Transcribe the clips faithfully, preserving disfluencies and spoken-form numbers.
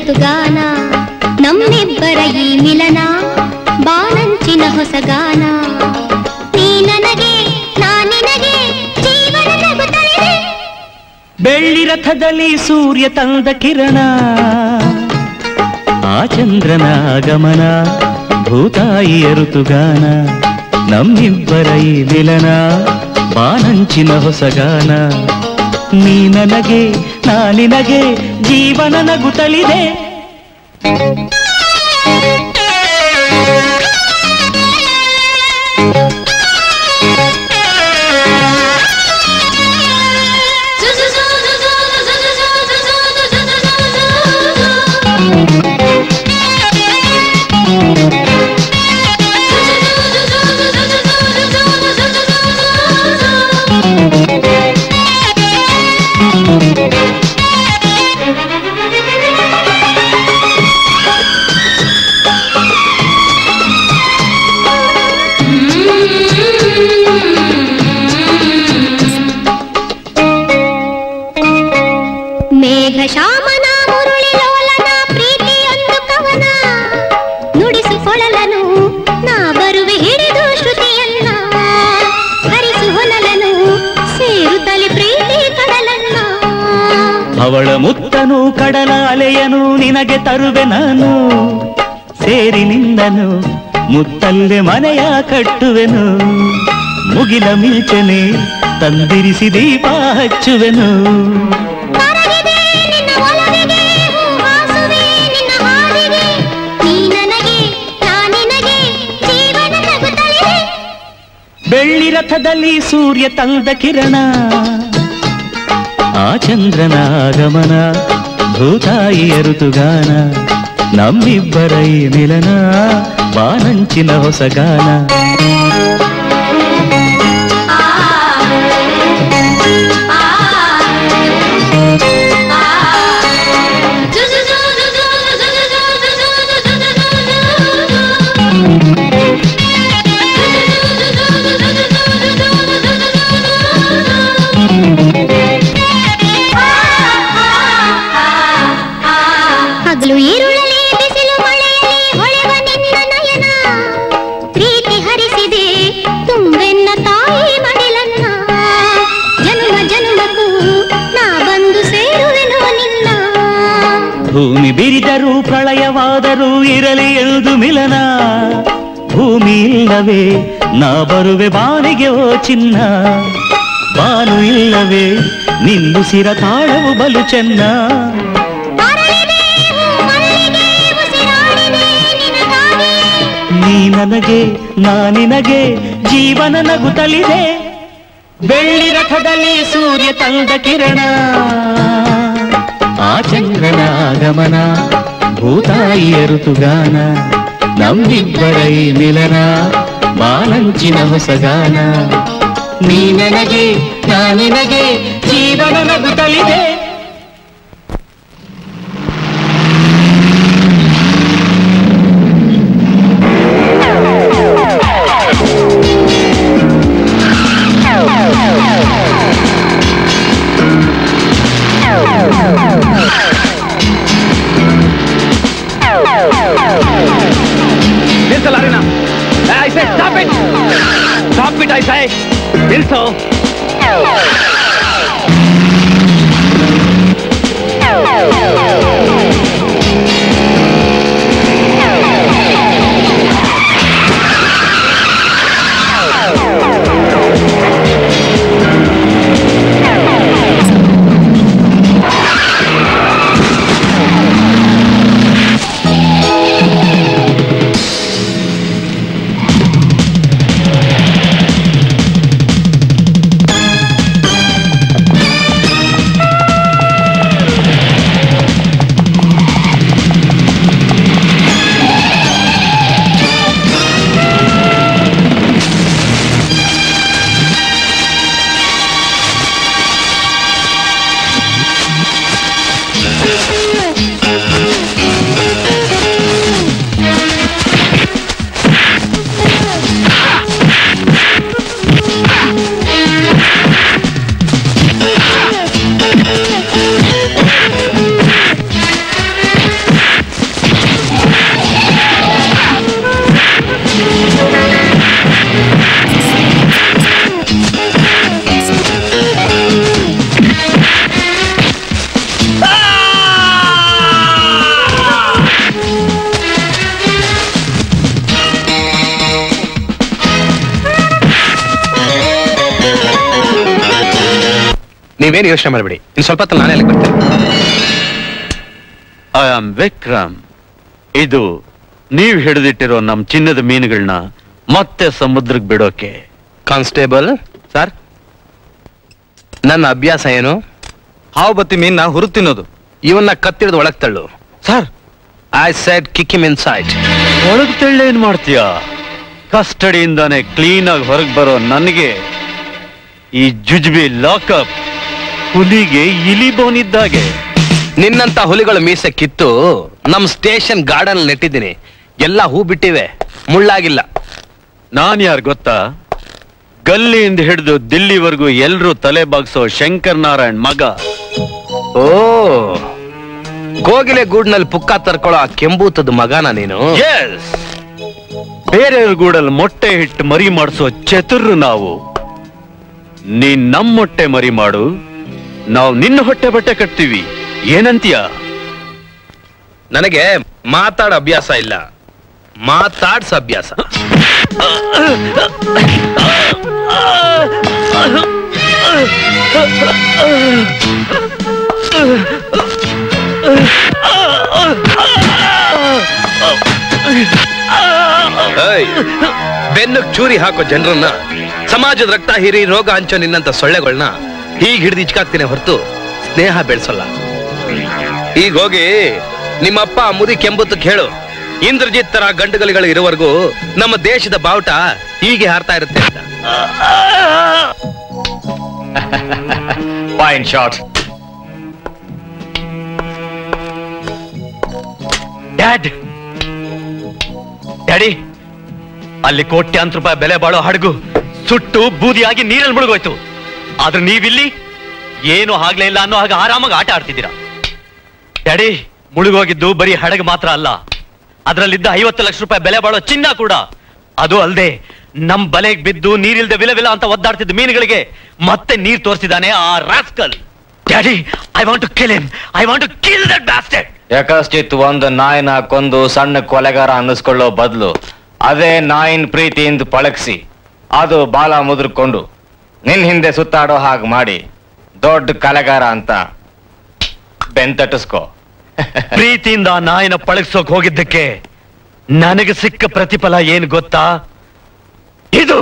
ಋತುಗಾನ ನಮ್ಮಿಬ್ಬರ ಈ ಮಿಲನ ಬಾನಂಚಿನ ಹೊಸಗಾನ ನೀ ನನಗೆ ನಾ ನಿನಗೆ ಜೀವನ ನಗುತ್ತಲಿದೆ. ಬೆಳ್ಳಿ ರಥದಲ್ಲಿ ಸೂರ್ಯ ತಂದ ಕಿರಣ ಆ ಚಂದ್ರನ ಆಗಮನ ಭೂತಾಯಿಯ ಋತುಗಾನ ನಮ್ಮಿಬ್ಬರ ಈ ಮಿಲನ ಬಾನಂಚಿನ ಹೊಸಗಾನ ನೀ ನನಗೆ ನಾ ನಿನಗೆ ಜೀವನ ನಗುತ್ತಲಿದೆ. ಮೇಘಶ್ಯಾಮನ ಮುರುಳಿ ಲೋಲನ ಪ್ರೀತಿಯೊಂದು ಕವನ ನುಡಿಸಿಕೊಳ್ಳಲನು ನಾ ಬರುವೆ ಹಿಡಿದು ಶ್ರುತಿಯನ್ನ ಹರಿಸು ಹೊನಲನು ಸೇರುತ್ತಲೆ ಪ್ರೀತಿ ಕಡಲನ್ನ ಅವಳ ಮುತ್ತನು ಕಡಲ ಅಲೆಯನು ನಿನಗೆ ತರುವೆ ನಾನು ಸೇರಿ ನಿಂದನು ಮುತ್ತಲ್ಲೆ ಮನೆಯ ಕಟ್ಟುವೆನು ಮುಗಿಲ ಮಿಂಚನೆ ತಂದಿರಿಸಿ ದೀಪ ಹಚ್ಚುವೆನು. ಬೆಳ್ಳಿ ರಥದಲ್ಲಿ ಸೂರ್ಯ ತಂದ ಕಿರಣ ಆ ಚಂದ್ರನ ಆಗಮನ ಭೂತಾಯಿಯ ಋತುಗಾನ ನಮ್ಮಿಬ್ಬರ ಈ ಮಿಲನ ಬಾನಂಚಿನ ಹೊಸಗಾನ. ಹಗಲು ಈರುಳಲಿ ಬಿಸಿಲು ಮಳೆಯಲಿ ಹೊಳೆವ ನಿನ್ನ ನಯನ ಪ್ರೀತಿ ಹರಿಸಿದೆ ತುಂಬೆನ್ನ ತಾಯಿ ಮಡಿಲನ್ನ ಜನ್ಮ ಜನ್ಮಕ್ಕೂ ನಾ ಬಂದು ಸೇರುವೆನು ನಿನ್ನ. ಭೂಮಿ ಬಿರಿದರೂ ಪ್ರಳಯವಾದರೂ ಇರಲಿ ಎಂದು ಮಿಲನ ಭೂಮಿ ಇಲ್ಲವೇ ನಾ ಬರುವೆ ಬಾನಿಗೆ ಓ ಚಿನ್ನ ಬಾನು ಇಲ್ಲವೇ ನಿಲ್ಲುಸಿರ ತಾಳವು ಬಲು ಚೆನ್ನ. ನೀ ನನಗೆ ನಾ ನಿನಗೆ ಜೀವನ ನಗುತ್ತಲಿದೆ. ಬೆಳ್ಳಿ ರಥದಲ್ಲಿ ಸೂರ್ಯ ತಂದ ಕಿರಣ ಆ ಚಂದ್ರನ ಆಗಮನ ಭೂತಾಯಿಯ ಋತುಗಾನ ನಮ್ಮಿಬ್ಬರ ಈ ಮಿಲನ ಬಾನಂಚಿನ ಹೊಸಗಾನ ನೀ ನನಗೆ ನಾ ನಿನಗೆ ಜೀವನ ನಗುತ್ತಲಿದೆ. I said stop it! Stop it, I say! Dilso! ನೀವೇನು ಯೋಚನೆ ಮಾಡಬೇಡಿ, ಇನ್ನು ಸ್ವಲ್ಪ ಹೊತ್ತು ನಾನೇ ಅಲ್ಲಿಗೆ ಬರ್ತೇನೆ. I am Vikram. ಇದು ನೀವು ಹಿಡಿದಿಟ್ಟಿರೋ ನಮ್ ಚಿನ್ನದ ಮೀನುಗಳನ್ನ ಮತ್ತೆ ಸಮುದ್ರಕ್ಕೆ ಬಿಡೋಕೆ. ಕಾನ್ಸ್ಟೇಬಲ್ ಸರ್, ನನ್ನ ಅಭ್ಯಾಸ ಏನು? ಹಾವು ಬತ್ತಿ ಮೀನ್ನ ಹುರು ತಿನ್ನೋದು. ಇವನ್ನ ಕತ್ತಿಡ್ದು ಒಳಗ್ ತಳ್ಳು. Sir, I said kick him inside. ಒಳಗ್ ತಳ್ಳಿ ಏನ್ ಮಾಡ್ತೀಯಾ? ಕಸ್ಟಡಿಯಿಂದಾನೆ ಕ್ಲೀನ್ ಆಗಿ ಹೊರಗೆ ಬರೋ ನನಗೆ ಈ ಜುಜ್ಬಿ ಲಾಕಪ್ ಹುಲಿಗೆ ಇಲಿ ಬೋನಿದ್ದಾಗೆ. ನಿನ್ನಂತ ಹುಲಿಗಳು ಮೀಸೆ ಕಿತ್ತು ನಮ್ ಸ್ಟೇಷನ್ ಗಾರ್ಡನ್ ನೆಟ್ಟಿದ್ದೀನಿ. ಎಲ್ಲ ಹೂ ಬಿಟ್ಟಿವೆ, ಮುಳ್ಳಾಗಿಲ್ಲ. ನಾನ್ ಯಾರು ಗೊತ್ತಾ? ಗಲ್ಲಿಯಿಂದ ಹಿಡಿದು ದಿಲ್ಲಿವರೆಗೂ ಎಲ್ರೂ ತಲೆ ಬಾಗ್ಸೋ ಶಂಕರ್ ನಾರಾಯಣ್ ಮಗ. ಓ, ಕೋಗಿಲೆ ಗೂಡ್ನಲ್ಲಿ ಪುಕ್ಕ ತರ್ಕೊಳ್ಳೋ ಆ ಕೆಂಬೂತದ ಮಗನ ನೀನು? ಎಸ್, ಬೇರೆಯವ್ರ ಗೂಡಲ್ಲಿ ಮೊಟ್ಟೆ ಹಿಟ್ಟು ಮರಿ ಮಾಡಿಸೋ ಚತುರ್ರು ನಾವು. ನೀನ್ ನಮ್ ಮೊಟ್ಟೆ ಮರಿ ಮಾಡು, ನಾವು ನಿನ್ನ ಹೊಟ್ಟೆ ಬಟ್ಟೆ ಕಟ್ತೀವಿ. ಏನಂತೀಯ? ನನಗೆ ಮಾತಾಡ ಅಭ್ಯಾಸ ಇಲ್ಲ, ಮಾತಾಡ್ಸ ಅಭ್ಯಾಸ. ಬೆನ್ನು ಚೂರಿ ಹಾಕೋ ಜನರನ್ನ, ಸಮಾಜದ ರಕ್ತ ಹೀರಿ ರೋಗ ಹಂಚೋ ನಿನ್ನಂತ ಸೊಳ್ಳೆಗಳನ್ನ ಹೀಗ್ ಹಿಡಿದು ಇಚ್ಕಾಕ್ತೀನಿ ಹೊರತು ಸ್ನೇಹ ಬೆಳೆಸಲ್ಲ. ಈಗ ಹೋಗಿ ನಿಮ್ಮಪ್ಪ ಮುದಿ ಕೆಂಬುತ್ತಕ್ಕೆ ಹೇಳು, ಇಂದ್ರಜಿತ್ ತರ ಗಂಡುಗಲಿಗಳು ಇರೋವರೆಗೂ ನಮ್ಮ ದೇಶದ ಬಾವುಟ ಹೀಗೆ ಹಾರ್ತಾ ಇರುತ್ತೆ ಅಂತ. Fine shot. ಡ್ಯಾಡ್, ಡ್ಯಾಡಿ, ಅಲ್ಲಿ ಕೋಟ್ಯಾಂತರ ರೂಪಾಯಿ ಬೆಲೆ ಬಾಳೋ ಹಡಗು ಸುಟ್ಟು ಬೂದಿಯಾಗಿ ನೀರಲ್ಲಿ ಮುಳುಗೋಯ್ತು. ಆದ್ರೆ ನೀವಿಲ್ಲಿ ಏನು ಆಗ್ಲೇ ಇಲ್ಲ ಅನ್ನೋ ಹಾಗೆ ಆರಾಮಾಗಿ ಆಟ ಆಡ್ತಿದ್ದೀರಾ. ಡ್ಯಾಡಿ, ಮುಳುಗೋಗಿದ್ದು ಬರೀ ಹಡಗು ಮಾತ್ರ ಅಲ್ಲ, ಅದರಲ್ಲಿದ್ದ ಐವತ್ತು ಲಕ್ಷ ರೂಪಾಯಿ ಬೆಲೆ ಬಾಳೋ ಚಿನ್ನ ಕೂಡ. ಅದು ಅಲ್ಲದೆ ನಮ್ ಬಲೆಗೆ ಬಿದ್ದು ನೀರಿಲ್ದೆ ವಿಲ ವಿಲ ಅಂತ ಒದ್ದಾಡ್ತಿದ್ದ ಮೀನುಗಳಿಗೆ ಮತ್ತೆ ನೀರ್ ತೋರಿಸಿದಾನೆ ಆ rascal. Daddy, I want to kill him. I want to kill that bastard. ಯಾಕಷ್ಟಿತ್ತು ಒಂದು ನಾಯಿನ ಕೊಂದು ಸಣ್ಣ ಕೊಲೆಗಾರ ಅನ್ನಿಸ್ಕೊಳ್ಳೋ ಬದಲು ಅದೇ ನಾಯಿನ ಪ್ರೀತಿಯಿಂದ ಪಳಗಿಸಿ ಅದು ಬಾಲ ಮುದ್ರಕೊಂಡು ನಿನ್ ಹಿಂದೆ ಸುತ್ತಾಡೋ ಹಾಗೆ ಮಾಡಿ ದೊಡ್ಡ ಕಲೆಗಾರ ಅಂತ ಬೆಂತಟ್ಟಿಸ್ಕೋ. ಪ್ರೀತಿಯಿಂದ ನಾಯಿನ ಪಳಗಿಸೋಕ್ ಹೋಗಿದ್ದಕ್ಕೆ ನನಗೆ ಸಿಕ್ಕ ಪ್ರತಿಫಲ ಏನ್ ಗೊತ್ತಾ? ಇದು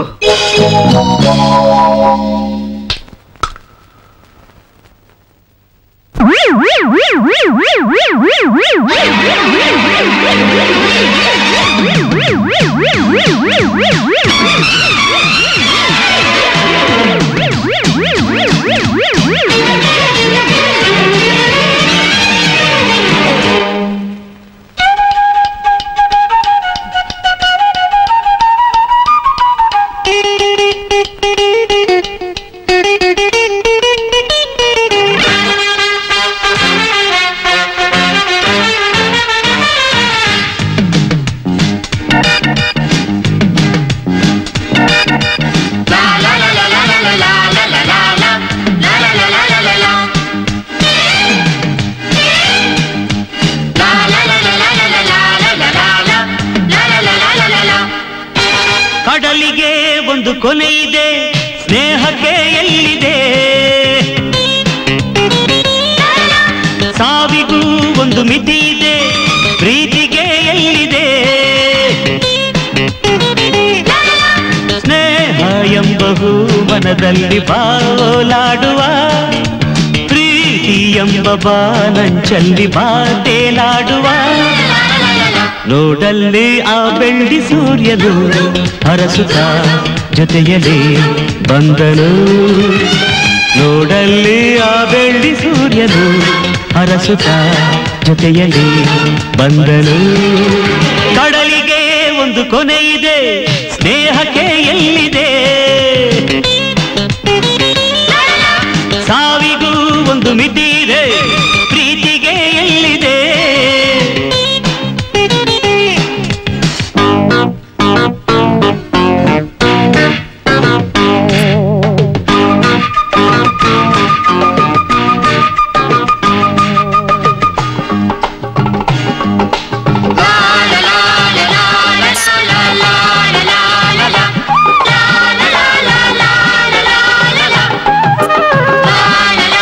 ಕಡಲಿಗೆ ಒಂದು ಕೊನೆ ಇದೆ, ಸ್ನೇಹಕ್ಕೆ ಎಲ್ಲಿದೆ? ಸಾವಿಗೂ ಒಂದು ಮಿತಿ ಇದೆ, ಪ್ರೀತಿಗೆ ಎಲ್ಲಿದೆ? ಸ್ನೇಹ ಎಂಬಹು ಮನದಲ್ಲಿ ಬಾಲಾಡುವ, ಪ್ರೀತಿ ಎಂಬ ಬಾನಂಚಲ್ಲಿ ಬಾತೇಲಾಡುವ. ನೋಡಲ್ಲಿ ಆ ಬೆಳ್ಳಿ ಸೂರ್ಯನು ಹರಸುತ್ತ ಜೊತೆಯಲ್ಲಿ ಬಂದನು. ನೋಡಲ್ಲಿ ಆ ಬೆಳ್ಳಿ ಸೂರ್ಯನು ಹರಸುತ್ತ ಜೊತೆಯಲ್ಲಿ ಬಂದನು. ಕಡಲಿಗೆ ಒಂದು ಕೊನೆ ಇದೆ, ಸ್ನೇಹಕ್ಕೆ ಎಲ್ಲಿದೆ? ಸಾವಿಗೂ ಒಂದು ಮಿತಿ ಇದೆ, ಪ್ರೀತಿಗೆ ಎಲ್ಲಿದೆ? la la la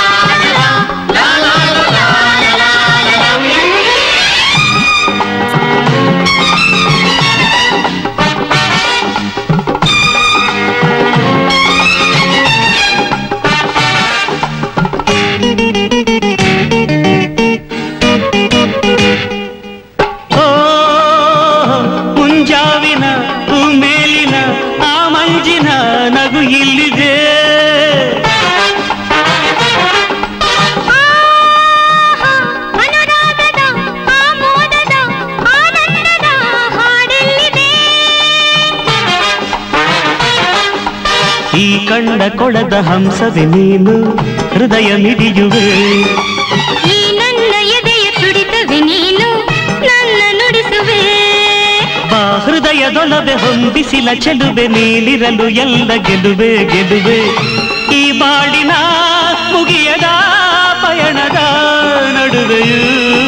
ಕಂಡ ಕೊಳದ ಹಂಸವೆ ನೀನು ಹೃದಯ ಮಿಡಿಯುವೆ. ಈ ನನ್ನ ಎದೆಯ ತುಡಿತವೆ ನೀನು ನನ್ನ ನುಡಿಸುವೆ. ಬಾ ಹೃದಯದೊಲವೆ ಹೊಂದಿಸಿಲ ಚೆಲುವೆ ನೀನಿರಲು ಎಲ್ಲ ಗೆಲುವೆ ಗೆಲುವೆ. ಈ ಬಾಳಿನ ಮುಗಿಯದ ಪಯಣದ ನಡುವೆಯೂ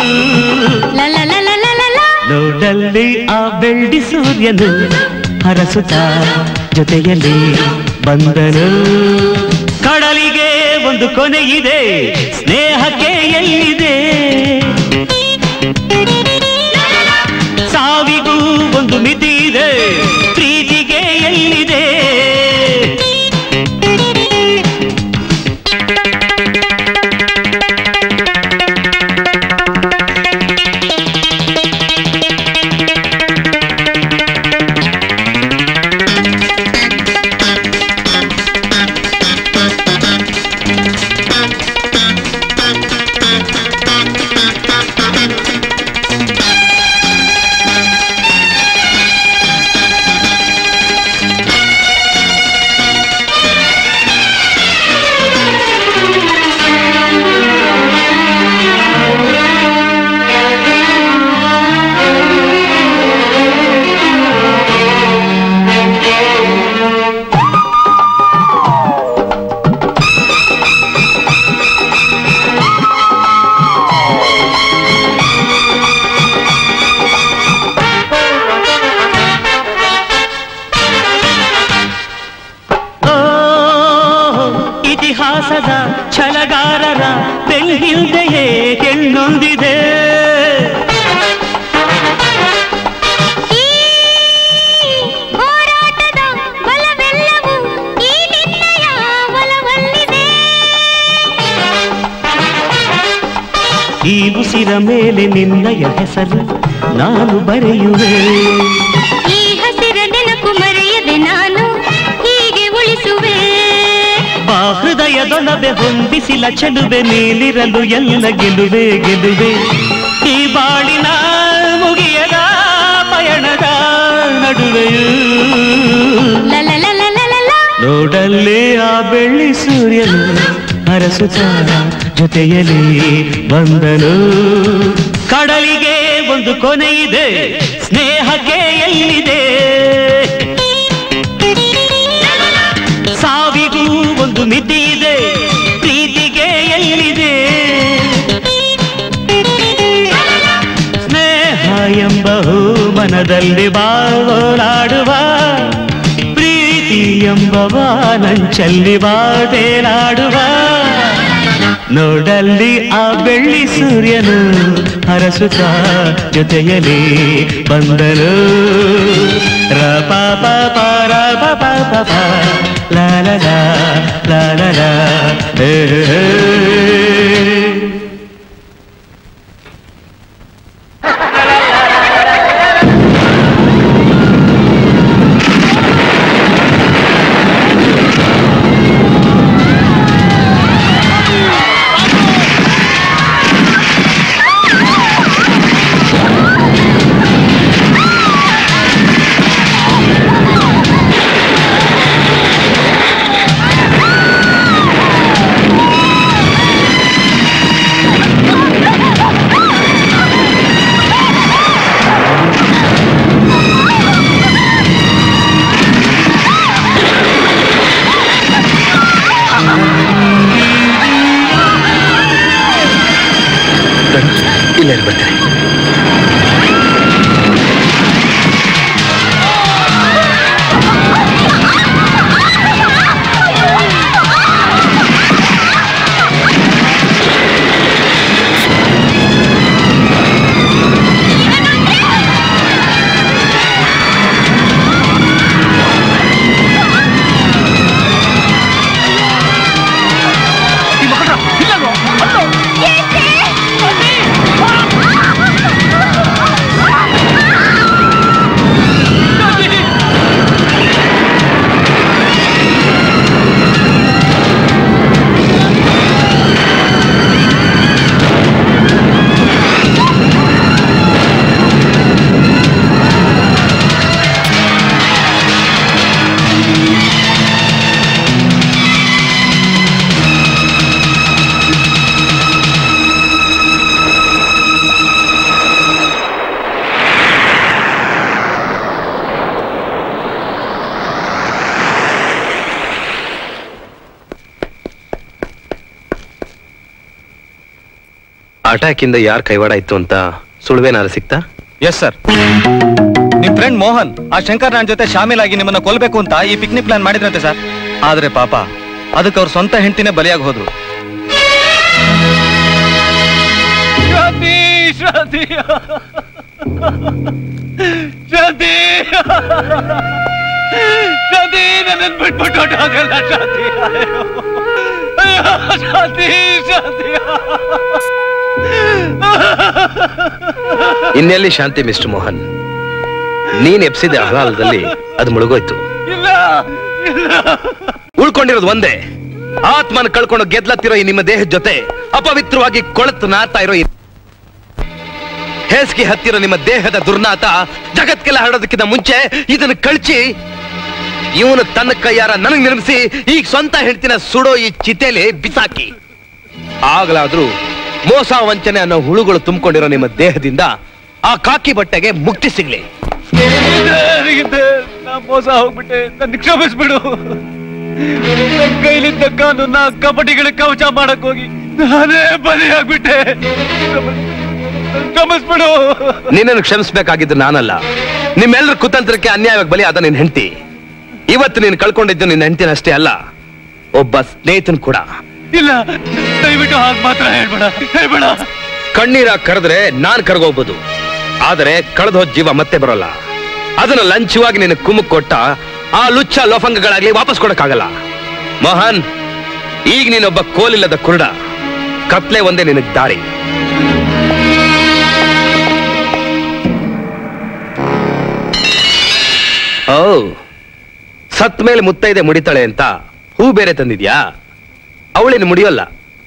ನೋಡಲ್ಲಿ ಆ ಬೆಳ್ಳಿ ಸೂರ್ಯನು ಹರಸುತ್ತ ಜೊತೆಯಲ್ಲಿ ಬಂದನು. ಕಡಲಿಗೆ ಒಂದು ಕೊನೆ ಇದೆ, ಸ್ನೇಹಕ್ಕೆ ಎಲ್ಲಿದೆ? ಸಾವಿಗೂ ಒಂದು ಮಿತಿ ಇದೆ, ಪ್ರೀತಿಗೆ ಎಲ್ಲಿದೆ? ಛಲಗಾರರ ಬೆಳ್ಳಿಲ್ದೆಯೇ ಹೆಣ್ಣೊಂದಿದೆ. ಹೋರಾಟದ ಬಲವೆಲ್ಲವೂ ಈ ನಿನ್ನಯ ಒಲವಲ್ಲಿದೆ. ಈ ಉಸಿರ ಮೇಲೆ ನಿನ್ನಯ ಹೆಸರು ನಾನು ಬರೆಯುವೆ. ಈ ಹಸಿರ ನೆನಪು ಮರೆಯದೆ ನಾನು ಹೀಗೆ ಉಳಿಸುವೆ. ಬಾ ಹೃದಯದೊಲವೆ ಹೊಂದಿಸಿಲ ಚೆಲುವೆ ನೀನಿರಲು ಎಲ್ಲ ಗೆಲುವೆ ಗೆಲುವೆ. ಈ ಬಾಳಿನ ಮುಗಿಯದ ಪಯಣದ ನಡುವೆಯೂ ನೋಡಲ್ಲೇ ಆ ಬೆಳ್ಳಿ ಸೂರ್ಯನು ಹರಸುತ್ತ ಜೊತೆಯಲ್ಲಿ ಬಂದನು. ಕಡಲಿಗೆ ಒಂದು ಕೊನೆ ಇದೆ, ಸ್ನೇಹಕ್ಕೆ ಎಲ್ಲಿದೆ? ಸಾವಿಗೂ ಒಂದು ಮಿತಿ ಇದೆ, ಪ್ರೀತಿಗೆ ಎಲ್ಲಿದೆ? ಸ್ನೇಹ ಎಂಬ ಹೂ ಮನದಲ್ಲಿ ಬಾಳಾಡುವ, ಪ್ರೀತಿ ಎಂಬ ಬಾನಂಚಲ್ಲಿ ಬಾಡೇಲಾಡುವ. ನೋಡಲ್ಲಿ ಆ ಬೆಳ್ಳಿ ಸೂರ್ಯನು ಹರಸುತ್ತ ಜೊತೆಯಲ್ಲಿ ಬಂದನು. ರ ಪ ಪ ಪ ರ ಪ ಪ ಪ ಪ ಲಾ ಲಾ ಲಾ ಲಾ ಲಾ ಲಾ ಹೇ ಹೇ. ಅಟ್ಯಾಕ್ ಇಂದ ಯಾರ್ ಕೈವಾಡ ಇತ್ತು ಅಂತ ಸುಳ್ವೇನಾರು ಸಿಕ್ತಾ? Yes sir. ನಿಮ್ ಫ್ರೆಂಡ್ ಮೋಹನ್ ಆ ಶಂಕರ್ ನಾನ್ ಜೊತೆ ಶಾಮೀಲಾಗಿ ನಿಮ್ಮನ್ನ ಕೊಲ್ಬೇಕು ಅಂತ ಈ ಪಿಕ್ನಿಕ್ ಪ್ಲಾನ್ ಮಾಡಿದ್ರಂತೆ ಸರ್. ಆದ್ರೆ ಪಾಪ ಅದಕ್ಕೆ ಅವ್ರ ಸ್ವಂತ ಹೆಂಡತಿನೇ ಬಲಿಯಾಗಿ ಹೋದ್ರು. ಇನ್ನೆಲ್ಲಿ ಶಾಂತಿ ಮಿಸ್ಟರ್ ಮೋಹನ್? ನೀನ್ ಎಪ್ಸಿದ ಹಲಾಲದಲ್ಲಿ ಅದು ಮುಳುಗೋಯ್ತು. ಉಳ್ಕೊಂಡಿರೋದು ಒಂದೇ, ಆತ್ಮನ ಕಳ್ಕೊಂಡು ಗೆದ್ಲತ್ತಿರೋ ಈ ನಿಮ್ಮ ದೇಹದ ಜೊತೆ ಅಪವಿತ್ರವಾಗಿ ಕೊಳತು ನಾತಾ ಇರೋ ಹೇಸಿಗೆ ಹತ್ತಿರೋ ನಿಮ್ಮ ದೇಹದ ದುರ್ನಾತ ಜಗತ್ಗೆಲ್ಲ ಹರಡೋದಕ್ಕಿಂತ ಮುಂಚೆ ಇದನ್ನು ಕಳ್ಚಿ ಇವನು ತನ್ನ ಕೈಯಾರ ನನಗ್ ನಿರ್ಮಿಸಿ ಈಗ ಸ್ವಂತ ಹೆಂಡತಿನ ಸುಡೋ ಈ ಚಿತೆಲಿ ಬಿಸಾಕಿ. ಆಗ್ಲಾದ್ರೂ ಮೋಸ ವಂಚನೆ ಅನ್ನೋ ಹುಳುಗಳು ತುಂಬಿಕೊಂಡಿರೋ ನಿಮ್ಮ ದೇಹದಿಂದ ಆ ಕಾಕಿ ಬಟ್ಟೆಗೆ ಮುಕ್ತಿ ಸಿಗ್ಲಿ. ನಾ ಮೋಸ ಹೋಗ್ಬಿಟ್ಟೆ, ನನ್ನ ಕ್ಷಮಿಸ್ಬಿಡು. ನನ್ನ ಕೈಲಿದ್ದ ಕಾನೂನ ಕಬಡ್ಡಿಗಳ ಕವಚ ಮಾಡಕ್ ಹೋಗಿ ನಾನೇ ಬಲಿಯಾಗ್ಬಿಟ್ಟೆ. ಕ್ಷಮಿಸ್ಬಿಡು. ನಿನ್ನನ್ನು ಕ್ಷಮಿಸ್ಬೇಕಾಗಿದ್ದು ನಾನಲ್ಲ, ನಿಮ್ಮೆಲ್ಲರ ಕುತಂತ್ರಕ್ಕೆ ಅನ್ಯಾಯವಾಗಿ ಬಲಿ ಆದ ನಿನ್ ಹೆಂಡತಿ. ಇವತ್ತು ನೀನು ಕಳ್ಕೊಂಡಿದ್ದು ನಿನ್ನ ಹೆಂಡತಿನ ಅಷ್ಟೇ ಅಲ್ಲ, ಒಬ್ಬ ಸ್ನೇಹಿತನ್ ಕೂಡ. ಇಲ್ಲ, ದಯವಿಟ್ಟು ಹಾಗೆ ಮಾತ್ರ ಹೇಳ್ಬೇಡ, ಹೇಳ್ಬೇಡ. ಕಣ್ಣೀರ ಕರೆದ್ರೆ ನಾನ್ ಕರ್ಗೋಗ್ಬೋದು, ಆದರೆ ಕಳೆದೋದ್ ಜೀವ ಮತ್ತೆ ಬರೋಲ್ಲ. ಅದನ್ನ ಲಂಚವಾಗಿ ನಿನ್ನ ಕುಮ್ಮಕ್ ಕೊಟ್ಟ ಆ ಲುಚ್ಚ ಲೋಫಂಗಗಳಾಗ್ಲಿ ವಾಪಸ್ ಕೊಡಕ್ಕಾಗಲ್ಲ. ಮೋಹನ್, ಈಗ ನೀನೊಬ್ಬ ಕೋಲಿಲ್ಲದ ಕುರುಡ, ಕತ್ಲೆ ಒಂದೇ ನಿನಗ್ ದಾರಿ. ಓ, ಸತ್ ಮೇಲೆ ಮುತ್ತೈದೆ ಮುಡಿತಾಳೆ ಅಂತ ಹೂ ಬೇರೆ ತಂದಿದ್ಯಾ? ಅವಳೇನು ಮುಡಿಯೋಲ್ಲ.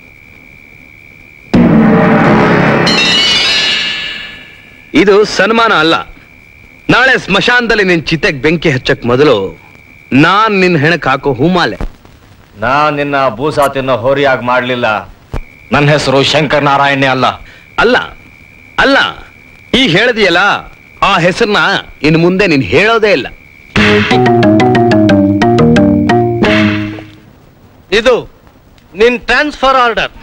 ಇದು ಸನ್ಮಾನ ಅಲ್ಲ. ನಾಳೆ ಸ್ಮಶಾನದಲ್ಲಿ ನಿನ್ ಚಿತೆಗ್ ಬೆಂಕಿ ಹಚ್ಚಕ್ ಮೊದಲು ನಾನ್ ನಿನ್ ಹೆಣಕ್ ಹಾಕೋ ಹೂಮಾಲೆ. ನಾನ್ ನಿನ್ನ ಬೂಸ ತಿನ್ನೋ ಹೋರಿಯಾಗಿ ಮಾಡ್ಲಿಲ್ಲ. ನನ್ನ ಹೆಸರು ಶಂಕರ್ ನಾರಾಯಣೆ ಅಲ್ಲ. ಅಲ್ಲ ಅಲ್ಲ ಈ ಹೇಳಿದೆಯಲ್ಲ, ಆ ಹೆಸರನ್ನ ಇನ್ ಮುಂದೆ ನೀನ್ ಹೇಳೋದೇ ಇಲ್ಲ. ಇದು ನಿನ್ ಟ್ರಾನ್ಸ್ಫರ್ ಆರ್ಡರ್.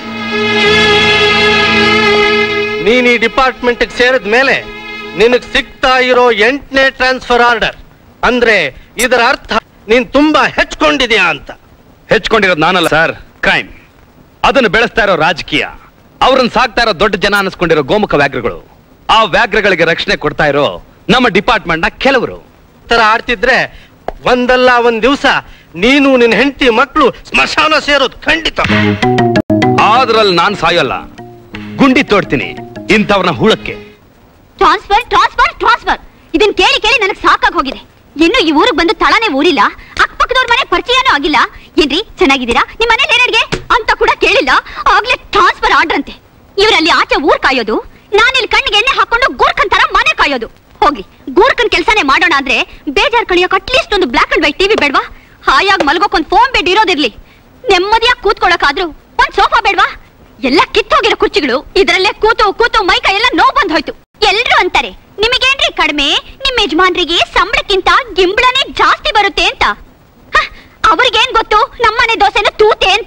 ನೀನ್ ಈ ಡಿಪಾರ್ಟ್ಮೆಂಟ್ ಸೇರಿದ ಮೇಲೆ ನಿನಗ್ ಸಿಗ್ತಾ ಇರೋ ಎಂಟನೇ ಟ್ರಾನ್ಸ್ಫರ್ ಆರ್ಡರ್. ಅಂದ್ರೆ ಇದರ ಅರ್ಥ ನೀನ್ ತುಂಬಾ ಹೆಚ್ಕೊಂಡಿದ್ಯಾ ಅಂತ. ಹೆಚ್ಕೊಂಡಿರೋದು ನಾನಲ್ಲ ಸರ್, ಕ್ರೈಮ್. ಅದನ್ನು ಬೆಳೆಸ್ತಾ ಇರೋ ರಾಜಕೀಯ, ಅವ್ರನ್ನ ಸಾಕ್ತಾ ಇರೋ ದೊಡ್ಡ ಜನ ಅನಿಸ್ಕೊಂಡಿರೋ ಗೋಮುಖ ವ್ಯಾಘ್ರಗಳು, ಆ ವ್ಯಾಘ್ರಗಳಿಗೆ ರಕ್ಷಣೆ ಕೊಡ್ತಾ ಇರೋ ನಮ್ಮ ಡಿಪಾರ್ಟ್ಮೆಂಟ್ ನ ಕೆಲವರು. ತರ ಆಡ್ತಿದ್ರೆ ಒಂದಲ್ಲ ಒಂದ್ ದಿವಸ ನೀನು ನಿನ್ ಹೆಂಡತಿ ಮಕ್ಕಳು ಸ್ಮಶಾನ ಸೇರೋದು ಖಂಡಿತ. ಆದ್ರಲ್ಲಿ ನಾನ್ ಸಾಯೋಲ್ಲ, ಗುಂಡಿ ತೋಡ್ತೀನಿ ಇಂಥವ್ರನ್ನ ಹೂಳಕ್ಕೆ. ಟ್ರಾನ್ಸ್ಫರ್ ಟ್ರಾನ್ಸ್ಫರ್ ಟ್ರಾನ್ಸ್ಫರ್ ಇದನ್ ಕೇಳಿ ಕೇಳಿ ನನಗೆ ಸಾಕಾಗಿ ಹೋಗಿದೆ. ಇನ್ನು ಈ ಊರಿಗೆ ಬಂದು ತಳನೇ ಊರಿಲ್ಲ, ಅಕ್ಕಪಕ್ಕದವ್ರ ಮನೆ ಪರಿಚಯನೂ ಆಗಿಲ್ಲ. ಏನ್ರಿ ಚೆನ್ನಾಗಿದ್ದೀರಾ, ನಿಮ್ ಮನೇಲಿ ಏನೇನ್ಗೆ ಅಂತ ಕೂಡ ಕೇಳಿಲ್ಲ, ಆಗ್ಲೇ ಟ್ರಾನ್ಸ್ಫರ್ ಆರ್ಡರ್ ಅಂತೆ. ಇವರಲ್ಲಿ ಆಚೆ ಊರ್ ಕಾಯೋದು, ನಾನಿಲ್ಲಿ ಕಣ್ಣಿಗೆ ಎಣ್ಣೆ ಹಾಕೊಂಡು ಗೂರ್ಖನ್ ತರ ಮನೆ ಕಾಯೋದು. ಹೋಗ್ಲಿ, ಗೂರ್ಖನ್ ಕೆಲ್ಸನೇ ಮಾಡೋಣ ಅಂದ್ರೆ ಬೇಜಾರ್ ಕಳಿಯೋಕ್ ಅಟ್ಲೀಸ್ಟ್ ಒಂದು ಬ್ಲಾಕ್ ಅಂಡ್ ವೈಟ್ ಟಿವಿ ಬೇಡ್ವಾ? ಹಾಯಾಗಿ ಮಲ್ಗೋಕ್ ಒಂದ್ ಫೋನ್ ಬೆಡ್ ಇರೋದಿರ್ಲಿ, ನೆಮ್ಮದಿಯಾಗಿ ಕೂತ್ಕೊಳ್ಳೋಕಾದ್ರೂ ಒಂದ್ ಸೋಫಾ ಬೇಡ್ವಾ? ಎಲ್ಲ ಕಿತ್ತೋಗಿರೋ ಕುರ್ಚಿಗಳು, ಇದರಲ್ಲೇ ಕೂತು ಕೂತು ಮೈಕ ಎಲ್ಲ ನೋವು ಬಂದ್ ಹೋಯ್ತು. ಎಲ್ರು ಅಂತಾರೆ ನಿಮಗೇನ್ರಿ ಕಡಿಮೆ, ನಿಮ್ ಯಜಮಾನ್ರಿಗೆ ಸಂಬಳಕ್ಕಿಂತ ಗಿಂಬಳನೇ ಜಾಸ್ತಿ ಬರುತ್ತೆ ಅಂತ. ಅವ್ರಿಗೇನ್ ಗೊತ್ತು ನಮ್ಮನೆ ದೋಸೆನ ತೂತೆ ಅಂತ.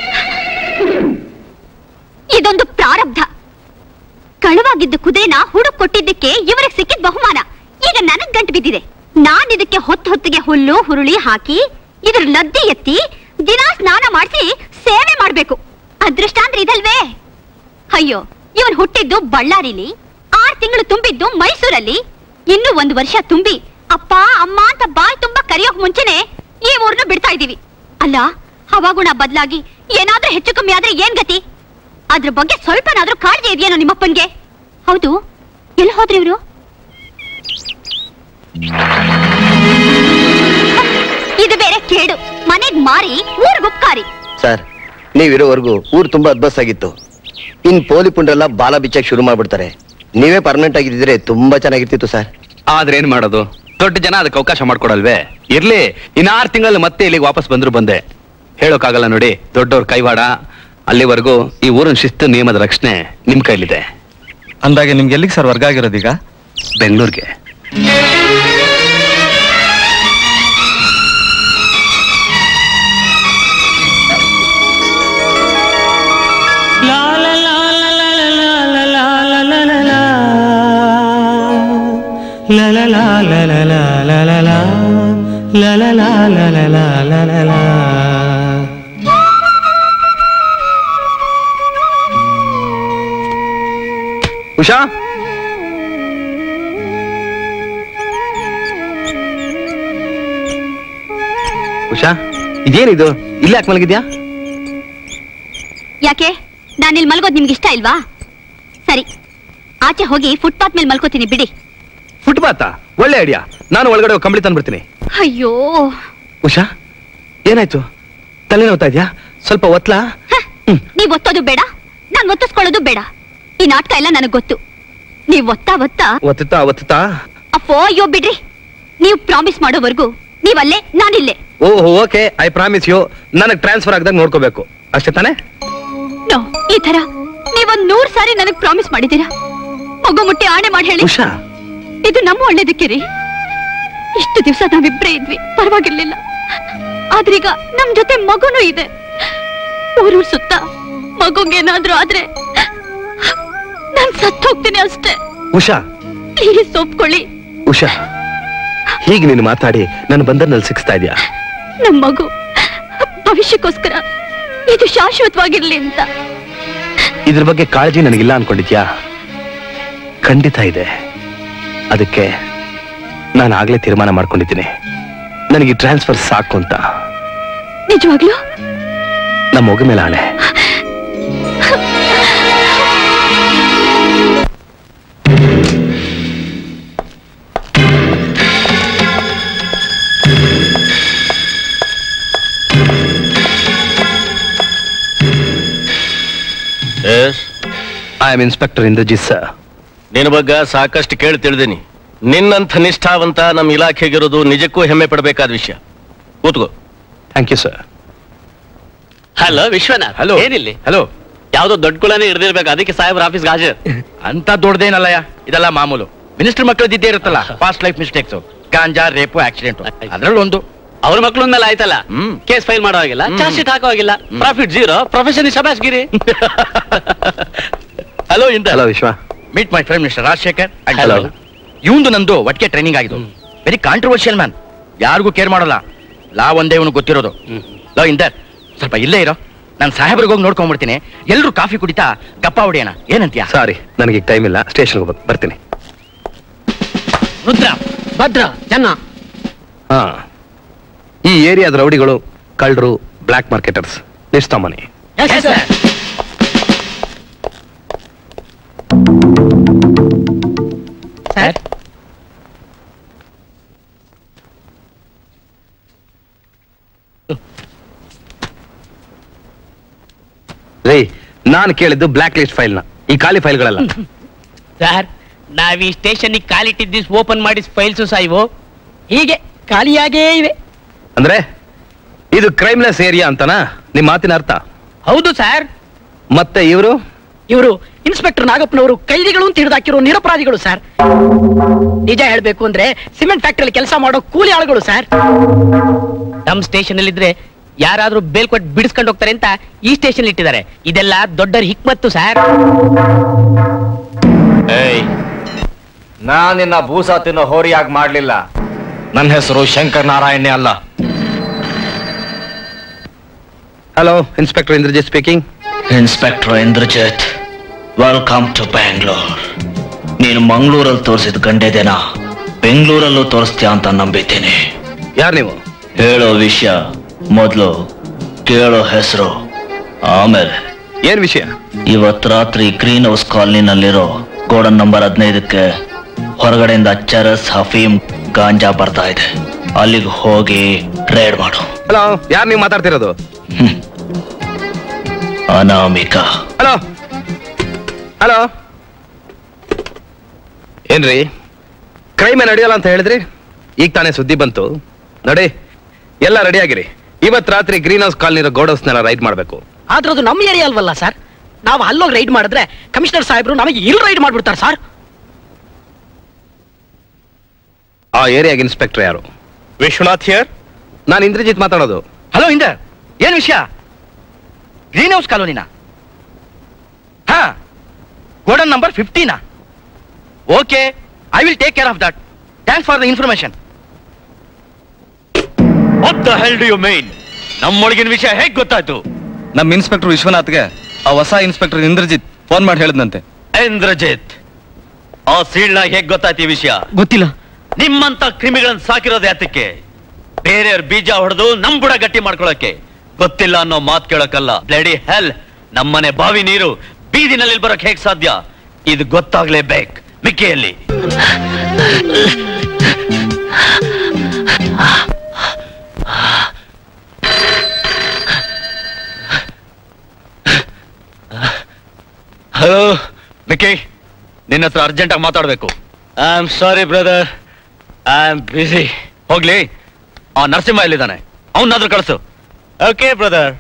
ಇದೊಂದು ಪ್ರಾರಬ್ಧ. ಕಳುವಾಗಿದ್ದ ಕುದುರೆನ ಹುಡುಕ್ ಕೊಟ್ಟಿದ್ದಕ್ಕೆ ಇವರಿಗೆ ಸಿಕ್ಕಿದ ಬಹುಮಾನ ಈಗ ನನಗ್ ಗಂಟು ಬಿದ್ದಿದೆ. ನಾನ್ ಇದಕ್ಕೆ ಹೊತ್ತು ಹೊತ್ತಿಗೆ ಹುಲ್ಲು ಹುರುಳಿ ಹಾಕಿ ಇದ್ರ ಲದ್ದಿ ಎತ್ತಿ ದಿನಾ ಸ್ನಾನ ಮಾಡಿಸಿ ಸೇವೆ ಮಾಡ್ಬೇಕು. ಅದೃಷ್ಟ ಅಂದ್ರೆ ಇದಲ್ವೇ? ಅಯ್ಯೋ, ಇವನ್ ಹುಟ್ಟಿದ್ದು ಬಳ್ಳಾರಿಲಿ, ಆರ್ ತಿಂಗಳು ತುಂಬಿದ್ದು ಮೈಸೂರಲ್ಲಿ, ಇನ್ನು ಒಂದು ವರ್ಷ ತುಂಬಿ ಅಪ್ಪ ಅಮ್ಮ ಅಂತ ಬಾಯ್ ತುಂಬಾ ಕರೆಯೋಕ್ ಮುಂಚೆನೆ ಈ ಊರ್ನ ಬಿಡ್ತಾ ಇದೀವಿ. ಅಲ್ಲ, ಹವಾಗುಣ ಬದಲಾಗಿ ಏನಾದ್ರೂ ಹೆಚ್ಚು ಕಮ್ಮಿ ಆದ್ರೆ ಏನ್ ಗತಿ? ಅದ್ರ ಬಗ್ಗೆ ಸ್ವಲ್ಪನಾದ್ರೂ ಕಾಳಜಿ ಇದೆಯೇನೋ ನಿಮ್ಮಪ್ಪನ್ಗೆ? ಹೌದು, ಎಲ್ಲಿ ಹೋದ್ರಿ ಇವ್ರು? ಇದು ಬೇರೆ ಕೇಡು, ಮನೆಗ್ ಮಾರಿ ಊರ್ಗ್ ಉಪ್ಕಾರಿ. ಸರ್, ನೀವಿರೋವರೆಗೂ ಊರ್ ತುಂಬಾ ಅದ್ಬಸ್ ಆಗಿತ್ತು. ಇನ್ ಪೋಲಿ ಪುಂಡ್ರೆಲ್ಲ ಬಾಲ ಬಿಚ್ಚಕ್ ಶುರು ಮಾಡ್ಬಿಡ್ತಾರೆ. ನೀವೇ ಪರ್ಮನೆಂಟ್ ಆಗಿದ್ರೆ ತುಂಬಾ ಚೆನ್ನಾಗಿರ್ತಿತ್ತು ಸರ್. ಆದ್ರೆ ಏನ್ ಮಾಡೋದು, ದೊಡ್ಡ ಜನ ಅದಕ್ಕೆ ಅವಕಾಶ ಮಾಡ್ಕೊಡಲ್ವೇ? ಇರ್ಲಿ, ಇನ್ ಆರು ತಿಂಗಳಲ್ಲಿ ಮತ್ತೆ ಇಲ್ಲಿಗೆ ವಾಪಸ್ ಬಂದ್ರು ಬಂದೆ. ಹೇಳೋಕ್ಕಾಗಲ್ಲ ನೋಡಿ, ದೊಡ್ಡವ್ರ ಕೈವಾಡ. ಅಲ್ಲಿವರೆಗೂ ಈ ಊರಿನ ಶಿಸ್ತು ನಿಯಮದ ರಕ್ಷಣೆ ನಿಮ್ ಕೈಲಿದೆ. ಅಂದಾಗೆ ನಿಮ್ಗೆ ಎಲ್ಲಿಗೆ ಸರ್ ವರ್ಗ ಆಗಿರೋದೀಗ? ಬೆಂಗಳೂರಿಗೆ. La la la la la la la la la la la la la la la la la la la la la la. Usha, Usha, ಇದೇನಿದು? ಇಲ್ಲೇ ಯಾಕೆ ಮಲಗಿದ್ಯಾ? ಯಾಕೆ ನಾನಿಲ್ಲಿ ಮಲ್ಗೋದ್ ನಿಮ್ಗೆ ಇಷ್ಟ ಇಲ್ವಾ? ಸರಿ, ಆಚೆ ಹೋಗಿ ಫುಟ್ಪಾತ್ ಮೇಲೆ ಮಲ್ಕೋತೀನಿ ಬಿಡಿ. ಫುಟ್ಪಾತಾ? ಒಳ್ಳೆ ಐಡಿಯಾ. ನಾನು ಒಳಗಡೆ ಕಂಬಳಿ ತಂದ್ಬಿಡ್ತೀನಿ. ಅಯ್ಯೋ ಉಷಾ, ಏನಾಯ್ತು? ತಲೆ ನೋವ್ತಾ ಇದ್ಯಾ? ಸ್ವಲ್ಪ ಒತ್ಲಾ? ನೀವ್ ಒತ್ತೋದು ಬೇಡ, ನಾನ್ ಒತ್ತಿಸ್ಕೊಳ್ಳೋದು ಬೇಡ. ಈ ನಾಟಕ ಎಲ್ಲ ನನಗ್ ಗೊತ್ತು. ನೀವ್ ಒತ್ತಾ ಒತ್ತಾ ಒತ್ತುತ್ತಾ ಒತ್ತುತ್ತಾ ಅಪ್ಪೋ ಅಯ್ಯೋ ಬಿಡ್ರಿ. ನೀವ್ ಪ್ರಾಮಿಸ್ ಮಾಡೋವರೆಗೂ ನೀವಲ್ಲೇ ನಾನಿಲ್ಲೇ. Oh okay, I promise you. ನನಗ್ ಟ್ರಾನ್ಸ್ಫರ್ ಆಗದಾಗ ನೋಡ್ಕೋಬೇಕು ಅಷ್ಟೇ ತಾನೇ? ನೋ, ಈ ತರ ನೀವೊಂದ್ ನೂರ್ ಸಾರಿ ನನಗ್ ಪ್ರಾಮಿಸ್ ಮಾಡಿದೀರಾ. ಮಗು ಮುಟ್ಟಿ ಆಣೆ ಮಾಡಿ ಹೇಳಿ. ಉಷಾ, ಇದು ನಮ್ಮ ಒಳ್ಳೇದಕ್ಕೆ ರೀ. ಇಷ್ಟು ದಿವಸ ನಾವಿಬ್ರೇ ಇದ್ವಿ, ಪರವಾಗಿರ್ಲಿಲ್ಲ. ಆದ್ರೀಗ ನಮ್ ಜೊತೆ ಮಗುನೂ ಇದೆ. ಊರೂರ್ ಸುತ್ತ ಮಗುಗೇನಾದ್ರೂ ಆದ್ರೆ ನಾನ್ ಸತ್ತು ಹೋಗ್ತೀನಿ ಅಷ್ಟೇ. ಉಷಾ ಪ್ಲೀಸ್ ಒಪ್ಕೊಳ್ಳಿ. ಉಷಾ, ಹೀಗೆ ನೀನು ಮಾತಾಡಿ ನನ್ನ ಬಂಧನಲ್ಲಿ ಸಿಕ್ಸ್ತಾ ಇದೆಯಾ? ನಮ್ ಮಗು ಭವಿಷ್ಯಕ್ಕೋಸ್ಕರ ಇದು ಶಾಶ್ವತವಾಗಿರ್ಲಿ ಅಂತ. ಇದ್ರ ಬಗ್ಗೆ ಕಾಳಜಿ ನನಗಿಲ್ಲ ಅನ್ಕೊಂಡಿದ್ಯಾ? ಖಂಡಿತ ಇದೆ. ಅದಕ್ಕೆ ನಾನು ಆಗ್ಲೇ ತೀರ್ಮಾನ ಮಾಡ್ಕೊಂಡಿದ್ದೀನಿ, ನನಗೆ ಟ್ರಾನ್ಸ್ಫರ್ ಸಾಕು ಅಂತ. ನಿಜವಾಗ್ಲೂ? ನಮ್ಮ ಮಗು ಮೇಲೆ ಆಣೆ. I am inspector Indrajit sir. ನಿನ್ನ ಬಗ್ಗೆ ಸಾಕಷ್ಟು ಕೇಳಿ ತಿಳಿದೀನಿ. ನಿನ್ನಂಥ ನಿಷ್ಠಾವಂತ ನಮ್ಮ ಇಲಾಖೆಗಿರೋದು ನಿಜಕ್ಕೂ ಹೆಮ್ಮೆ ಪಡಬೇಕಾದ ವಿಷಯ. ಕೂತ್ಕೋ. Thank you sir. Hello Vishwanath. Hello. ಏನಿಲ್ಲಿ? ಹಲೋ. ಯಾವ್ದೋ ದೊಡ್ಡ ಕುಳನೇ ಹಿಡ್ದಿರ್ಬೇಕು, ಅದಕ್ಕೆ ಸಾಹೇಬ್ರ ಆಫೀಸ್ಗೆ ಹಾಜರ್. ಅಂತ ದೊಡ್ಡದೇನಲ್ಲಯ್ಯ, ಇದೆಲ್ಲ ಮಾಮೂಲು. ಮಿನಿಸ್ಟರ್ ಮಕ್ಕಳದ್ದಿದ್ದೇ ಇರುತ್ತಲ್ಲ, ಪಾಸ್ಟ್ ಲೈಫ್ ಮಿಸ್ಟೇಕ್ಸ್, ಗಾಂಜಾ, ರೇಪು, ಆಕ್ಸಿಡೆಂಟ್, ಅದ್ರಲ್ಲಿ ಒಂದು. ಅವ್ರ ಮಕ್ಳು ಮೇಲೆ ಆಯ್ತಲ್ಲ, ಕೇಸ್ ಫೈಲ್ ಮಾಡೋ ಹಾಗಿಲ್ಲ, ಚಾರ್ಜ್ ಶೀಟ್ ಹಾಕೋ ಹಾಗಿಲ್ಲ, ಪ್ರಾಫಿಟ್ ಜೀರೋ, ಪ್ರೊಫೆಷನ್ ಶಬಾಷ್ ಗಿರಿ. Hello Indra. Hello Vishwa. Meet my friend mister Rajashekar. Hello. ಇವಂದು ನಂದು ಒಟ್ಟಿಗೆ ಟ್ರೈನಿಂಗ್ ಆಗಿದ್ದು. ವೆರಿ ಕಾಂಟ್ರವರ್ಷಿಯಲ್ ಮ್ಯಾನ್, ಯಾರಿಗೂ ಕೇರ್ ಮಾಡೋಲ್ಲ. ಲಾ ಒಂದೇ ಇವನು ಗೊತ್ತಿರೋದು. ಲೋ ಇಂದರ್, ಸ್ವಲ್ಪ ಇಲ್ಲೇ ಇರೋ, ನಾನು ಸಾಹೇಬ್ರಿಗೆ ಹೋಗಿ ನೋಡ್ಕೊಂಡ್ಬಿಡ್ತೀನಿ. ಎಲ್ರು ಕಾಫಿ ಕುಡಿತಾ ಗಪ್ಪ ಹೊಡಿಯೋಣ, ಏನಂತೀಯ? ಸಾರಿ, ನನಗೆ ಟೈಮ್ ಇಲ್ಲ, ಸ್ಟೇಷನ್ಗೆ ಹೋಗ್ಬೇಕು, ಬರ್ತೀನಿ. ರುದ್ರ, ಭದ್ರ, ಚೆನ್ನ. ಹಾ, ಈ ಏರಿಯಾದ ರೌಡಿಗಳು, ಕಳ್ಳರು, ಬ್ಲ್ಯಾಕ್ ಮಾರ್ಕೆಟರ್ಸ್, ಲಿಸ್ಟ್ ತಮ್ಮನಿ. ಸರ್, ರೇ, ನಾನು ಕೇಳಿದ್ದು ಬ್ಲ್ಯಾಕ್ ಲಿಸ್ಟ್ ಫೈಲ್ನ, ಈ ಖಾಲಿ ಫೈಲ್ಗಳಲ್ಲ. ಸರ್, ನಾವ್ ಈ ಸ್ಟೇಷನ್ ಕಾಲಿಟ್ಟಿದ್ದು ಓಪನ್ ಮಾಡಿ ಫೈಲ್ಸ್ ಸಾಯಿವು ಹೀಗೆ ಖಾಲಿಯಾಗೇ ಇವೆ. ಅಂದ್ರೆ ಇದು ಕ್ರೈಮ್ಲೆಸ್ ಏರಿಯಾ ಅಂತನಾ ನಿಮ್ ಮಾತಿನ ಅರ್ಥ? ಹೌದು ಸರ್. ಮತ್ತೆ ಇವರು ಇವರು ಇನ್ಸ್ಪೆಕ್ಟರ್ ನಾಗಪ್ಪನವರು ಕೈದಿಗಳು ಅಂತ ಹಿಡಿದಾಕಿರೋ ನಿರಪರಾಧಿಗಳು ಸರ್. ನಿಜ ಹೇಳ್ಬೇಕು ಅಂದ್ರೆ ಸಿಮೆಂಟ್ ಫ್ಯಾಕ್ಟರಿಯಲ್ಲಿ ಕೆಲಸ ಮಾಡೋ ಕೂಲಿ ಆಳುಗಳು ಸರ್. ನಮ್ ಸ್ಟೇಷನ್ ಅಲ್ಲಿ ಇದ್ರೆ ಯಾರಾದ್ರೂ ಬೇಲ್ ಕೊಟ್ಟು ಬಿಡಿಸ್ಕೊಂಡು ಹೋಗ್ತಾರೆ ಅಂತ ಈ ಸ್ಟೇಷನ್ ಇಟ್ಟಿದ್ದಾರೆ. ಇದೆಲ್ಲ ದೊಡ್ಡ ಹಿಕ್ಮತ್ತು ಸರ್. ಏಯ್, ನಾನ್ ನಿನ್ನ ಭೂಸ ತಿನ್ನೋ ಹೋರಿಯಾಗಿ ಮಾಡ್ಲಿಲ್ಲ. ನನ್ನ ಹೆಸರು ಶಂಕರ್ ನಾರಾಯಣೆ ಅಲ್ಲ. Hello, inspector Indrajit speaking. Inspector Indrajit, welcome to Bangalore. ನೀನು ಮಂಗಳೂರಲ್ಲಿ ತೋರಿಸಿದ ಗಂಡೆದೇನಾ ಬೆಂಗಳೂರಲ್ಲೂ ತೋರಿಸ್ತೀಯ ಅಂತ ನಂಬಿದ್ದೀನಿ. ಯಾರು ನೀವು? ಹೇಳೋ ವಿಷಯ ಮೊದಲು, ಕೇಳೋ ಹೆಸರು ಆಮೇಲೆ. ಏನ್ ವಿಷಯ? ಇವತ್ ರಾತ್ರಿ ಗ್ರೀನ್ ಹೌಸ್ ಕಾಲನಿನಲ್ಲಿರೋ ಗೋಡನ್ ನಂಬರ್ ಹದಿನೈದಕ್ಕೆ ಹೊರಗಡೆಯಿಂದ ಚರಸ್, ಹಫೀಮ್, ಗಾಂಜಾ ಬರ್ತಾ ಇದೆ. ಅಲ್ಲಿಗೆ ಹೋಗಿ ರೇಡ್ ಮಾಡು. ಹಲೋ, ಯಾರು ನೀವು ಮಾತಾಡ್ತಿರೋದು? ಅನಾಮಿಕಾ. ಹಲೋ ಹಲೋ, ಏನ್ರಿ ಕ್ರೈಮೇ ನಡೆಯಲ್ಲ ಅಂತ ಹೇಳಿದ್ರಿ? ಈಗ ತಾನೇ ಸುದ್ದಿ ಬಂತು. ನೋಡಿ, ಎಲ್ಲ ರೆಡಿ ಆಗಿರಿ. ಇವತ್ ರಾತ್ರಿ ಗ್ರೀನ್ ಹೌಸ್ ಕಾಲನಿ ಗೋಡ್ ಹೌಸ್ನೆಲ್ಲ ರೈಡ್ ಮಾಡ್ಬೇಕು. ಆದ್ರೆ ಅದು ನಮ್ಮ ಏರಿಯಾ ಅಲ್ವಲ್ಲ ಸರ್. ನಾವು ಅಲ್ಲೋಗಿ ರೈಡ್ ಮಾಡಿದ್ರೆ ಕಮಿಷನರ್ ಸಾಹೇಬ್ರು ನಮಗೆ ಇಲ್ಲಿ ರೈಡ್ ಮಾಡ್ಬಿಡ್ತಾರೆ ಸರ್. ಆ ಏರಿಯಾಗ ಇನ್ಸ್ಪೆಕ್ಟರ್ ಯಾರು? ವಿಶ್ವನಾಥ್ ಹಿಯರ್. ನಾನು ಇಂದ್ರಜಿತ್ ಮಾತಾಡೋದು. ಹಲೋ ಇಂದರ್, ಏನ್ ವಿಷಯ? ಗ್ರೀನ್ ಹೌಸ್ ಕಾಲೋನಿನಾ? ಹಾ, ಗೋಡನ್ ನಂಬರ್ ಫಿಫ್ಟೀನಾ? Okay, I will take care of that. Thanks for the information. What the hell do you mean? ನಮ್ಮೊಳಗಿನ ವಿಷಯ ಹೇಗ್ ಗೊತ್ತಾಯ್ತು? ನಮ್ಮ ಇನ್ಸ್ಪೆಕ್ಟರ್ ವಿಶ್ವನಾಥ್ಗೆ ಆ ಹೊಸ ಇನ್ಸ್ಪೆಕ್ಟರ್ ಇಂದ್ರಜಿತ್ ಫೋನ್ ಮಾಡಿ ಹೇಳಿದ್ನಂತೆ. ಇಂದ್ರಜಿತ್, ಆ ಸೀಳ್ನ ಹೇಗ್ ಗೊತ್ತಾಯ್ತು ಈ ವಿಷಯ? ಗೊತ್ತಿಲ್ಲ. ನಿಮ್ಮಂತ ಕ್ರಿಮಿಗಳನ್ನ ಸಾಕಿರೋದು ಯಾತಕ್ಕೆ? ಬೇರೆಯವ್ರ ಬೀಜ ಹೊಡೆದು ನಮ್ ಬುಡ ಗಟ್ಟಿ ಮಾಡ್ಕೊಳಕ್ಕೆ. ಗೊತ್ತಿಲ್ಲ ಅನ್ನೋ ಮಾತು ಕೇಳಕ್ಕಲ್ಲ. ಬ್ಲಡಿ ಹೆಲ್, ನಮ್ಮನೆ ಬಾವಿ ನೀರು ಬೀದಿನಲ್ಲಿ ಬರೋಕ್ ಹೇಗ್ ಸಾಧ್ಯ? ಇದು ಗೊತ್ತಾಗ್ಲೇಬೇಕು. ಮಿಕ್ಕಿಯಲ್ಲಿ ಹಲೋ ಮಿಕ್ಕಿ, ನಿನ್ನ ಹತ್ರ ಅರ್ಜೆಂಟ್ ಆಗಿ ಮಾತಾಡ್ಬೇಕು. I am sorry brother, I am busy. ಹೋಗ್ಲಿ, ಆ ನರಸಿಂಹ ಎಲ್ಲಿದ್ದಾನೆ? ಅವನಾದ್ರೂ ಕಳಿಸು. Okay brother.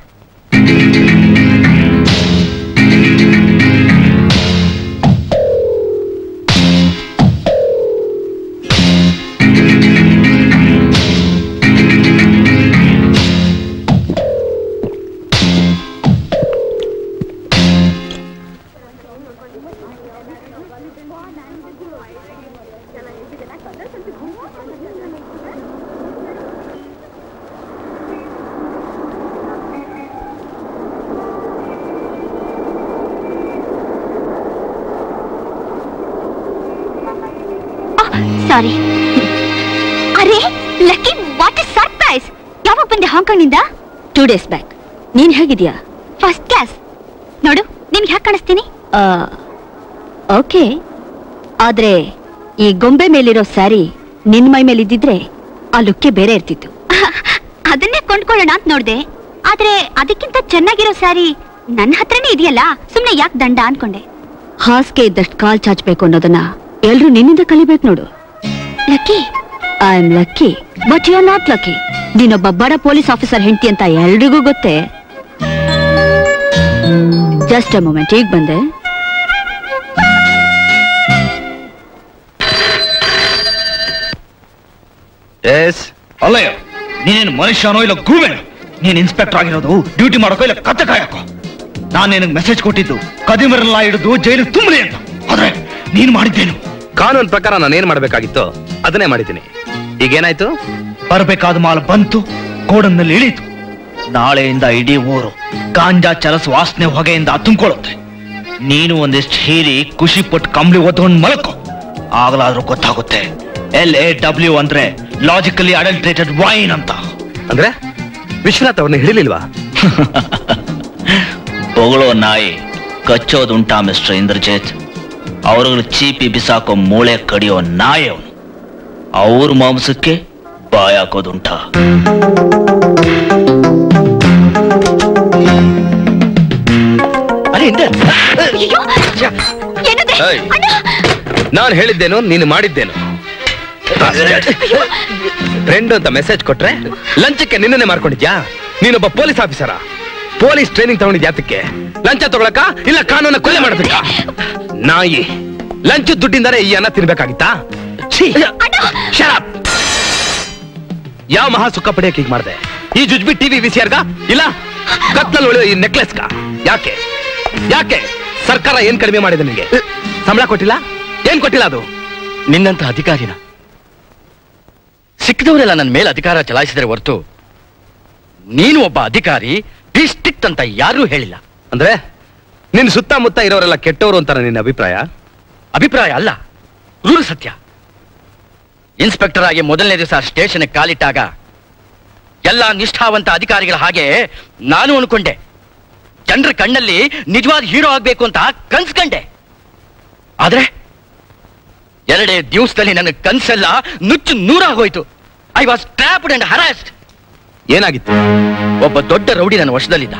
ಸಾರಿ. ಅರೆ ಲಕ್ಕಿ, ವಾಟ್ ಇಸ್ ಸರ್ಪ್ರೈಸ್! ಯಾವಾಗ ಬಂದೆ ಹಾಂಗ್ಕಾಂಗ್ನಿಂದ? Two days back. ನೀನ್ ಹೇಗಿದ್ಯಾ? First class. ನೋಡು, ನಿನ್ಗೆ ಹ್ಯಾಕ್ ಕಾಣಿಸ್ತೀನಿ? ಓಕೆ, ಆದ್ರೆ ಈ ಗೊಂಬೆ ಮೇಲಿರೋ ಸ್ಯಾರಿ ನಿನ್ ಮೈ ಮೇಲೆ ಇದ್ದಿದ್ರೆ ಆ ಲುಕ್ಕೆ ಬೇರೆ ಇರ್ತಿತ್ತು. ಅದನ್ನೇ ಕೊಂಡ್ಕೊಳ್ಳೋಣ ಅಂತ ನೋಡ್ದೆ, ಆದ್ರೆ ಅದಕ್ಕಿಂತ ಚೆನ್ನಾಗಿರೋ ಸ್ಯಾರಿ ನನ್ನ ಹತ್ರನೇ ಇದೆಯಲ್ಲ, ಸುಮ್ನೆ ಯಾಕೆ ದಂಡ ಅನ್ಕೊಂಡೆ. ಹಾಸ್ಗೆ ಇದ್ದಷ್ಟು ಕಾಲ್ ಚಾಚ್ಬೇಕು ಅನ್ನೋದನ್ನ ಎಲ್ರು ನಿನ್ನಿಂದ ಕಲಿಬೇಕು ನೋಡು. Lucky, I am lucky, but you are not lucky. ನೀನೊಬ್ಬ ಬಡ ಪೊಲೀಸ್ ಆಫೀಸರ್ ಹೆಂಡತಿ ಅಂತ ಎಲ್ರಿಗೂ ಗೊತ್ತೇ. ಜಸ್ಟ್ ಅ ಮೊಮೆಂಟ್, ಈಗ ಬಂದೆ. ಎಸ್ ಅಲ್ಲಯ್ಯ, ನೀನೇನು ಮನುಷ್ಯನೋ ಇಲ್ಲ ಗೂಬೆನೋ? ನೀನ್ ಇನ್ಸ್ಪೆಕ್ಟರ್ ಆಗಿರೋದು ಡ್ಯೂಟಿ ಮಾಡೋಕೋ ಇಲ್ಲ ಕತ್ತೆ ಕಾಯಕೋ? ನಾನು ನಿನಗೆ ಮೆಸೇಜ್ ಕೊಟ್ಟಿದ್ದು ಕದಿಮರಲ್ಲ ಹಿಡಿದು ಜೈಲಿಗೆ ತುಂಬಲಿ ಅಂತ. ಆದ್ರೆ ನೀನ್ ಮಾಡಿದ್ದೇನು? ಕಾನೂನು ಪ್ರಕಾರ ನಾನು ಏನ್ ಮಾಡ್ಬೇಕಾಗಿತ್ತು ಅದನ್ನೇ ಮಾಡಿದ್ದೀನಿ. ಈಗೇನಾಯ್ತು? ಬರಬೇಕಾದ ಮಾಲ್ ಬಂತು, ಗೋಡನ್ನಲ್ಲಿ ಇಳೀತು. ನಾಳೆಯಿಂದ ಇಡೀ ಊರು ಗಾಂಜಾ ಚರಸ್ ವಾಸನೆ ಹೊಗೆಯಿಂದ ತುಂಬಿಕೊಳ್ಳುತ್ತೆ. ನೀನು ಒಂದಿಷ್ಟು ಹೀರಿ ಖುಷಿ ಪಟ್ಟು ಕಂಬಳಿ ಒತ್ಕೊಂಡು ಮಲಕೋ, ಆಗ್ಲಾದ್ರೂ ಗೊತ್ತಾಗುತ್ತೆ ಎಲ್ ಎ ಡಬ್ಲ್ಯೂ ಅಂದ್ರೆ ಲಾಜಿಕಲಿ ಅಡಲ್ಟ್ರೇಟೆಡ್ ವೈನ್ ಅಂತ. ಅಂದ್ರೆ ವಿಶ್ವನಾಥ್ ಅವ್ರನ್ನ ಹಿಡಿಲಿಲ್ವಾ? ಹೊಗಳೋ ನಾಯಿ ಕಚ್ಚೋದುಂಟಾ ಮಿಸ್ಟರ್ ಇಂದ್ರಜಿತ್? ಅವ್ರಗಳು ಚೀಪಿ ಬಿಸಾಕೋ ಮೂಳೆ ಕಡಿಯೋ ನಾಯಿ ಅವನು. ಅವ್ರ ಮಾಂಸಕ್ಕೆ ಬಾಯ್ ಹಾಕೋದುಂಟಾ? ನಾನು ಹೇಳಿದ್ದೇನು, ನೀನು ಮಾಡಿದ್ದೇನು? ಫ್ರೆಂಡ್ ಅಂತ ಮೆಸೇಜ್ ಕೊಟ್ರೆ ಲಂಚಕ್ಕೆ ನಿನ್ನೆ ಮಾಡ್ಕೊಂಡಿದ್ಯಾ? ನೀನೊಬ್ಬ ಪೊಲೀಸ್ ಆಫೀಸರ, ಪೊಲೀಸ್ ಟ್ರೈನಿಂಗ್ ತಗೊಂಡಿದ್ಯಾ? ಯಾತಕ್ಕೆ? ಲಂಚ ತಗೊಳಕ ಇಲ್ಲ ಕಾನೂನ ಕೊಲೆ ಮಾಡಬೇಕಾ? ನಾಯಿ, ಲಂಚದ ದುಡ್ಡಿಂದಾನೆ ಈ ಅನ್ನ ತಿನ್ಬೇಕಾಗಿತ್ತಾ? ಯಾವ ಮಹಾ ಸುಖ ಪಡೆಯಕ್ಕೆ ಹೀಗೆ ಮಾಡಿದೆ? ಈ ಜುಜ್ಬಿ ಟಿವಿ ವಿಸಿಆರ್ಗ ಇಲ್ಲ ಕತ್ಲಲ್ಲಿ ಉಳಿಯೋ ಈ ನೆಕ್ಲೆಸ್ಗ? ಯಾಕೆ ಯಾಕೆ ಸರ್ಕಾರ ಏನ್ ಕಡಿಮೆ ಮಾಡಿದೆ ನಿನಗೆ? ಸಂಬಳ ಕೊಟ್ಟಿಲ್ಲ? ಏನ್ ಕೊಟ್ಟಿಲ್ಲ? ಅದು ನಿನ್ನಂತ ಅಧಿಕಾರಿನ ಸಿಕ್ಕಿದವರೆಲ್ಲ ನನ್ನ ಮೇಲೆ ಅಧಿಕಾರ ಚಲಾಯಿಸಿದರೆ ಹೊರತು ನೀನು ಒಬ್ಬ ಅಧಿಕಾರಿ ಡಿಸ್ಟ್ರಿಕ್ಟ್ ಅಂತ ಯಾರೂ ಹೇಳಿಲ್ಲ. ಅಂದ್ರೆ ನಿನ್ ಸುತ್ತಮುತ್ತ ಇರೋರೆಲ್ಲ ಕೆಟ್ಟವರು ಅಂತ ನಿನ್ನ ಅಭಿಪ್ರಾಯ? ಅಭಿಪ್ರಾಯ ಅಲ್ಲ, ರೂಢ ಸತ್ಯ. ಇನ್ಸ್ಪೆಕ್ಟರ್ ಆಗಿ ಮೊದಲನೇ ದಿವಸ ಸ್ಟೇಷನ್ ಕಾಲಿಟ್ಟಾಗ ಎಲ್ಲ ನಿಷ್ಠಾವಂತ ಅಧಿಕಾರಿಗಳ ಹಾಗೆ ನಾನು ಅನ್ಕೊಂಡೆ. ಜನರ ಕಣ್ಣಲ್ಲಿ ನಿಜವಾದ ಹೀರೋ ಆಗ್ಬೇಕು ಅಂತ ಕನ್ಸ್ಕೊಂಡೆ. ಆದ್ರೆ ಎರಡೇ ದಿವಸದಲ್ಲಿ ನನ್ನ ಕನ್ಸೆಲ್ಲ ನುಚ್ಚು ನೂರಾಗೋಯ್ತು. I was trapped and harassed. ಏನಾಗಿತ್ತು? ಒಬ್ಬ ದೊಡ್ಡ ರೌಡಿ ನನ್ನ ವಶದಲ್ಲಿದ್ದ.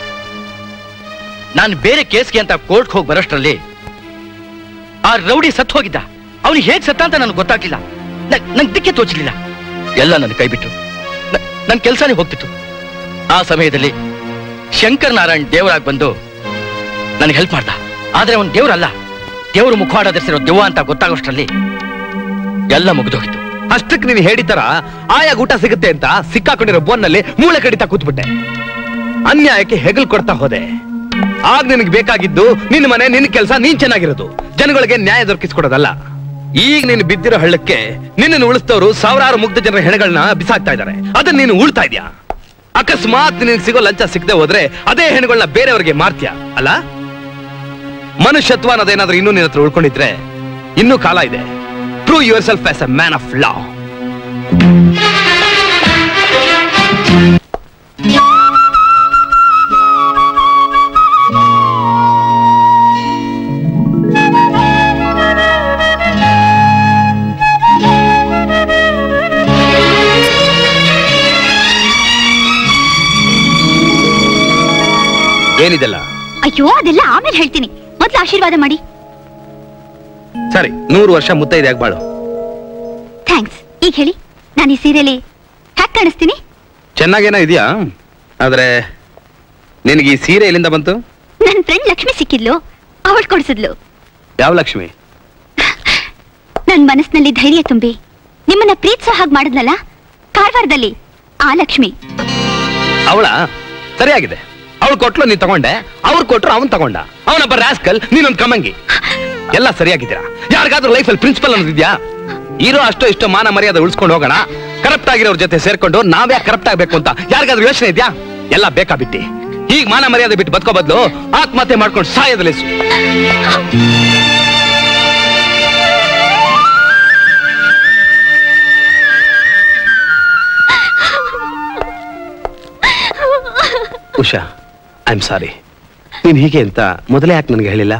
ನಾನು ಬೇರೆ ಕೇಸ್ಗೆ ಅಂತ ಕೋರ್ಟ್ಗೆ ಹೋಗಿ ಬರೋಷ್ಟರಲ್ಲಿ ಆ ರೌಡಿ ಸತ್ತು ಹೋಗಿದ್ದ. ಅವನು ಹೇಗ್ ಸತ್ತ ಅಂತ ನನಗೆ ಗೊತ್ತಾಗ್ಲಿಲ್ಲ. ನನ್ ದಿಕ್ಕೆ ತೋಚಲಿಲ್ಲ. ಎಲ್ಲ ನನ್ನ ಕೈ ಬಿಟ್ಟು ನನ್ನ ಕೆಲಸನೇ ಹೋಗ್ತಿತ್ತು. ಆ ಸಮಯದಲ್ಲಿ ಶಂಕರ್ ನಾರಾಯಣ್ ದೇವರಾಗಿ ಬಂದು ನನಗೆ ಹೆಲ್ಪ್ ಮಾಡ್ದ. ಆದ್ರೆ ಅವನು ದೇವರಲ್ಲ, ದೇವರು ಮುಖವಾಡ ಧರಿಸಿರೋ ದೆವ್ವ ಅಂತ ಗೊತ್ತಾಗೋಷ್ಟರಲ್ಲಿ ಎಲ್ಲ ಮುಗಿದೋಗಿತ್ತು. ಅಷ್ಟಕ್ಕೆ ನೀನು ಹೇಳಿತರ ಆಯಾಗ ಊಟ ಸಿಗುತ್ತೆ ಅಂತ ಸಿಕ್ಕಾಕೊಂಡಿರೋ ಬೋನ್ನಲ್ಲಿ ಮೂಳೆ ಕಡಿತಾ ಕೂತ್ಬಿಟ್ಟೆ. ಅನ್ಯಾಯಕ್ಕೆ ಹೆಗಲ್ ಕೊಡ್ತಾ ಹೋದೆ. ಆಗ ನಿನಗೆ ಬೇಕಾಗಿದ್ದು ನಿನ್ನ ಮನೆ, ನಿನ್ನ ಕೆಲಸ, ನೀನ್ ಚೆನ್ನಾಗಿರೋದು. ಜನಗಳಿಗೆ ನ್ಯಾಯ ದೊರಕಿಸ್ಕೊಡೋದಲ್ಲ. ಈಗ ನೀನು ಬಿದ್ದಿರೋ ಹಳ್ಳಕ್ಕೆ ನಿನ್ನನ್ನು ಉಳಿಸ್ತವ್ರು ಸಾವಿರಾರು ಮುಗ್ಧ ಜನರ ಹೆಣಗಳನ್ನ ಬಿಸಾಕ್ತಾ ಇದ್ದಾರೆ. ಅದನ್ನ ನೀನು ಉಳ್ತಾ ಇದ್ಯಾ? ಅಕಸ್ಮಾತ್ ನಿನಗೆ ಸಿಗೋ ಲಂಚ ಸಿಗದೆ ಹೋದ್ರೆ ಅದೇ ಹೆಣಗಳನ್ನ ಬೇರೆಯವ್ರಿಗೆ ಮಾರ್ತ್ಯಾ ಅಲ್ಲ? ಮನುಷ್ಯತ್ವ ಅನ್ನೋದೇನಾದ್ರೂ ಇನ್ನೂ ನಿನ್ನ ಹತ್ರ ಉಳ್ಕೊಂಡಿದ್ರೆ ಇನ್ನೂ ಕಾಲ ಇದೆ. Prove yourself as a man of law. ಏನಿದೆಲ್ಲ? ಅಯ್ಯೋ ಅದೆಲ್ಲ ಆಮೇಲೆ ಹೇಳ್ತೀನಿ, ಮೊದ್ಲು ಆಶೀರ್ವಾದ ಮಾಡಿ. ಸರಿ, ನೂರು ವರ್ಷ ಮುತ್ತೈದೆ ಬಾಳು. ಥ್ಯಾಂಕ್ಸ್. ಈಗ ಹೇಳಿ, ನಾನು ಈ ಸೀರೆಯಲ್ಲಿ ಹ್ಯಾಕ್ ಕಾಣಿಸ್ತೀನಿ? ಚೆನ್ನಾಗೇನೋ ಇದೆಯಾ, ಆದ್ರೆ ನಿನಗೆ ಈ ಸೀರೆ ಎಲ್ಲಿಂದ ಬಂತು? ನನ್ನ ಫ್ರೆಂಡ್ ಲಕ್ಷ್ಮಿ ಸಿಕ್ಕಿದ್ಲು, ಅವಳು ಕೊಡಿಸಿದ್ಲು. ಯಾವ ಲಕ್ಷ್ಮಿ? ನನ್ನ ಮನಸ್ಸಿನಲ್ಲಿ ಧೈರ್ಯ ತುಂಬಿ ನಿಮ್ಮನ್ನ ಪ್ರೀತಿಸೋ ಹಾಗೆ ಮಾಡಿದ್ನಲ್ಲ ಕಾರವಾರದಲ್ಲಿ, ಆ ಲಕ್ಷ್ಮಿ. ಅವಳ? ಸರಿಯಾಗಿದೆ. ಅವ್ಳು ಕೊಟ್ಲು, ನೀನ್ ತಗೊಂಡೆ. ಅವ್ರು ಕೊಟ್ರು, ಅವನ್ ತಗೊಂಡ. ಅವನೊಬ್ಬ ರಾಸ್ಕಲ್, ನೀನೊಂದ್ ಕಮಂಗಿ. ಎಲ್ಲ ಸರಿಯಾಗಿದ್ದೀರಾ? ಯಾರಿಗಾದ್ರೂ ಲೈಫಲ್ಲಿ ಪ್ರಿನ್ಸಿಪಲ್ ಅನ್ನೋದಿದ್ಯಾ? ಇರೋ ಅಷ್ಟೋ ಇಷ್ಟೋ ಮಾನ ಮರ್ಯಾದೆ ಉಳಿಸ್ಕೊಂಡು ಹೋಗೋಣ, ಕರಪ್ಟ್ ಆಗಿರೋರ್ ಜೊತೆ ಸೇರ್ಕೊಂಡು ನಾವ್ಯಾ ಕರಪ್ಟ್ ಆಗ್ಬೇಕು ಅಂತ ಯಾರಿಗಾದ್ರೂ ಯೋಚನೆ ಇದೆಯಾ? ಎಲ್ಲ ಬೇಕಾ ಬಿಟ್ಟಿ ಈಗ ಮಾನ ಮರ್ಯಾದೆ ಬಿಟ್ಟು ಬದುಕೋ ಬದಲು ಆತ್ಮಹತ್ಯೆ ಮಾಡ್ಕೊಂಡು ಸಾಯೋದಲ್ಲ. Usha, I am sorry. ನೀನ್ ಹೀಗೆ ಅಂತ ಮೊದಲೇ ಯಾಕೆ ನನಗೆ ಹೇಳಿಲ್ಲ?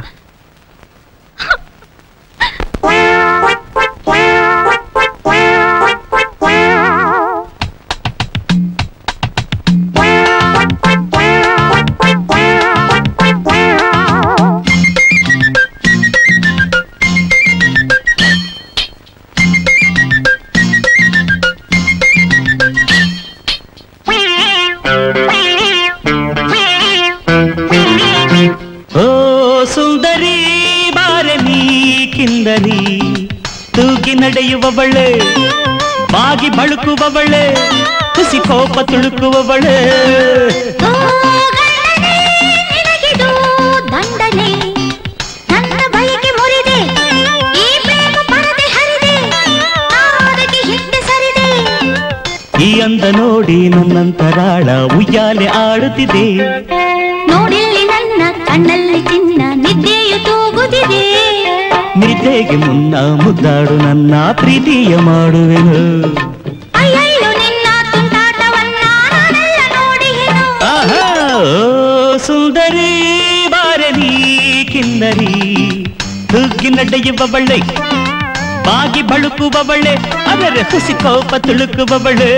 ತೂಗಿ ನಡೆಯುವವಳೆ, ಬಾಗಿ ಬಳುಕುವವಳೆ, ಹುಸಿ ಕೋಪ ತುಳುಕುವವಳೆ. ದಂಡನೆ ನನ್ನ ಬೈಗೆ ಮುರಿದೆ, ಈ ಪ್ರೇಮ ಪರದೆ ಹರಿದೆ, ಅದಕ್ಕೆ ಹಿಂದೆ ಸರಿದೆ. ಈ ಅಂದ ನೋಡಿ ನನ್ನಂತರಾಳ ಉಯ್ಯಾಲೆ ಆಡುತ್ತಿದೆ. ನೋಡಿಲ್ಲಿ ನನ್ನ ಕಣ್ಣಲ್ಲಿ ಚಿನ್ನ, ನಿದ್ದೆಯು ತೂಗುತ್ತಿದೆ. ನಿದ್ದೆಗೆ ಮುನ್ನ ಮುದ್ದಾಡು ನನ್ನ ಪ್ರೀತಿಯ ಮಾಡುವೆನು. ಅಯ್ಯಯ್ಯೋ ನಿನ್ನ ತುಂಟಾಟವನ್ನ ನಾನೆಲ್ಲ ನೋಡಿಹೆನು. ಆಹಾ, ಸುಂದರಿ ಬಾರೆ ನೀ ಕಿನ್ನರಿ, ತೂಗಿ ನಡೆಯುವವಳೆ, ಬಾಗಿ ಬಳುಕುವವಳೆ, ಅದರ ಹುಸಿ ಕೋಪ ತುಳುಕುವವಳೆ.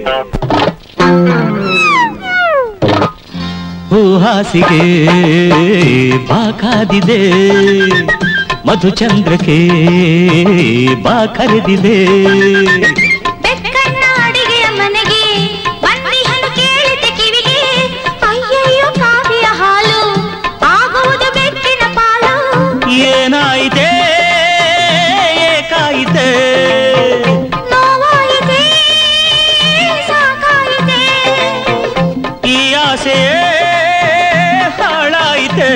ಹೂಹಾಸಿಗೆ ಬಾಕಾದಿದೆ, ಮಧುಚಂದ್ರಕ್ಕೆ ಬಾ ಕರೆದಿದೆ. ಬೆಕ್ಕಣ್ಣ ಅಡಿಗೆಯ ಮನೆಗೆ ಬಂದಿಹನು ಕೇಳಿದೆ ಕಿವಿಗೆ. ಅಯ್ಯಯ್ಯೋ ಕಾವ್ಯ ಹಾಲು ಆಗುವುದು ಬೆಕ್ಕಿನ ಪಾಲು. ಏನಾಯಿತೆ ಏಕಾಯಿತೆ, ನೋವಾಯಿತೆ ಸಾಕಾಯಿತೆ, ಈ ಆಸೆ ಹಾಳಾಯಿತೆ.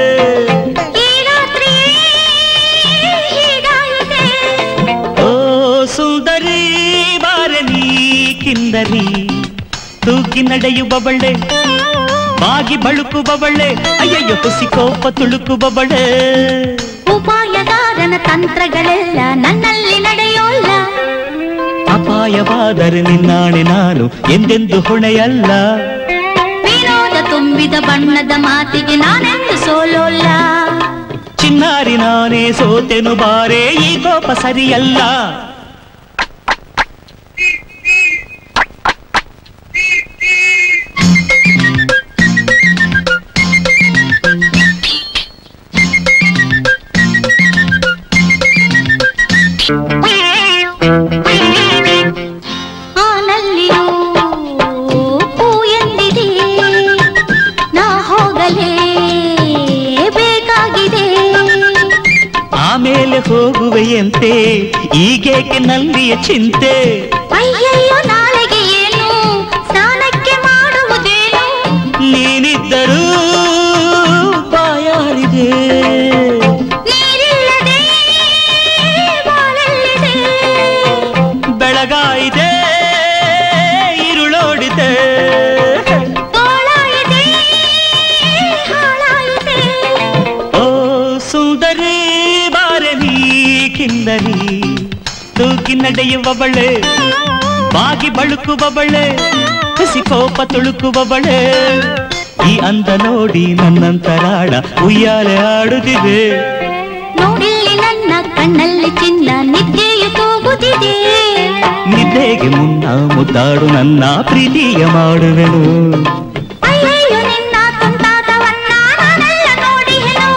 ಸುಂದರಿ ಬಾರೆ ನೀ ಕಿಂದರಿ, ತೂಗಿ ನಡೆಯುವವಳೆ, ಬಾಗಿ ಬಳುಕುವವಳೆ, ಅಯ್ಯಯ್ಯೋ ಹುಸಿ ಕೋಪ ತುಳುಕುವವಳೆ. ಉಪಾಯಗಾರನ ತಂತ್ರಗಳೆಲ್ಲ ನನ್ನಲ್ಲಿ ನಡೆಯೋಲ್ಲ. ಅಪಾಯವಾದರೆ ನಿನ್ನಾಣೆ ನಾನು ಎಂದೆಂದು ಹೊಣೆಯಲ್ಲ. ವಿನೋದ ತುಂಬಿದ ಬಣ್ಣದ ಮಾತಿಗೆ ನಾನೆಂದು ಸೋಲೋಲ್ಲ. ಚಿನ್ನಾರಿ ನಾನೇ ಸೋತೆನು ಬಾರೆ, ಈ ಕೋಪ ಸರಿಯಲ್ಲ. ಆನಲ್ಲಿಯೂ ಹೂ ಎಂದಿದೆ, ನಾ ಹೋಗಲೇ ಬೇಕಾಗಿದೆ. ಆಮೇಲೆ ಹೋಗುವೆಯಂತೆ, ಈಗೇಕೆ ನಲ್ಲಿಯ ಚಿಂತೆ. ಅಯ್ಯಯ್ಯೋ ನಾಳೆಗೆ ಏನು, ಸ್ನಾನಕ್ಕೆ ಮಾಡುವುದೇನು. ನೀನಿದ್ದರೂ ಬಾಯಾರಿದೆ, ನೀರಿಲ್ಲದೆ ಬಾಳ ಸುಂದರಿ ಬಾರೆ ನೀ ಕಿನ್ನರಿ ತೂಗಿ ನಡೆಯುವವಳೆ ಬಾಗಿ ಬಳುಕುವವಳೆ ಹಸಿ ಕೋಪ ತುಳುಕುವವಳೆ ಈ ಅಂದ ನೋಡಿ ನನ್ನಂತರಾಳ ಉಯ್ಯಾಲೆ ಆಡುತ್ತಿದೆ ನೋಡಿಲ್ಲಿ ನನ್ನ ಕಣ್ಣಲ್ಲಿ ಚಿನ್ನ ನಿದ್ದೆಯು ತೂಗುತ್ತಿದೆ ನಿದ್ದೆಗೆ ಮುನ್ನ ಮುದ್ದಾಡು ನನ್ನ ಪ್ರೀತಿಯ ಮಾಡುವೆನು ಅಯ್ಯಯ್ಯೋ ನಿನ್ನ ತುಂಟಾಟವನ್ನ ನಾನೆಲ್ಲ ನೋಡಿಹೆನು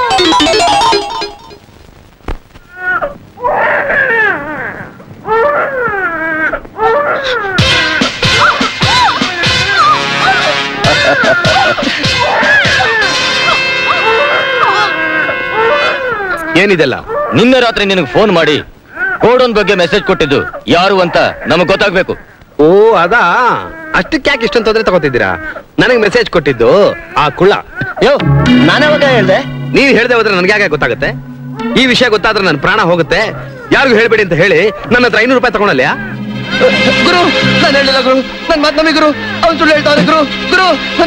ಏನಿದೆಲ್ಲ? ನಿನ್ನೆ ರಾತ್ರಿ ನಿನಗೆ ಫೋನ್ ಮಾಡಿ ಗೋಡೌನ್ ಬಗ್ಗೆ ಮೆಸೇಜ್ ಕೊಟ್ಟಿದ್ದು ಯಾರು ಅಂತ ನಮಗ್ ಗೊತ್ತಾಗ್ಬೇಕು. ಓ ಅದಾ, ಅಷ್ಟಕ್ಕೆ ಯಾಕೆ ಇಷ್ಟೊಂದು ತೊಂದರೆ ತಗೋತಿದ್ದೀರಾ? ನನಗೆ ಮೆಸೇಜ್ ಕೊಟ್ಟಿದ್ದು ಆ ಕುಳ್ಳ. ಯೋ ನಾನಾವಾಗ ಹೇಳ್ದೆ? ನೀನ್ ಹೇಳ್ದೆ ಹೋದ್ರೆ ನನ್ಗೆ ಯಾಕೆ ಗೊತ್ತಾಗುತ್ತೆ? ಈ ವಿಷಯ ಗೊತ್ತಾದ್ರೆ ನನ್ನ ಪ್ರಾಣ ಹೋಗುತ್ತೆ. ಯಾರಿಗೂ ಹೇಳ್ಬೇಡಿ ಅಂತ ಹೇಳಿ ನನ್ನ ಹತ್ರ ಐನೂರು ರೂಪಾಯಿ ತಗೊಳಲ್ಲ? ಗುರು ನಾನು ಹೇಳಿಲ್ಲ ಗುರು, ನನ್ ಮಾತ್ ನಮಗೆ ಗುರು, ಅವ್ನು ಸುಳ್ಳು ಹೇಳ್ತಾನೆ ಗುರು. ಗುರು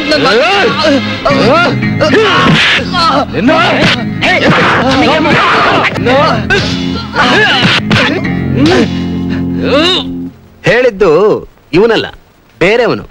ಹೇಳಿದ್ದು ಇವನಲ್ಲ, ಬೇರೆಯವನು.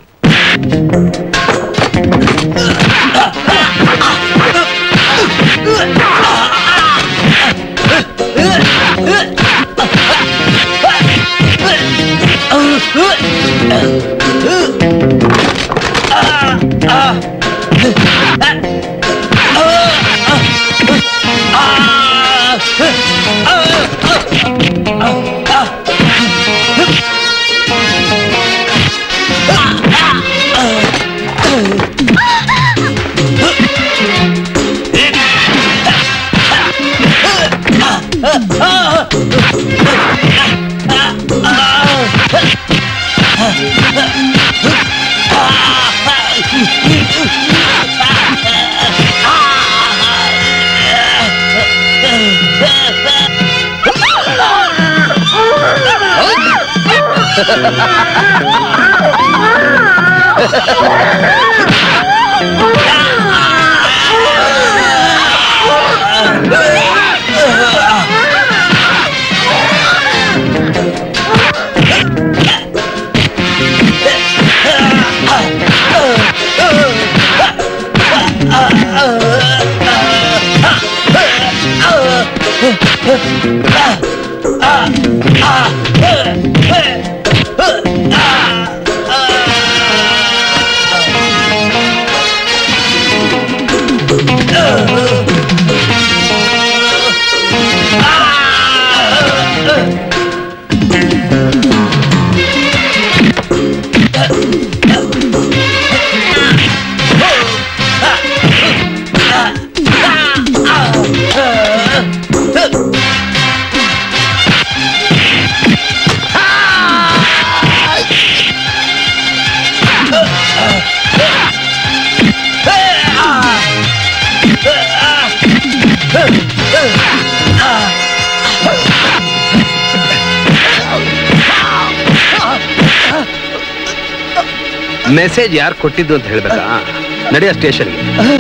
ಮೆಸೇಜ್ ಯಾರು ಕೊಟ್ಟಿದ್ದು ಅಂತ ಹೇಳ್ಬೇಕಾ? ನಡೆಯ ಸ್ಟೇಷನ್ಗೆ.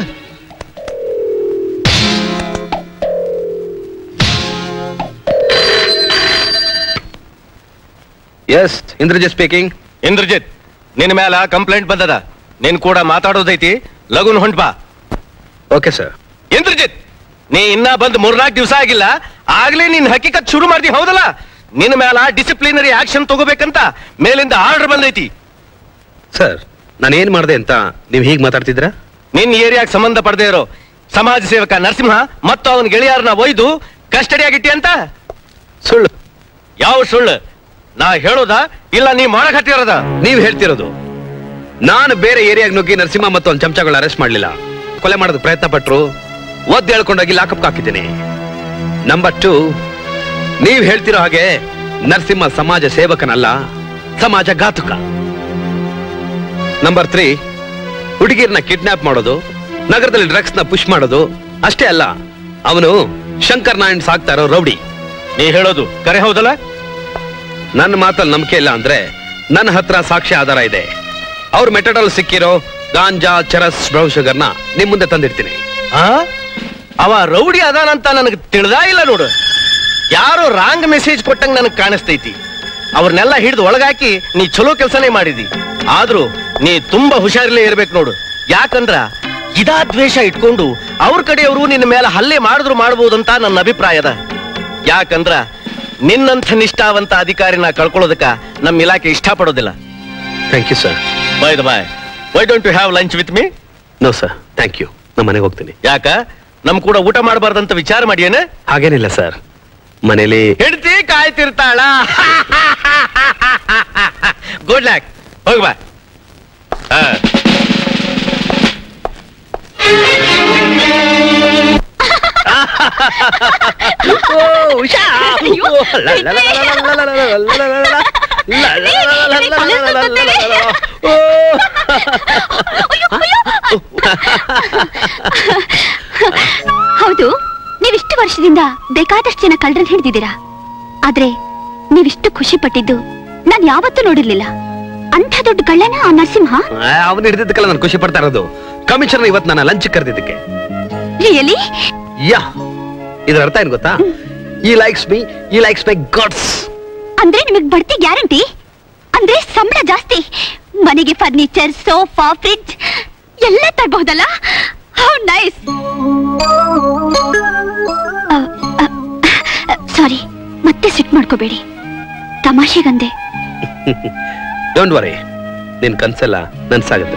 S, Indrajit speaking. ಇಂದ್ರಜಿತ್, ನಿನ್ ಮೇಲೆ ಕಂಪ್ಲೇಂಟ್ ಬಂದದ, ನೀನ್ ಕೂಡ ಮಾತಾಡೋದೈತಿ, ಲಗುನ್ ಹೊಂಟ್ ಬಾ. Okay sir. ಇಂದ್ರಜಿತ್, ನೀ ಇನ್ನ ಬಂದ್ ಮೂರ್ನಾಲ್ಕು ದಿವಸ ಆಗಿಲ್ಲ, ಆಗ್ಲೇ ನೀನ್ ಹಕೀಕತ್ ಶುರು ಮಾಡ್ದಿ ಹೌದಲ್ಲ? ನಿನ್ ಮೇಲ ಡಿಸಿಪ್ಲಿನರಿ ಆಕ್ಷನ್ ತಗೋಬೇಕಂತ ಮೇಲಿಂದ ಆರ್ಡರ್ ಬಂದೈತಿ. ಸರ್, ನಾನು ಏನ್ ಮಾಡಿದೆ ಅಂತ ನೀವು ಹೀಗೆ ಮಾತಾಡ್ತಿದ್ರ? ನಿನ್ ಏರಿಯಾಗೆ ಸಂಬಂಧ ಪಡದೆ ಇರೋ ಸಮಾಜ ಸೇವಕ ನರಸಿಂಹ ಮತ್ತು ಅವನ ಗೆಳೆಯರನ್ನ ಒಯ್ದು ಕಸ್ಟಡಿ ಆಗಿಟ್ಟಿ ಅಂತ. ಸುಳ್ಳು. ಯಾವ ಸುಳ್ಳು? ನಾ ಹೇಳೋದಾ ಇಲ್ಲ ನೀ ಮಾಡಕ್ ಹತ್ತಿರೋದ? ನೀವ್ ಹೇಳ್ತಿರೋದು. ನಾನು ಬೇರೆ ಏರಿಯಾಗ ನುಗ್ಗಿ ನರಸಿಂಹ ಮತ್ತು ಒಂದು ಚಮಚಗಳು ಅರೆಸ್ಟ್ ಮಾಡ್ಲಿಲ್ಲ. ಕೊಲೆ ಮಾಡೋದಕ್ಕೆ ಪ್ರಯತ್ನ ಪಟ್ರು, ಒದ್ದು ಹೇಳ್ಕೊಂಡೋಗಿ ಲಾಕಪ್ ಹಾಕಿದ್ದೀನಿ. ನಂಬರ್ ಟೂ, ನೀವ್ ಹೇಳ್ತಿರೋ ಹಾಗೆ ನರಸಿಂಹ ಸಮಾಜ ಸೇವಕನಲ್ಲ, ಸಮಾಜ ಘಾತುಕ. ನಂಬರ್ ತ್ರೀ, ಹುಡುಗಿರ್ನ ಕಿಡ್ನಾಪ್ ಮಾಡೋದು, ನಗರದಲ್ಲಿ ಡ್ರಗ್ಸ್ ನ ಪುಷ್ ಮಾಡೋದು ಅಷ್ಟೇ ಅಲ್ಲ, ಅವನು ಶಂಕರ್ ನಾರಾಯಣ್ ಸಾಕ್ತಾ ಇರೋ ರೌಡಿ. ನೀ ಹೇಳೋದು ಕರೆ ಹೌದಲ್ಲ? ನನ್ನ ಮಾತಲ್ಲಿ ನಂಬಿಕೆ ಇಲ್ಲ ಅಂದ್ರೆ ನನ್ನ ಹತ್ರ ಸಾಕ್ಷ್ಯ ಆಧಾರ ಇದೆ. ಅವ್ರ ಮೆಟಡಲ್ ಸಿಕ್ಕಿರೋ ಗಾಂಜಾ, ಚರಸ್, ಬ್ರೌನ್ ಶುಗರ್ನ ನಿಮ್ ಮುಂದೆ ತಂದಿರ್ತೀನಿ. ಅವ ರೌಡಿ ಅದಾನಂತ ನನಗೆ ತಿಳಿದಾ ಇಲ್ಲ ನೋಡು. ಯಾರೋ ರಾಂಗ್ ಮೆಸೇಜ್ ಕೊಟ್ಟಂಗ ನನಗೆ ಕಾಣಿಸ್ತೈತಿ. ಅವ್ರನ್ನೆಲ್ಲ ಹಿಡಿದು ಒಳಗಾಕಿ ನೀ ಚಲೋ ಕೆಲಸನೇ ಮಾಡಿದಿ. ಆದ್ರೂ ನೀ ತುಂಬಾ ಹುಷಾರಿಲ್ಲೇ ಇರ್ಬೇಕು ನೋಡು. ಯಾಕಂದ್ರ ಇದಾ ದ್ವೇಷ ಇಟ್ಕೊಂಡು ಅವ್ರ ಕಡೆಯವರು ನಿನ್ನ ಮೇಲೆ ಹಲ್ಲೆ ಮಾಡಿದ್ರು ಮಾಡಬಹುದಂತ ನನ್ನ ಅಭಿಪ್ರಾಯದ. ಯಾಕಂದ್ರ ನಿನ್ನಂಥ ನಿಷ್ಠಾವಂತ ಅಧಿಕಾರಿನ ಕಳ್ಕೊಳ್ಳೋದಕ್ಕ ನಮ್ಮ ಇಲಾಖೆ ಇಷ್ಟಪಡೋದಿಲ್ಲ. Thank you sir. By the way, why don't you have lunch with me? No sir, thank you. ನಮ್ಮ ಮನೆಗೆ ಹೋಗ್ತೀನಿ. ಯಾಕ ನಮ್ ಕೂಡ ಊಟ ಮಾಡಬಾರ್ದಂತ ವಿಚಾರ ಮಾಡಿಯೇನ? ಹಾಗೇನಿಲ್ಲ ಸರ್, ಮನೇಲಿ ಹೆಂಡತಿ ಕಾಯ್ತಿರ್ತಾಳ. ಗುಡ್ ಲಕ್, ಹೋಗ್ ಬಾ. ಹೌದು, ನೀವಿಷ್ಟು ವರ್ಷದಿಂದ ಬೇಕಾದಷ್ಟು ಜನ ಕಳ್ಳರನ್ನ ಹಿಡಿದಿದ್ದೀರಾ. ಆದ್ರೆ ನೀವಿಷ್ಟು ಖುಷಿ ಪಟ್ಟಿದ್ದು ನಾನ್ ಯಾವತ್ತೂ ನೋಡಿರ್ಲಿಲ್ಲ. ಅಂಥ ದೊಡ್ಡ ಕಳ್ಳನ ಆ ನರಸಿಂಹ. ಅವನು ಹಿಡಿದಿದ್ದಕ್ಕೆಲ್ಲ ನಾನು ಖುಷಿ ಪಡ್ತಾ ಇರೋದು. ಕಮಿಷನರ್ ಇವತ್ತು ನನ್ನ ಲಂಚ್ ಕರೆದಿದ್ದಕ್ಕೆ. ರಿಯಲಿ? ಯಾ, ಇದರ ಅರ್ಥ ಏನ್ ಗೊತ್ತಾ? He likes me, he likes my guts. ಅಂದ್ರೆ ನಿಮಗ್ ಬಡ್ತಿ ಗ್ಯಾರಂಟಿ? ಅಂದ್ರೆ ಸಂಬಳ ಜಾಸ್ತಿ, ಮನೆಗೆ ಫರ್ನಿಚರ್, ಸೋಫಾ, ಫ್ರಿಡ್ಜ್ ಎಲ್ಲ ತರಬಹುದಲ್ಲ? How nice. ಸಾರಿ, ಮತ್ತೆ ಸಿಟ್ ಮಾಡ್ಕೋಬೇಡಿ, ತಮಾಷೆಗಂದೆ. ಡೋಂಟ್ ವರಿ, ನಿನ್ ಕನ್ಸೆಲ್ಲ ನನ್ಸಾಗುತ್ತೆ.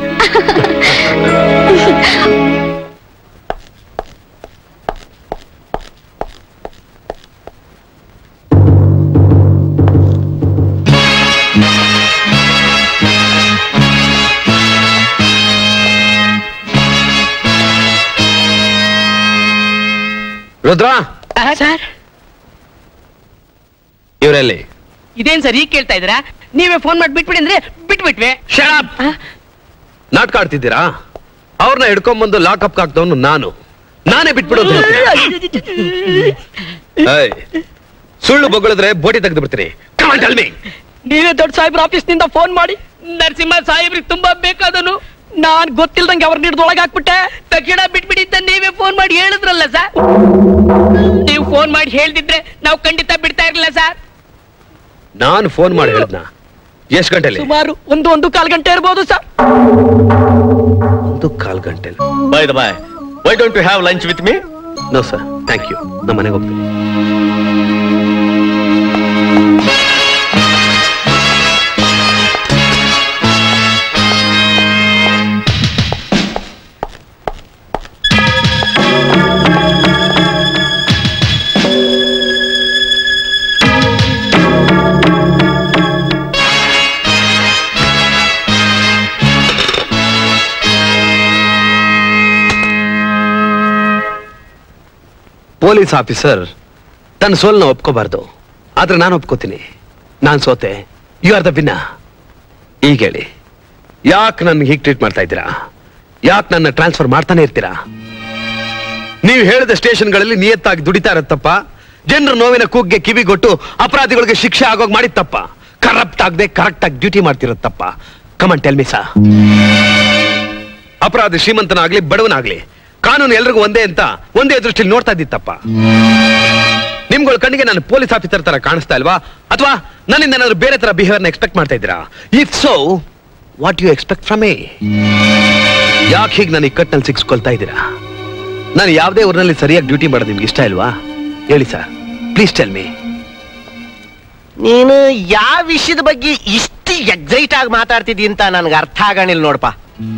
ರುದ್ರ ಸರ್, ಇವರಲ್ಲಿ ಇದೇನ್ ಸರ್ ಈಗ ಕೇಳ್ತಾ ಇದ್ದೀರಾ? ನೀವೇ ಫೋನ್ ಮಾಡಿ ಬಿಟ್ಬಿಡಿ ಅಂದ್ರೆ ಬಿಟ್ಬಿಟ್ವೆ. ನಾಟಕ ಆಡ್ತಿದ್ದೀರಾ? ಅವ್ರನ್ನ ಹಿಡ್ಕೊಂಡ್ಬಂದು ಲಾಕಪ್ ಹಾಕ್ದವನು ನಾನು, ನಾನೇ ಬಿಟ್ಬಿಡೋದು. ಸುಳ್ಳು ಬೊಗಳಿದ್ರೆ ಬೋಟಿ ತೆಗೆದು ಬಿಡ್ತೀನಿ. ನೀವೇ ದೊಡ್ಡ ಸಾಹೇಬ್ರ ಆಫೀಸ್ ನಿಂದ ಫೋನ್ ಮಾಡಿ ನರಸಿಂಹ ಸಾಹೇಬ್ರಿಗೆ ತುಂಬಾ ಬೇಕಾದನು, ನಾನ್ ಗೊತ್ತಿಲ್ದಂಗೆ ಅವ್ರ ಹಿಡಿದು ಒಳಗಾಕ್ಬಿಟ್ಟೆ, ತಕ್ಷಣ ಬಿಟ್ಬಿಡಿ ಅಂತ ನೀವೇ ಫೋನ್ ಮಾಡಿ ಹೇಳಿದ್ರಲ್ಲ ಸರ್. ನೀವು ಫೋನ್ ಮಾಡಿ ಹೇಳ್ದಿದ್ರೆ ನಾವು ಖಂಡಿತ ಬಿಡ್ತಾ ಇರ್ಲಿಲ್ಲ ಸರ್. ನಾನು ಫೋನ್ ಮಾಡಿ ಹೇಳಿದ್ನ? ಎಷ್ಟು ಗಂಟೆಲಿ? ಸುಮಾರು ಒಂದು ಒಂದು ಕಾಲ್ ಗಂಟೆ ಇರ್ಬೋದು ಸರ್. ಒಂದು ಕಾಲ್ ಗಂಟೆ. By the way, why don't you have lunch with me? No sir, thank you. ನಮ್ಮ ಮನೆಗೆ ಹೋಗ್ತೀನಿ. ಪೊಲೀಸ್ ಆಫೀಸರ್ ತನ್ನ ಸೋಲ್ನ ಒಪ್ಕೋಬಾರ್ದು, ಆದ್ರೆ ನಾನು ಒಪ್ಕೋತೀನಿ. ನಾನು ಸೋತೆ, ಯು ಆರ್ ದ ವಿನ್ನರ್. ಈಗ ಹೇಳಿ, ಯಾಕೆ ನನ್ನ ಹೀಗೆ ಟ್ರೀಟ್ ಮಾಡ್ತಾ ಇದ್ದೀರಾ? ಯಾಕೆ ನನ್ನ ಟ್ರಾನ್ಸ್ಫರ್ ಮಾಡ್ತಾನೆ ಇರ್ತೀರಾ? ನೀವು ಹೇಳಿದ ಸ್ಟೇಷನ್ಗಳಲ್ಲಿ ನಿಯತ್ತಾಗಿ ದುಡಿತಾ ಇರತ್ತಪ್ಪ, ಜನರ ನೋವಿನ ಕೂಗ್ಗೆ ಕಿವಿಗೊಟ್ಟು ಅಪರಾಧಿಗಳಿಗೆ ಶಿಕ್ಷೆ ಆಗೋಗ್ ಮಾಡಿತ್ತಪ್ಪ, ಕರಪ್ಟ್ ಆಗದೆ ಕರೆಕ್ಟ್ ಆಗಿ ಡ್ಯೂಟಿ ಮಾಡ್ತಿರತ್ತಪ್ಪ. Come on tell me sir. ಅಪರಾಧಿ ಶ್ರೀಮಂತನಾಗ್ಲಿ ಬಡವನಾಗ್ಲಿ ಕಾನೂನು ಎಲ್ರಿಗೂ ಒಂದೇ ಅಂತ ಒಂದೇ ದೃಷ್ಟಿಲಿ ನೋಡ್ತಾ ಇದ್ದಿತ್ತಪ್ಪ. ನಿಮ್ಗಳ ಕಣ್ಣಿಗೆ ನಾನು ಪೊಲೀಸ್ ಆಫೀಸರ್ ತರ ಕಾಣಿಸ್ತಾ ಇಲ್ವಾ? ಅಥವಾ ನನ್ನಿಂದ ಏನಾದ್ರು ಬೇರೆ ತರ ಬಿಹೇವಿಯರ್ನ ಎಕ್ಸ್ಪೆಕ್ಟ್ ಮಾಡ್ತಾ ಇದ್ದೀರಾ? If so, what you expect from me? ಯಾಕೆ ಹೀಗೆ ನಾನು ಇಕ್ಕಟ್ಟಿನಲ್ಲಿ ಸಿಕ್ಸ್ಕೊಳ್ತಾ ಇದ್ದೀರಾ? ನಾನು ಯಾವುದೇ ಊರಿನಲ್ಲಿ ಸರಿಯಾಗಿ ಡ್ಯೂಟಿ ಮಾಡೋದು ನಿಮ್ಗೆ ಇಷ್ಟ ಇಲ್ವಾ? ಹೇಳಿ ಸರ್, ಪ್ಲೀಸ್ ಟೆಲ್ ಮೀ. ನೀನು ಯಾವ ವಿಷಯದ ಬಗ್ಗೆ ಇಷ್ಟು ಎಕ್ಸೈಟ್ ಆಗಿ ಮಾತಾಡ್ತಿದ್ದಿ ಅಂತ ನನ್ಗೆ ಅರ್ಥ ಆಗಣಿಲ್ಲ ನೋಡಪ್ಪ.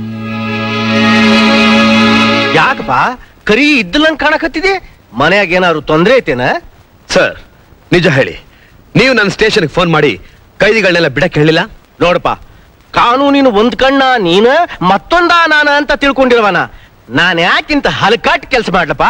ಯಾಕಪ್ಪ ಕರಿ ಇದ್ದಲಂಗ್ ಕಾಣಕತ್ತಿದೆ? ಮನೆಯಾಗ ಏನಾದ್ರು ತೊಂದ್ರೆ ಐತೇನ? ಸರ್, ನಿಜ ಹೇಳಿ, ನೀವು ನನ್ನ ಸ್ಟೇಷನ್ಗೆ ಫೋನ್ ಮಾಡಿ ಕೈದಿಗಳನ್ನೆಲ್ಲ ಬಿಡಕ್ಕೆ ಹೇಳಿಲ್ಲ? ನೋಡಪ್ಪ, ಕಾನೂನಿನ ಒಂದ್ ಕಣ್ಣ ನೀನ ಮತ್ತೊಂದ ನಾನ ಅಂತ ತಿಳ್ಕೊಂಡಿರುವನ. ನಾನು ಯಾಕಿಂತ ಹಲಕಾಟ್ ಕೆಲಸ ಮಾಡ್ಲಪ್ಪ?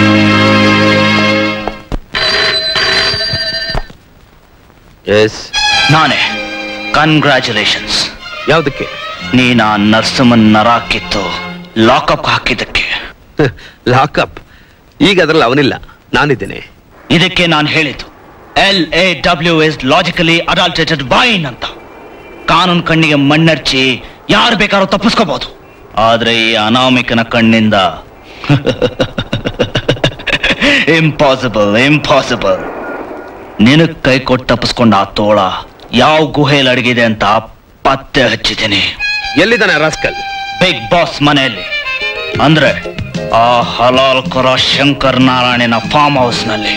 ಎಸ್ ನಾನೇ. ಕನ್ಗ್ರ್ಯಾಚುಲೇಷನ್ಸ್. ಯಾವ್ದಕ್ಕೆ? ನೀನ ನರಸಿಂಹನ್ ನರ ಕಿತ್ತು ಲಾಕಪ್ ಹಾಕಿದ್ದಕ್ಕೆ. ಲಾಕಪ್? ಈಗ ಅದ್ರಲ್ಲಿ ಅವನಿಲ್ಲ, ನಾನಿದ್ದೇನೆ. ಇದಕ್ಕೆ ನಾನು ಹೇಳಿದ್ದು L A W is logically adulterated wine ಅಂತ. ಕಾನೂನು ಕಣ್ಣಿಗೆ ಮಣ್ಣರ್ಚಿ ಯಾರು ಬೇಕಾದ್ರೂ ತಪ್ಪಿಸ್ಕೋಬಹುದು, ಆದ್ರೆ ಈ ಅನಾಮಿಕನ ಕಣ್ಣಿಂದ ಇಂಪಾಸಿಬಲ್ ಇಂಪಾಸಿಬಲ್. ನಿನಗ್ ಕೈ ಕೊಟ್ಟು ತಪ್ಪಿಸ್ಕೊಂಡ ಆ ತೋಳ ಯಾವ ಗುಹೆಯಲ್ಲಿ ಅಡಗಿದೆ ಅಂತ ಪತ್ತೆ ಹಚ್ಚಿದ್ದೀನಿ. ಎಲ್ಲಿದ್ದಾನೆ ರಾಸ್ಕಲ್? ಬಿಗ್ ಬಾಸ್ ಮನೆಯಲ್ಲಿ, ಅಂದ್ರೆ ಆ ಹಲಾಲ್ ಕೊರ ಶಂಕರ್ ನಾರಾಯಣನ ಫಾರ್ಮ್ ಹೌಸ್ ನಲ್ಲಿ.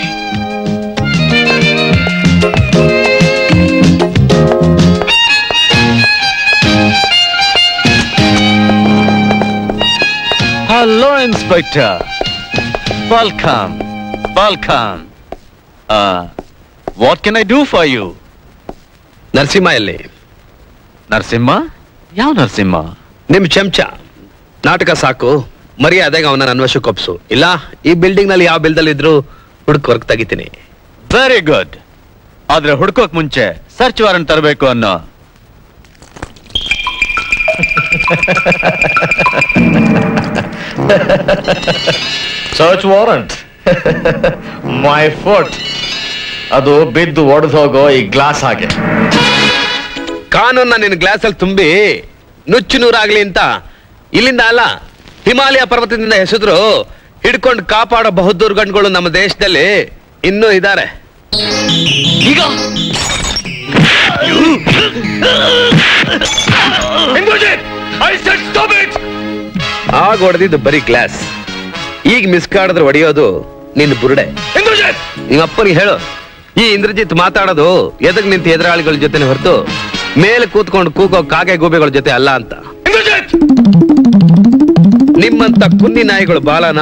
Hello inspector, welcome welcome. What can I do for you? Narasimha ಎಲ್ಲಿ? ನರಸಿಂಹ? ಯಾವ ನರಸಿಂಹ? ನಿಮ್ ಚಮಚ. ನಾಟಕ ಸಾಕು, ಮರ್ಯಾದೆಗೆ ಅವನ ಅನ್ವಶಕ್ಕೆ ಒಪ್ಸು, ಇಲ್ಲ ಈ ಬಿಲ್ಡಿಂಗ್ ನಲ್ಲಿ ಯಾವ ಬಿಲ್ದಲ್ಲಿ ಇದ್ರು ಹುಡುಕ್ ಹೊರಗ್ ತೆಗಿತೀನಿ. Very good. ಆದ್ರೆ ಹುಡ್ಕೋಕ್ ಮುಂಚೆ ಸರ್ಚ್ ವಾರೆಂಟ್ ತರಬೇಕು ಅನ್ನೋ. Search warrant? My foot. ಅದು ಬಿದ್ದು ಒಡೆದು ಹೋಗೋ ಈ ಗ್ಲಾಸ್ ಹಾಗೆ. ಕಾನೂನ್ನ ನಿನ್ ಗ್ಲಾಸ್ ಅಲ್ಲಿ ತುಂಬಿ ನುಚ್ಚು ನೂರಾಗ್ಲಿ ಅಂತ ಇಲ್ಲಿಂದ ಅಲ್ಲ, ಹಿಮಾಲಯ ಪರ್ವತದಿಂದ ಹೆಸರು ಹಿಡ್ಕೊಂಡು ಕಾಪಾಡೋ ಬಹುದೂರ್ ಗಂಡುಗಳು ನಮ್ಮ ದೇಶದಲ್ಲಿ ಇನ್ನೂ ಇದ್ದಾರೆ. ಈಗ ಆಗ ಹೊಡೆದಿದ್ದು ಬರೀ ಗ್ಲಾಸ್, ಈಗ ಮಿಸ್ ಕಾಡಿದ್ರೆ ಹೊಡೆಯೋದು ನಿನ್ನ ಬುರುಡೆ. ನಿಮ್ಮಪ್ಪನಿಗೆ ಹೇಳು, ಈ ಇಂದ್ರಜಿತ್ ಮಾತಾಡೋದು ಎದಕ್ ನಿಂತ ಎದುರಾಳಿಗಳ ಜೊತೆ ಹೊರತು ಮೇಲೆ ಕೂತ್ಕೊಂಡು ಕೂಗೋ ಕಾಗೆ ಗೂಬೆಗಳ ಜೊತೆ ಅಲ್ಲ ಅಂತ. ನಿಮ್ಮಂತ ಕುನ್ನಿ ನಾಯಿಗಳು ಬಾಲನ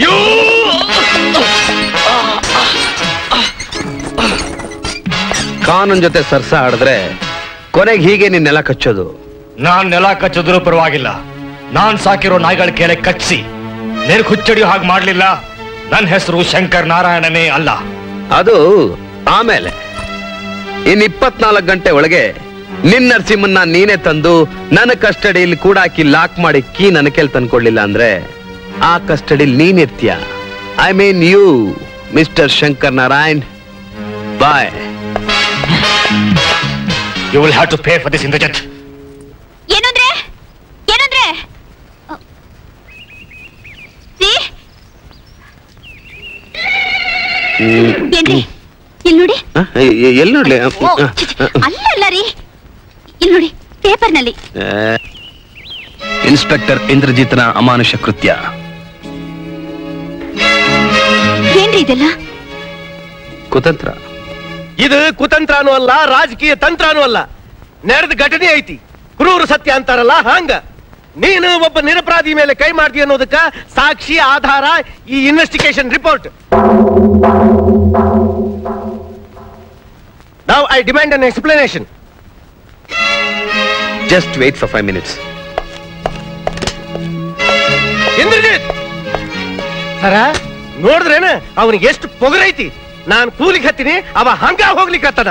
ಕಾನೂನ್ ಜೊತೆ ಸರ್ಸ ಆಡಿದ್ರೆ ಕೊನೆಗೆ ಹೀಗೆ ನಿನ್ ನೆಲ ಕಚ್ಚೋದು. ನಾನ್ ನೆಲ ಕಚ್ಚಿದ್ರು ಪರವಾಗಿಲ್ಲ, ನಾನ್ ಸಾಕಿರೋ ನಾಯಿಗಳ ಕೆರೆ ಕಚ್ಚಿ ನೀನ್ ಹುಚ್ಚಡಿಯೋ ಹಾಗೆ ಮಾಡ್ಲಿಲ್ಲ. ನನ್ನ ಹೆಸರು ಶಂಕರ್ ನಾರಾಯಣನೇ ಅಲ್ಲ. ಅದು ಆಮೇಲೆ. ಇನ್ ಇಪ್ಪತ್ನಾಲ್ಕು ಗಂಟೆ ಒಳಗೆ ನಿನ್ನ ನರಸಿಂಹನ್ನ ನೀನೇ ತಂದು ನನ್ನ ಕಸ್ಟಡಿಯಲ್ಲಿ ಕೂಡ ಹಾಕಿ ಲಾಕ್ ಮಾಡಿ ಕೀ ನನ್ನ ಕೆಲ್ ತಂದ್ಕೊಡ್ಲಿಲ್ಲ ಅಂದ್ರೆ ಆ ಕಸ್ಟಡಿಲಿ ನೀನಿರ್ತೀಯ. I mean you mister Shankar Narayan. Bye. You will have to pay for this Indrajit. ಏನಂದ್ರೆ ಏನಂದ್ರೆ ಏನ್ರಿ ಇಲ್ಲಿ ನೋಡಿ. ಎಲ್ಲಿ ನೋಡ್ಲಿ? ಅಲ್ಲ ರೀ, ಇಲ್ಲಿ ನೋಡಿ ಪೇಪರ್ ನಲ್ಲಿ. ಇನ್ಸ್ಪೆಕ್ಟರ್ ಇಂದ್ರಜಿತ್ನ ಅಮಾನುಷ ಕೃತ್ಯ. ಏನ್ರಿ ಇದೆಲ್ಲ? ಕುತಂತ್ರ. ಇದು ಕುತಂತ್ರನೂ ಅಲ್ಲ, ರಾಜಕೀಯ ತಂತ್ರನೂ ಅಲ್ಲ, ನಡೆದ ಘಟನೆ ಐತಿ. ಕ್ರೂರ ಸತ್ಯ ಅಂತಾರಲ್ಲ ಹಂಗ. ನೀನು ಒಬ್ಬ ನಿರಪರಾಧಿ ಮೇಲೆ ಕೈ ಮಾಡ್ದಿ ಅನ್ನೋದಕ್ಕ ಸಾಕ್ಷಿ ಆಧಾರ ಈ investigation report. Now I demand an explanation. Just wait for five minutes. Indrajit ಸರ ನೋಡಿದ್ರೇನ ಅವನಿಗೆ ಎಷ್ಟು ಪೊಗರೈತಿ. ನಾನು ಕೂಲಿಗೆ ಹತ್ತೀನಿ, ಅವ ಹಂಗ ಹೋಗ್ಲಿಕ್ಕೆ ಹತ್ತನ.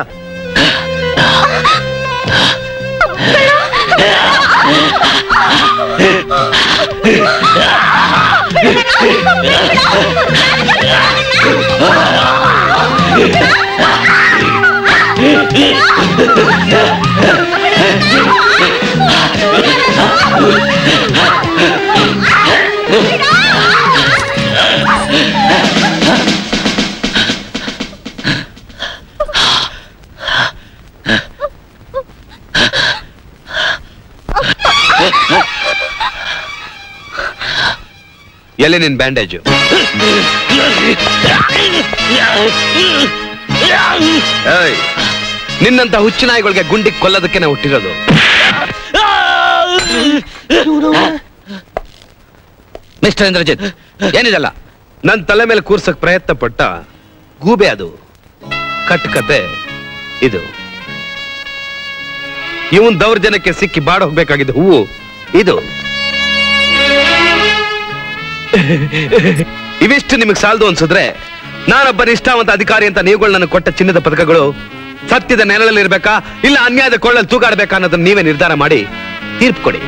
ಎಲ್ಲಿ ನಿನ್ ಬ್ಯಾಂಡೇಜು? ನಿನ್ನಂತ ಹುಚ್ಚು ನಾಯಿಗಳಿಗೆ ಗುಂಡಿಗೆ ಕೊಲ್ಲೋದಕ್ಕೆ ಹುಟ್ಟಿರೋದು. ಮಿಸ್ಟರ್ ಇಂದ್ರಜಿತ್, ಏನಿದಲ್ಲ? ನನ್ ತಲೆ ಮೇಲೆ ಕೂರ್ಸಕ್ ಪ್ರಯತ್ನ ಪಟ್ಟ ಗೂಬೆ ಅದು. ಕಟ್ಕತೆ ಇದು. ಇವನ್ ದೌರ್ಜನ್ಯಕ್ಕೆ ಸಿಕ್ಕಿ ಬಾಡ ಹೋಗ್ಬೇಕಾಗಿದ್ದ ಹೂವು ಇದು. ಇವಿಷ್ಟು ನಿಮಗ್ ಸಾಲದು ಅನ್ಸಿದ್ರೆ ನಾನೊಬ್ಬ ನಿಷ್ಠಾವಂತ ಅಧಿಕಾರಿ ಅಂತ ನೀವುಗಳು ನನಗೆ ಕೊಟ್ಟ ಚಿನ್ನದ ಪದಕಗಳು ಸತ್ಯದ ನೆರಳಲ್ಲಿ ಇರ್ಬೇಕಾ ಇಲ್ಲ ಅನ್ಯಾಯದ ಕೊಳ್ಳಲ್ಲಿ ತೂಗಾಡ್ಬೇಕಾ ಅನ್ನೋದನ್ನ ನೀವೇ ನಿರ್ಧಾರ ಮಾಡಿ ತೀರ್ಪು ಕೊಡಿ.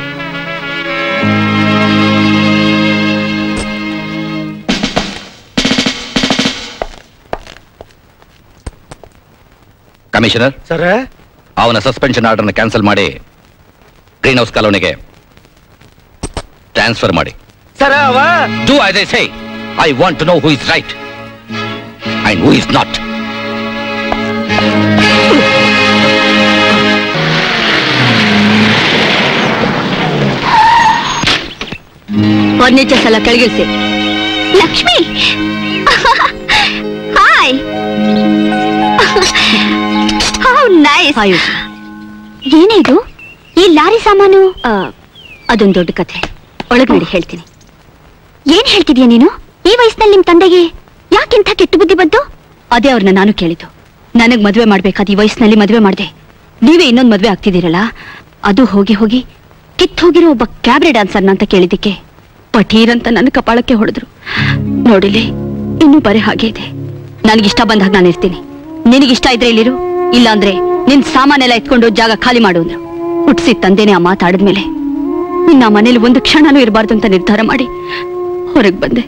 ಕಮಿಷನರ್ ಸರ್, ಅವನ ಸಸ್ಪೆನ್ಷನ್ ಆರ್ಡರ್ನ ಕ್ಯಾನ್ಸಲ್ ಮಾಡಿ ಗ್ರೀನ್ ಹೌಸ್ ಕಾಲೋನಿಗೆ ಟ್ರಾನ್ಸ್ಫರ್ ಮಾಡಿ. ಸರ್ ಅವ do as I say. I want to know who is right and who is not. Furnitures ಎಲ್ಲ ಕೆಳಗಿಳಿಸಿ. ಲಕ್ಷ್ಮಿ, ಹಾಯ್. How nice. ಏನೇ ಇದು? ಈ ಲಾರಿ ಸಾಮಾನು? ಅದೊಂದು ದೊಡ್ಡ ಕಥೆ, ಒಳಗಡೆ ಹೇಳ್ತೀನಿ. ಏನ್ ಹೇಳ್ತಿದ್ಯಾ ನೀನು? ಈ ವಯಸ್ಸಿನಲ್ಲಿ ನಿಮ್ ತಂದೆಗೆ ಯಾಕಿಂತ ಕೆಟ್ಟ ಬುದ್ಧಿ ಬಂತು? ಅದೇ ಅವ್ರನ್ನ ನಾನು ಕೇಳಿದ್ದು. ನನಗ್ ಮದ್ವೆ ಮಾಡ್ಬೇಕಾದ ಈ ವಯಸ್ಸಿನಲ್ಲಿ ಮದ್ವೆ ಮಾಡ್ದೆ, ನೀವೇ ಇನ್ನೊಂದು ಮದ್ವೆ ಆಗ್ತಿದ್ದೀರಲ್ಲ, ಅದು ಹೋಗಿ ಹೋಗಿ ಕಿತ್ ಹೋಗಿರೋ ಒಬ್ಬ ಕ್ಯಾಬ್ರೆ ಡ್ಯಾನ್ಸರ್ನ ಅಂತ ಕೇಳಿದ್ದಕ್ಕೆ ಪಟೀರ್ ಅಂತ ನನ್ನ ಕಪಾಳಕ್ಕೆ ಹೊಡೆದ್ರು. ನೋಡಿಲಿ, ಇನ್ನೂ ಬರೀ ಹಾಗೆ ಇದೆ. ನನಗಿಷ್ಟ ಬಂದಾಗ ನಾನು ಇರ್ತೀನಿ, ನಿನಗಿಷ್ಟ ಇದ್ರೆ ಇಲ್ಲಿರು, ಇಲ್ಲ ಅಂದ್ರೆ ನಿನ್ ಸಾಮಾನೆಲ್ಲ ಎತ್ಕೊಂಡು ಜಾಗ ಖಾಲಿ ಮಾಡು ಅಂದ್ರು. ಹುಟ್ಟಿಸಿ ತಂದೆನೆ ಆ ಮಾತಾಡಿದ್ಮೇಲೆ ನಿನ್ನ ಮನೇಲಿ ಒಂದು ಕ್ಷಣನೂ ಇರಬಾರ್ದು ಅಂತ ನಿರ್ಧಾರ ಮಾಡಿ ಹೊರಗೆ ಬಂದೆ.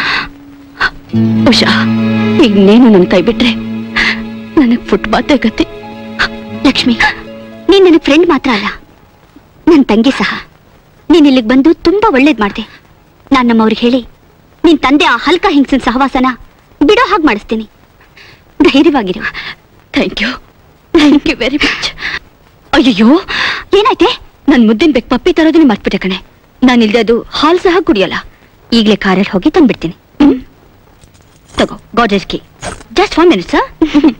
ಉಷಾ, ಈಗ ನೀನು ನನ್ನ ಕೈ ಬಿಟ್ರೆ ನನಗ್ ಫುಟ್ಪಾತೆ ಗತಿ. ಲಕ್ಷ್ಮಿ, ನೀನ್ ನನ್ನ ಫ್ರೆಂಡ್ ಮಾತ್ರ ಅಲ್ಲ, ನನ್ನ ತಂಗಿ ಸಹ. ನೀನ್ ಇಲ್ಲಿಗೆ ಬಂದು ತುಂಬಾ ಒಳ್ಳೇದ್ ಮಾಡ್ದೆ. ನಾನ್ ನಮ್ಮವ್ರಿಗೆ ಹೇಳಿ ನಿನ್ ತಂದೆ ಆ ಹಲ್ಕ ಹಿಂಗ್ಸಿನ ಸಹವಾಸನ ಬಿಡೋ ಹಾಗೆ ಮಾಡಿಸ್ತೀನಿ. ಧೈರ್ಯವಾಗಿರು. Thank you, thank you very much. ಅಯ್ಯೋ, ಏನಾಯ್ತೆ? ನನ್ ಮುದ್ದಿನ ಬೆಕ್ ಪಪ್ಪಿ ತರೋದನ್ನ ಮರ್ತ್ಬಿಟ್ಟೆ ಕಣೆ. ನಾನು ಇಲ್ದೆ ಅದು ಹಾಲ್ ಸಹ ಕುಡಿಯಲ್ಲ. ಈಗಲೇ ಕಾರಲ್ಲಿ ಹೋಗಿ ತಂದ್ಬಿಡ್ತೀನಿ. ಹ್ಮ್, ತಗೋ Godrej key. Just one minute sir.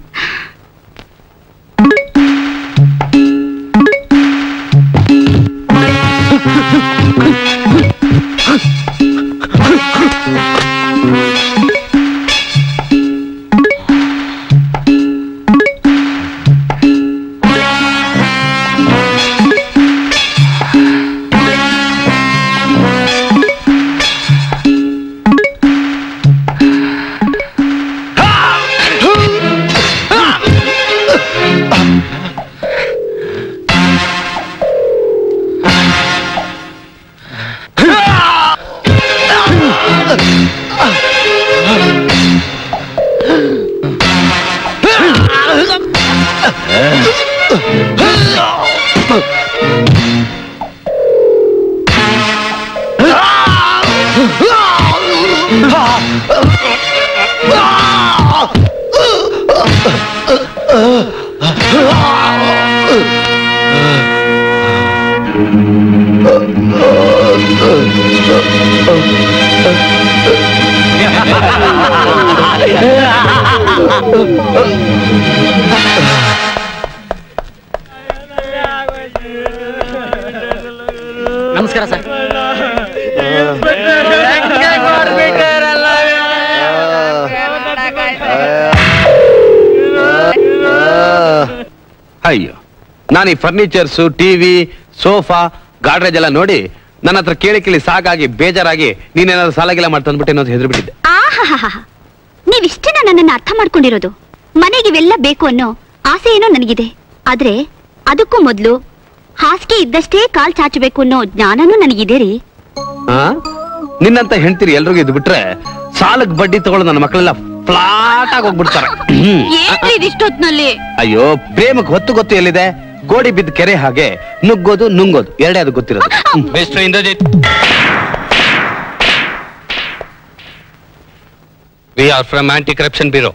ನಮಸ್ಕಾರ ಸರ್. ಅಯ್ಯೋ, ನಾನು ಈ ಫರ್ನಿಚರ್ಸು, ಟಿವಿ, ಸೋಫಾ, ಗಾಡ್ರೇಜ್ ಎಲ್ಲ ನೋಡಿ ನನ್ನ ಹತ್ರ ಕೇಳಿ ಕೇಳಿ ಸಾಕಾಗಿ ಬೇಜಾರಾಗಿ ನೀನೇನಾದ್ರು ಸಾಲಗಿಲ್ಲ ಮಾಡಿ ತಂದ್ಬಿಟ್ಟೆ ಅನ್ನೋದು ಹೆದರ್ ಬಿಟ್ಟಿದ್ದೆ. ನೀವಿಷ್ಟೇನ ನನ್ನನ್ನು ಅರ್ಥ ಮಾಡ್ಕೊಂಡಿರೋದು? ಮನೆಗೆ ಇವೆಲ್ಲ ಬೇಕು ಅನ್ನೋ ಆಸೆ ಏನೋ ನನಗಿದೆ. ಆದ್ರೆ ಅದಕ್ಕೂ ಮೊದಲು ಹಾಸಿಗೆ ಇದ್ದಷ್ಟೇ ಕಾಲ್ ಚಾಚಬೇಕು ಅನ್ನೋ ಜ್ಞಾನನೂ ನನಗಿದೆ ರೀ. ನಿನ್ನಂತ ಹೆಣ್ತೀರಿ ಎಲ್ರಿಗೂ ಇದ್ ಬಿಟ್ರೆ ಸಾಲಕ್ ಬಡ್ಡಿ ತಗೊಳ್ಳೋ ನನ್ನ ಮಕ್ಕಳೆಲ್ಲ ಫ್ಲಾಟ್ ಆಗಿ ಹೋಗ್ಬಿಡ್ತಾರೆ. ಇಷ್ಟೊತ್ನಲ್ಲಿ ಅಯ್ಯೋ, ಪ್ರೇಮಕ್ಕೆ ಹೊತ್ತು ಗೊತ್ತು ಎಲ್ಲಿದೆ? ಗೋಡಿ ಬಿದ್ದ ಕೆರೆ ಹಾಗೆ ನುಗ್ಗೋದು ನುಂಗೋದು ಎರಡೇ ಅದು ಗೊತ್ತಿರೋದು. Mister Indrajit, we are from anti corruption bureau.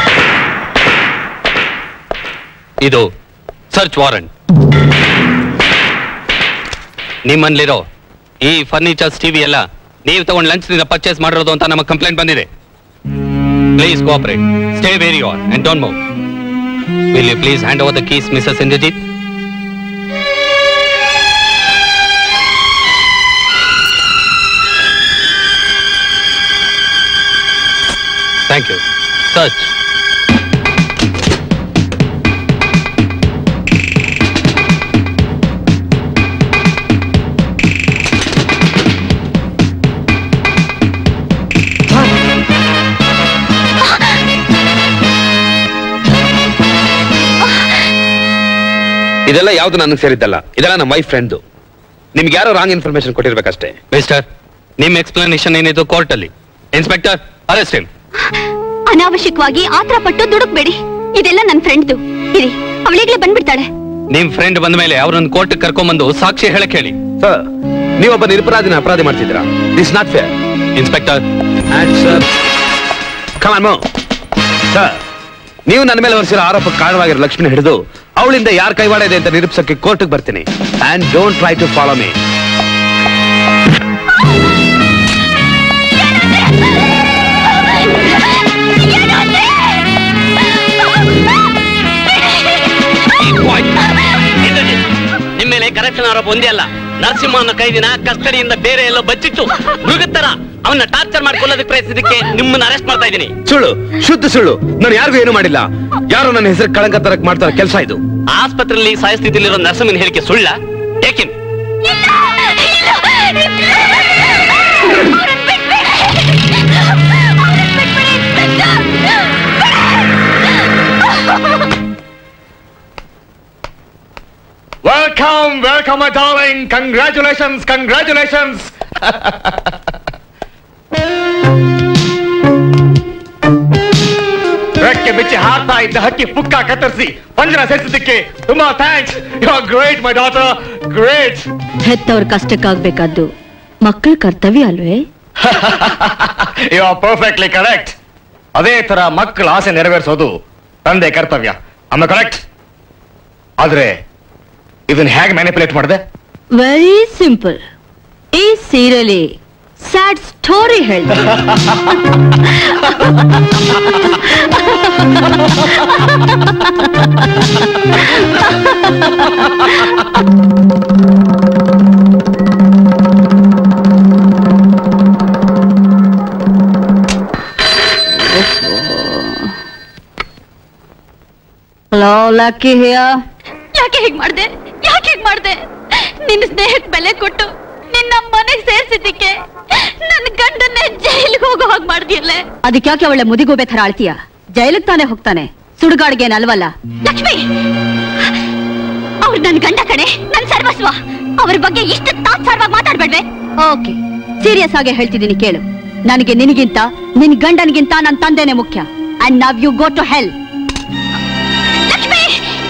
ಇದು ಸರ್ಚ್ ವಾರೆಂಟ್. ನಿಮ್ಮಲ್ಲಿರೋ ಈ ಫರ್ನಿಚರ್ಸ್, ಟಿವಿ ಎಲ್ಲ ನೀವು ತಗೊಂಡು ಲಂಚ್ ನಿಂದ ಪರ್ಚೇಸ್ ಮಾಡಿರೋದು ಅಂತ ನಮಗೆ ಕಂಪ್ಲೇಂಟ್ ಬಂದಿದೆ. Please cooperate, stay where you are and don't move. Will you please hand over the keys missus Indrajit? Thank you. Search. ಇದೆಲ್ಲ ಯಾವ್ದು ನನಗೆ ಸೇರಿದ್ದಲ್ಲ, ಇದೆಲ್ಲ ನಮ್ಮ ವೈಫ್ ಫ್ರೆಂಡ್. ನಿಮ್ಗೆ ಯಾರೋ ರಾಂಗ್ ಇನ್ಫಾರ್ಮೇಶನ್ ಕೊಟ್ಟಿರ್ಬೇಕಷ್ಟೇ. ಮಿಸ್ಟರ್, ನಿಮ್ ಎಕ್ಸ್ಪ್ಲನೇಷನ್ ಏನಿದು ಕೋರ್ಟ್ ಅಲ್ಲಿ. Inspector, arrest him. ಅನಾವಶ್ಯಕವಾಗಿ ಆತರ ಪಟ್ಟು ದುಡುಕ್ಬೇಡಿ. ಇದೆಲ್ಲ ನನ್ನ ಫ್ರೆಂಡ್ದು. ಇರಿ, ಅವಳಿಗ್ಲೇ ಬಂದ್ಬಿಡ್ತಾಳೆ. ನಿಮ್ ಫ್ರೆಂಡ್ ಬಂದ ಮೇಲೆ ಅವ್ರನ್ನ ಕೋರ್ಟ್ ಕರ್ಕೊಂಡ್ಬಂದು ಸಾಕ್ಷಿ ಹೇಳಕ್ ಹೇಳಿ. ಸರ್, ನೀವೊಬ್ಬ ನಿರಪರಾಧಿನ ಅಪರಾಧಿ ಮಾಡ್ತಿದ್ದೀರಾ. This not fair. Inspector, sir come on move. Sir, ನೀವು ನನ್ನ ಮೇಲೆ ಹೊರಿಸಿರೋ ಆರೋಪಕ್ಕೆ ಕಾರಣವಾಗಿರೋ ಲಕ್ಷ್ಮಿನ ಹಿಡಿದು ಅವಳಿಂದ ಯಾರು ಕೈವಾಡ ಇದೆ ಅಂತ ನಿರೂಪಿಸಕ್ಕೆ ಕೋರ್ಟ್ಗೆ ಬರ್ತೀನಿ. And don't try to follow me. ನಿಮ್ಮ ಮೇಲೆ ಕರಪ್ಷನ್ ಆರೋಪ ಒಂದೇ ಅಲ್ಲ, ನರಸಿಂಹನ ಕೈದಿನ ಕಸ್ಟಡಿಯಿಂದ ಬೇರೆ ಎಲ್ಲೋ ಬಚ್ಚಿಟ್ಟು ಮೃಗತ್ತರ ಅವನ್ನ ಟಾರ್ಚರ್ ಮಾಡ್ಕೊಳ್ಳೋದಕ್ಕೆ ಪ್ರಯತ್ನಿಸಕ್ಕೆ ನಿಮ್ಮನ್ನ ಅರೆಸ್ಟ್ ಮಾಡ್ತಾ ಇದ್ದೀನಿ. ಸುಳ್ಳು, ಶುದ್ಧ ಸುಳ್ಳು. ನಾನು ಯಾರಿಗೂ ಏನು ಮಾಡಿಲ್ಲ. ಯಾರು ನನ್ನ ಹೆಸರು ಕಳಂಕ ತರಕ್ ಮಾಡ್ತಾರ ಕೆಲಸ ಇದು. ಆಸ್ಪತ್ರೆಯಲ್ಲಿ ಸಾಯ ಸ್ಥಿತಿಯಲ್ಲಿರೋ ನರಸಿಂಹನ ಹೇಳಿಕೆ ಸುಳ್ಳ? Take him. Welcome, welcome my darling. Congratulations, congratulations. ರೆಕ್ಕೆ ಬಿಚ್ಚಿ ಹಾರ್ತಾ ಇದ್ದ ಹಕ್ಕಿ ಪುಕ್ಕ ಕತ್ತರಿಸಿ ಪಂಜರ ಸೇರಿಸಿದ್ದಕ್ಕೆ ತುಂಬಾ thanks. You are great my daughter, great. ಹೆತ್ತವ್ರ ಕಷ್ಟಕ್ಕಾಗ್ಬೇಕಾದ್ದು ಮಕ್ಕಳ ಕರ್ತವ್ಯ ಅಲ್ವೇ? You are perfectly correct. ಅದೇ ತರ ಮಕ್ಕಳ ಆಸೆ ನೆರವೇರಿಸೋದು ತಂದೆ ಕರ್ತವ್ಯ. Am correct. ಆದ್ರೆ ಇದನ್ನ ಹೇಗೆ ಮ್ಯಾನಿಪುಲೇಟ್ ಮಾಡಿದೆ? Very simple. ಈ ಸೀರಿಯಲಿ ಸ್ಯಾಡ್ ಸ್ಟೋರಿ ಹೇಳ್ದೆ. Hello Lucky here. ಯಾಕೆ ಹೀಗ್ ಮಾಡ್ದೆ? ಯಾಕೆ ಹೀಗ್ ಮಾಡ್ದೆ? ನಿನ್ನ ಸ್ನೇಹಕ್ಕೆ ಬೆಲೆ ಕೊಟ್ಟು ನಿನ್ನ ಮನೆಗೆ ಸೇರ್ಸಿದ್ದಕ್ಕೆ ನನ್ನ ಗಂಡನ್ನೇ ಜೈಲಿಗೆ ಹೋಗೋ ಹಾಗೆ ಮಾಡ್ದಿಯಲ್ಲೇ. ಅದಕ್ಕೆ ಯಾಕೆ ಅವಳೆ ಮುದಿಗೋಬೆ ತರ ಆಳ್ತೀಯ? ಜೈಲಿಗೆ ತಾನೇ ಹೋಗ್ತಾನೆ, ಸುಡುಗಾಡಿಗೆನ್ ಅಲ್ವಲ್ಲ. ಲಕ್ಷ್ಮಿ, ಅವ್ರು ನನ್ ಗಂಡ ಕಡೆ, ನನ್ ಸರ್ವಸ್ವ. ಅವ್ರ ಬಗ್ಗೆ ಇಷ್ಟು ತಾತ್ಸಾರವಾಗಿ ಮಾತಾಡ್ಬೇಡ್ವೆ. ಓಕೆ, ಸೀರಿಯಸ್ ಆಗಿ ಹೇಳ್ತಿದ್ದೀನಿ ಕೇಳು. ನನಗೆ ನಿನಗಿಂತ ನಿನ್ ಗಂಡನಿಗಿಂತ ನನ್ ತಂದೆನೆ ಮುಖ್ಯ. And now you go to hell. Lakshmi,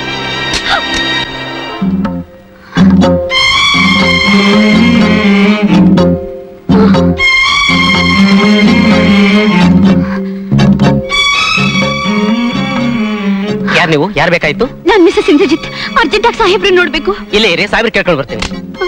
ಯಾರು ನೀವು? ಯಾರು ಬೇಕಾಯ್ತು? ನಾನ್ ಮಿಸಸ್ ಇಂದ್ರಜಿತ್. ಅರ್ಜೆಂಟ್ ಆಗಿ ಸಾಹೇಬ್ರನ್ನ ನೋಡ್ಬೇಕು. ಇಲ್ಲೇ ಇರಿ, ಸಾಹೇಬ್ರು ಕೇಳ್ಕೊಂಡು ಬರ್ತೀನಿ.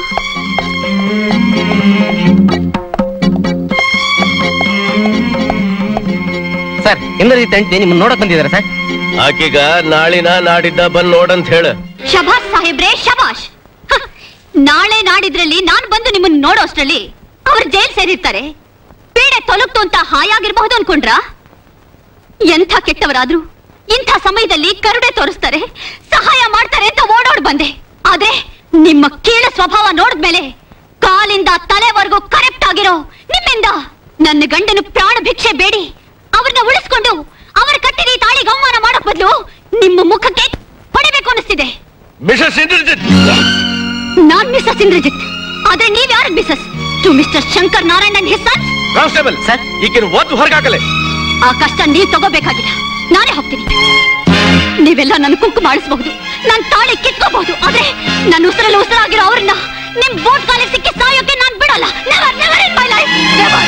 ಸರ್, ಇಂದ್ರಜಿತ್ ಅಂತೆ ನಿಮ್ಮನ್ನ ನೋಡಕ್ ಬಂದಿದ್ದಾರೆ ಸರ್. ಆಕೀಗ ನಾಳಿನ ನಾಡಿದ್ದ ಬಂದ್ ನೋಡಂತ ಹೇಳ. ಶಬಾಷ್ ಸಾಹೇಬ್ರೆ, ಶಬಾಷ್. ನಾಳೆ ನಾಡಿದ್ರಲ್ಲಿ ನಾನ್ ಬಂದು ನಿಮ್ಮನ್ನ ನೋಡೋ ಅಷ್ಟ್ರಲ್ಲಿ ಅವ್ರು ಜೈಲ್ ಸೇರಿರ್ತಾರೆ. ಪೀಡೆ ತೊಲಗ್ತು ಅಂತ ಹಾಯಾಗಿರ್ಬಹುದು ಅನ್ಕೊಂಡ್ರ? ಎಂಥ ಕೆಟ್ಟವರಾದ್ರೂ ಇಂಥ ಸಮಯದಲ್ಲಿ ಕರುಣೆ ತೋರಿಸ್ತಾರೆ, ಸಹಾಯ ಮಾಡ್ತಾರೆ ಅಂತ ಓಡೋಡ್ ಬಂದೆ. ಆದ್ರೆ ನಿಮ್ಮ ಕೀಳ ಸ್ವಭಾವ ನೋಡಿದ್ಮೇಲೆ ಕಾಲಿಂದ ತಲೆವರೆಗೂ ಕರೆಕ್ಟ್ ಆಗಿರೋ ನಿಮ್ಮಿಂದ ನನ್ನ ಗಂಡನು ಪ್ರಾಣ ಭಿಕ್ಷೆ ಬೇಡಿ ಅವ್ರನ್ನ ಉಳಿಸ್ಕೊಂಡು ಅವರ ಕಟ್ಟಿದ ತಾಳಿಗೆ ಅವಮಾನ ಮಾಡಕ್ ಬದಲು ನಿಮ್ಮ ಮುಖಕ್ಕೆ ಹೊಡಿಬೇಕು ಅನಿಸ್ತಿದೆ. ಮಿಸಸ್ ಇಂದ್ರಜಿತ್. ನಾನ್ ಮಿಸಸ್ ಇಂದ್ರಜಿತ್. ಆದ್ರೆ ನೀವ್ ಯಾರ missus? To mister Shankar Narayanan his son. Constable sir, ಈಗಿನ ಓದು ಹೊರಗಾಗಲೆ. ಆ ಕಷ್ಟ ನೀವ್ ತಗೋಬೇಕಾಗಿಲ್ಲ, ನಾನೇ ಹೋಗ್ತೀನಿ. ನೀವೆಲ್ಲ ನನ್ನ ಕುಕ್ಕು ಮಾಡಿಸಬಹುದು, ನನ್ ತಾಳಿ ಕಿತ್ಕೋಬಹುದು. ಆದ್ರೆ ನನ್ನ ಉಸಿರಲ್ಲಿ ಉಸಿರಾಗಿರೋ ಅವ್ರನ್ನ ನಿಮ್ ಬೋಟ್ ಕಾಲಿಗೆ ಸಿಕ್ಕಿ ಸಾಯೋಕೆ ನಾನ್ ಬಿಡಲ್ಲ. Never never in my life, never.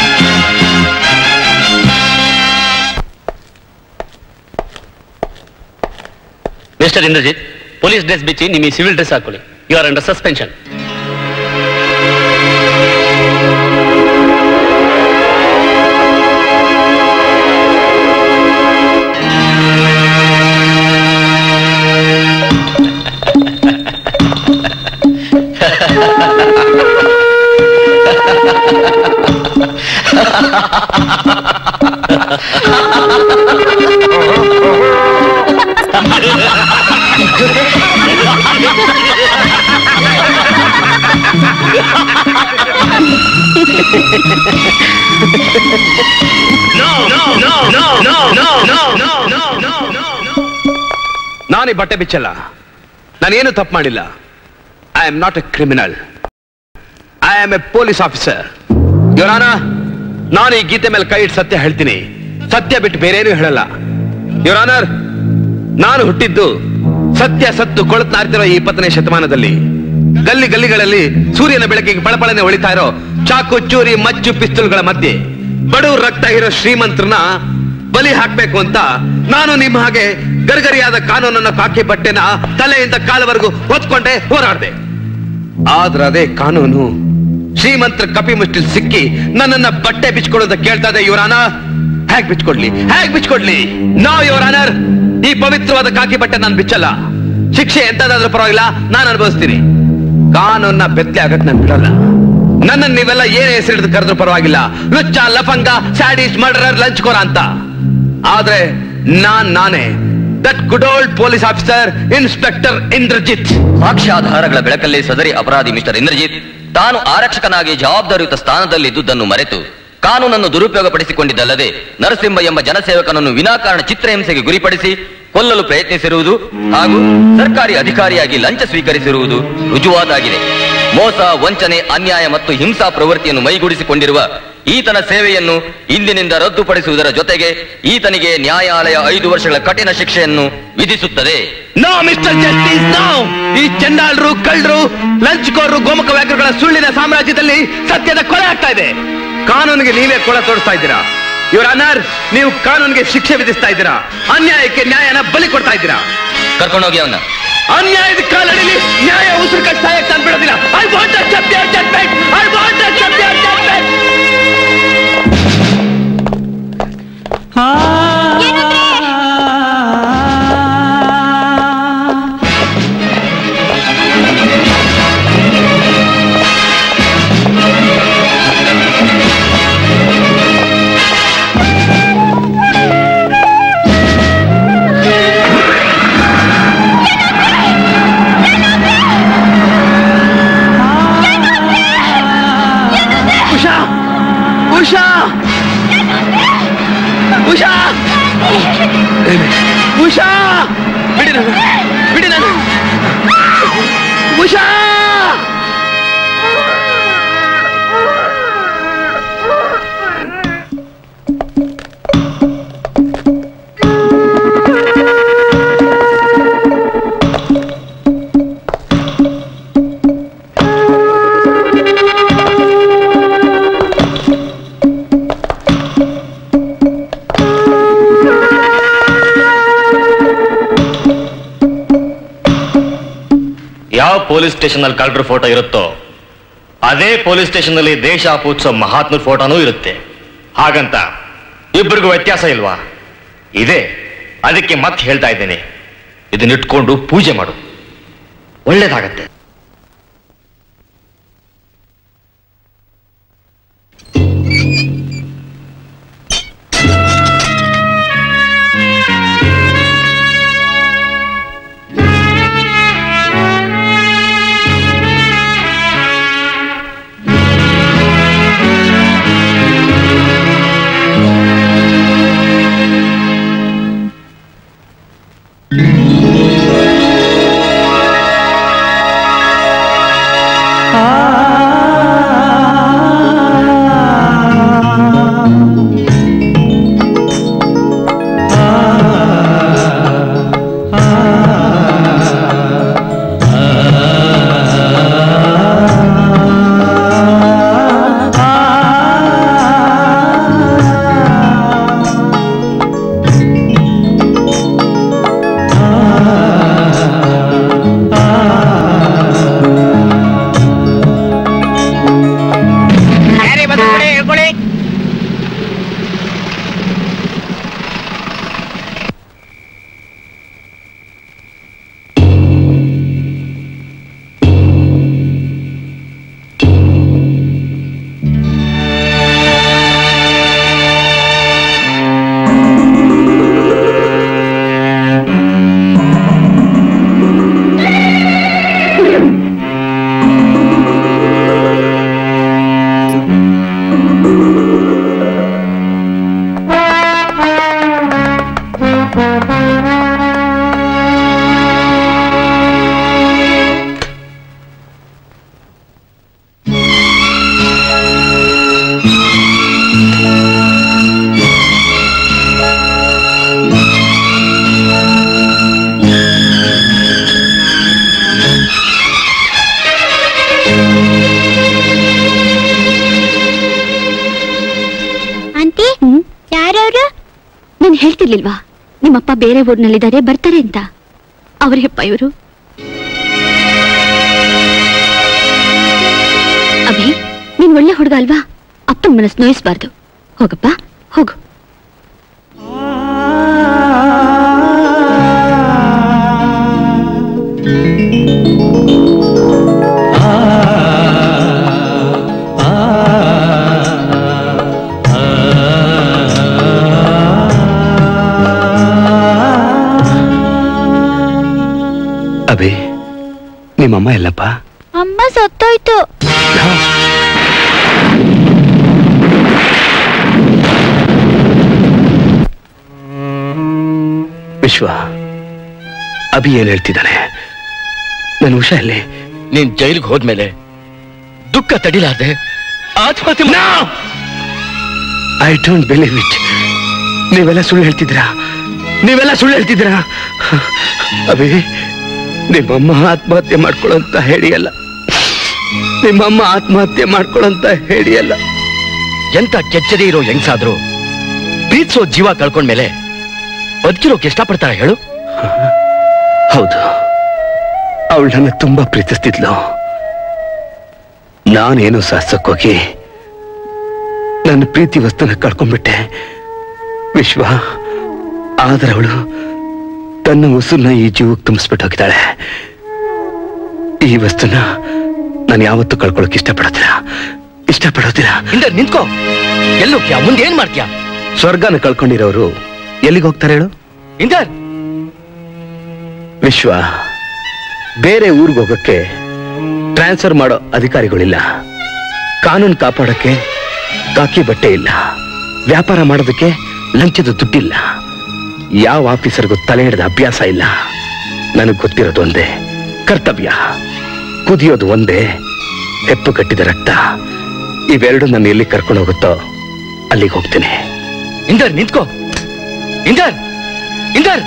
Mister Indrajit, police dress ಬಿಚ್ಚಿ ನಿಮಗೆ ಸಿವಿಲ್ ಡ್ರೆಸ್ ಹಾಕೊಳ್ಳಿ. You are under suspension. ನಾನೀ ಬಟ್ಟೆ ಬಿಚ್ಚಲ್ಲ. ನಾನೇನು ತಪ್ಪು ಮಾಡಿಲ್ಲ. I am not a criminal, I am a police officer. Your honour, ನಾನು ಈ ಗೀತೆ ಮೇಲೆ ಕೈ ಇಟ್ಟು ಸತ್ಯ ಹೇಳ್ತೀನಿ, ಸತ್ಯ ಬಿಟ್ಟು ಬೇರೇನು ಹೇಳಲ್ಲ. ಯುವರ್ ಆನರ್, ನಾನು ಹುಟ್ಟಿದ್ದು ಸತ್ಯ ಸತ್ತು ಕೊಳತ್ನಾರ್ತಿರೋ ಈ ಇಪ್ಪತ್ತನೇ ಶತಮಾನದಲ್ಲಿ. ಗಲ್ಲಿ ಗಲ್ಲಿಗಳಲ್ಲಿ ಸೂರ್ಯನ ಬೆಳಕಿಗೆ ಬಳಪಳನೆ ಹೊಳಿತಾ ಇರೋ ಚಾಕು ಚೂರಿ ಮಚ್ಚು ಪಿಸ್ತೂಲ್ಗಳ ಮಧ್ಯೆ ಬಡವ್ರ ರಕ್ತ ಇರೋ ಶ್ರೀಮಂತ್ರನ ಬಲಿ ಹಾಕ್ಬೇಕು ಅಂತ ನಾನು ನಿಮ್ಮ ಹಾಗೆ ಗರ್ಗರಿಯಾದ ಕಾನೂನನ್ನ ಕಾಕಿ ಬಟ್ಟೆನ ತಲೆಯಿಂದ ಕಾಲವರೆಗೂ ಹೊತ್ಕೊಂಡೆ ಹೋರಾಡ್ದೆ. ಆದ್ರೆ ಅದೇ ಕಾನೂನು ಶ್ರೀಮಂತರ ಕಪಿ ಮುಷ್ಟಿಲ್ ಸಿಕ್ಕಿ ನನ್ನನ್ನ ಬಟ್ಟೆ ಬಿಚ್ಕೊಳ್ಳೋದ ಕೇಳ್ತಾ ಇದೆ. ಯುವರ್ ಆನರ್, ಹೇಗ್ ಬಿಚ್ಕೊಡ್ಲಿ ಹೇಗ್ ಬಿಚ್ಕೊಡ್ಲಿ? ನೋ ಯುವರ್ ಆನರ್, ಈ ಪವಿತ್ರವಾದ ಕಾಕಿ ಬಟ್ಟೆ ನಾನು ಬಿಚ್ಚಲ್ಲ. ಶಿಕ್ಷೆ ಎಂತದಾದ್ರೂ ಪರವಾಗಿಲ್ಲ, ನಾನು ಅನುಭವಿಸ್ತೀನಿ. ಕಾನೂನ್ನ ಬೆತ್ತಲೆ ಆಗಕ್ ನಾನು ಬಿಡಲ್ಲ. ನನ್ನ ನೀವೆಲ್ಲ ಏನೇ ಹೆಸರಿಡಿದು ಕರೆದ್ರು ಪರವಾಗಿಲ್ಲ, ಲುಚ್ಚ, ಲಫಂಗ, ಸ್ಯಾಡಿಸ್ಟ್, ಮರ್ಡರರ್, ಲಂಚ್ಕೋರ ಅಂತ. ಆದ್ರೆ ನಾನ್ ನಾನೇ that good old police officer inspector Indrajit. ಸಾಕ್ಷ್ಯಾಧಾರಗಳ ಬೆಳಕಲ್ಲಿ ಸದರಿ ಅಪರಾಧಿ ಮಿಸ್ಟರ್ ಇಂದ್ರಜಿತ್ ತಾನು ಆರಕ್ಷಕನಾಗಿ ಜವಾಬ್ದಾರಿಯುತ ಸ್ಥಾನದಲ್ಲಿದ್ದುದನ್ನು ಮರೆತು ಕಾನೂನನ್ನು ದುರುಪಯೋಗಪಡಿಸಿಕೊಂಡಿದ್ದಲ್ಲದೆ ನರಸಿಂಹ ಎಂಬ ಜನಸೇವಕನನ್ನು ವಿನಾಕಾರಣ ಚಿತ್ರಹಿಂಸೆಗೆ ಗುರಿಪಡಿಸಿ ಕೊಲ್ಲಲು ಪ್ರಯತ್ನಿಸಿರುವುದು ಹಾಗೂ ಸರ್ಕಾರಿ ಅಧಿಕಾರಿಯಾಗಿ ಲಂಚ ಸ್ವೀಕರಿಸಿರುವುದು ರುಜುವಾತಾಗಿದೆ. ಮೋಸ, ವಂಚನೆ, ಅನ್ಯಾಯ ಮತ್ತು ಹಿಂಸಾ ಪ್ರವೃತ್ತಿಯನ್ನು ಮೈಗೂಡಿಸಿಕೊಂಡಿರುವ ಈತನ ಸೇವೆಯನ್ನು ಇಂದಿನಿಂದ ರದ್ದುಪಡಿಸುವುದರ ಜೊತೆಗೆ ಈತನಿಗೆ ನ್ಯಾಯಾಲಯ ಐದು ವರ್ಷಗಳ ಕಠಿಣ ಶಿಕ್ಷೆಯನ್ನು ವಿಧಿಸುತ್ತದೆ. No mister justice, no. ಈ ಚಂಡಾಲರು, ಕಳ್ಳರು, ಲಂಚ್ಕೋರರು, ಗೋಮುಖ ವ್ಯಾಘ್ರಗಳ ಸುಳ್ಳಿನ ಸಾಮ್ರಾಜ್ಯದಲ್ಲಿ ಸತ್ಯದ ಕೊಲೆ ಆಗ್ತಾ ಇದೆ. ಕಾನೂನಿಗೆ ನೀವೇ ಕೊಳ ತೋರಿಸ್ತಾ ಇದ್ದೀರಾ. ಯುವರ್ ಆನರ್, ನೀವು ಕಾನೂನಿಗೆ ಶಿಕ್ಷೆ ವಿಧಿಸ್ತಾ ಇದ್ದೀರಾ, ಅನ್ಯಾಯಕ್ಕೆ ನ್ಯಾಯನ ಬಲಿ ಕೊಡ್ತಾ ಇದ್ದೀರಾ. ಕರ್ಕೊಂಡೋಗಿ ಅವನ್ನ. ಅನ್ಯಾಯದ ಕಾಲಡಿಲಿ ನ್ಯಾಯ ಉಸಿರು ಕಟ್ಟಾಯಕ್ಕೆ ನಾನು ಬಿಡೋದಿಲ್ಲ. I want to accept your judgement. I want to accept your judgement. Usha Usha Usha ಬಿಡಿ ನನ್ನ ಬಿಡಿ ನನ್ನ ಉಷಾ. ಯಾವ ಪೊಲೀಸ್ ಸ್ಟೇಷನ್ ಅಲ್ಲಿ ಕಳ್ಳರ ಫೋಟೋ ಇರುತ್ತೋ ಅದೇ ಪೊಲೀಸ್ ಸ್ಟೇಷನ್ ಅಲ್ಲಿ ದೇಶ ಪೂಜಿಸೋ ಮಹಾತ್ಮರ ಫೋಟೋನೂ ಇರುತ್ತೆ. ಹಾಗಂತ ಇಬ್ಬರಿಗೂ ವ್ಯತ್ಯಾಸ ಇಲ್ವಾ? ಇದೆ. ಅದಕ್ಕೆ ಮತ್ತೆ ಹೇಳ್ತಾ ಇದ್ದೇನೆ, ಇದನ್ನಿಟ್ಕೊಂಡು ಪೂಜೆ ಮಾಡು, ಒಳ್ಳೇದಾಗತ್ತೆ. ಹೇಳ್ತಿರ್ಲಿಲ್ವಾ ನಿಮ್ಮಪ್ಪ ಬೇರೆ ಊರ್ನಲ್ಲಿದ್ದಾರೆ ಬರ್ತಾರೆ ಅಂತ? ಅವರಿಗಪ್ಪ ಇವರು. ಅಭಿ, ನೀನ್ ಒಳ್ಳೆ ಹುಡುಗ ಅಲ್ವಾ? ಅಪ್ಪನ ಮನಸ್ಸು ನೋಯಿಸ್ಬಾರ್ದು. ಹೋಗಪ್ಪ, ಹೋಗು. ಅಭಿ, ನಿಮ್ಮಮ್ಮ ಎಲ್ಲಪ್ಪ? ಅಮ್ಮ ಸತ್ತೋಯ್ತು. ವಿಶ್ವ, ಅಭಿ ಏನ್ ಹೇಳ್ತಿದ್ದಾನೆ? ನನ್ನ ಹುಷಾರಲ್ಲಿ ನೀನ್ ಜೈಲಿಗೆ ಹೋದ್ಮೇಲೆ ದುಃಖ ತಡಿಲಾರ್ದೆ ಆತ್ಮಹತ್ಯೆ. I don't believe it. ನೀವೆಲ್ಲ ಸುಳ್ಳು ಹೇಳ್ತಿದ್ದೀರಾ, ನೀವೆಲ್ಲ ಸುಳ್ಳು ಹೇಳ್ತಿದ್ದೀರಾ. ಅಭಿ, ನಿಮ್ಮಮ್ಮ ಆತ್ಮಹತ್ಯೆ ಮಾಡ್ಕೊಳ್ಳೋಂತ ಹೇಳಿಯಲ್ಲ, ನಿಮ್ಮಮ್ಮ ಆತ್ಮಹತ್ಯೆ ಮಾಡ್ಕೊಳ್ಳೋಂತ ಹೇಳಿಯಲ್ಲ. ಎಂತ ಕೆಚ್ಚದೆ ಇರೋ ಹೆಂಗ್ಸಾದ್ರು ಪ್ರೀತಿಸೋ ಜೀವ ಕಳ್ಕೊಂಡ್ಮೇಲೆ ಬದುಕಿರೋಕೆ ಇಷ್ಟಪಡ್ತಾರ ಹೇಳು? ಹೌದು, ಅವಳು ನನ್ನ ತುಂಬಾ ಪ್ರೀತಿಸ್ತಿದ್ಲು. ನಾನೇನು ಸಾಧಿಸಕ್ಕೋಗಿ ನನ್ನ ಪ್ರೀತಿ ವಸ್ತುನ ಕಳ್ಕೊಂಡ್ಬಿಟ್ಟೆ ವಿಶ್ವ. ಆದ್ರೆ ಅವಳು ತನ್ನ ಉಸಿರನ್ನ ಈ ಜೀವಕ್ಕೆ ತುಂಬಿಸ್ಬಿಟ್ಟು ಹೋಗಿದ್ದಾಳೆ. ಈ ವಸ್ತುನ ನಾನು ಯಾವತ್ತೂ ಕಳ್ಕೊಳಕ್ ಇಷ್ಟಪಡೋದಿಲ್ಲ, ಇಷ್ಟಪಡೋದಿಲ್ಲ. ಇಂದ ನಿಂತ್ಕೋ. ಎಲ್ಲೋಗ್ಯಾ? ಮುಂದೆ ಏನ್ ಮಾಡ್ತೀಯಾ? ಸ್ವರ್ಗನ ಕಳ್ಕೊಂಡಿರೋರು ಎಲ್ಲಿಗೆ ಹೋಗ್ತಾರೆ ಹೇಳು? ಇಂದರ್, ವಿಶ್ವ, ಬೇರೆ ಊರಿಗೆ ಹೋಗಕ್ಕೆ ಟ್ರಾನ್ಸ್ಫರ್ ಮಾಡೋ ಅಧಿಕಾರಿಗಳಿಲ್ಲ, ಕಾನೂನು ಕಾಪಾಡಕ್ಕೆ ಕಾಕಿ ಬಟ್ಟೆ ಇಲ್ಲ, ವ್ಯಾಪಾರ ಮಾಡೋದಕ್ಕೆ ಲಂಚದ ದುಡ್ಡಿಲ್ಲ, ಯಾವ ಆಫೀಸರ್ಗೂ ತಲೆ ಹಿಡಿದ ಅಭ್ಯಾಸ ಇಲ್ಲ. ನನಗೆ ಗೊತ್ತಿರೋದು ಒಂದೇ ಕರ್ತವ್ಯ, ಕುದಿಯೋದು ಒಂದೇ ಹೆಪ್ಪು ಕಟ್ಟಿದ ರಕ್ತ. ಇವೆರಡು ನನ್ನ ಎಲ್ಲಿ ಕರ್ಕೊಂಡು ಹೋಗುತ್ತೋ ಅಲ್ಲಿಗೆ ಹೋಗ್ತೇನೆ. ಇಂದರ್ ನಿಂತ್ಕೋ. ಇಂದರ್, ಇಂದರ್.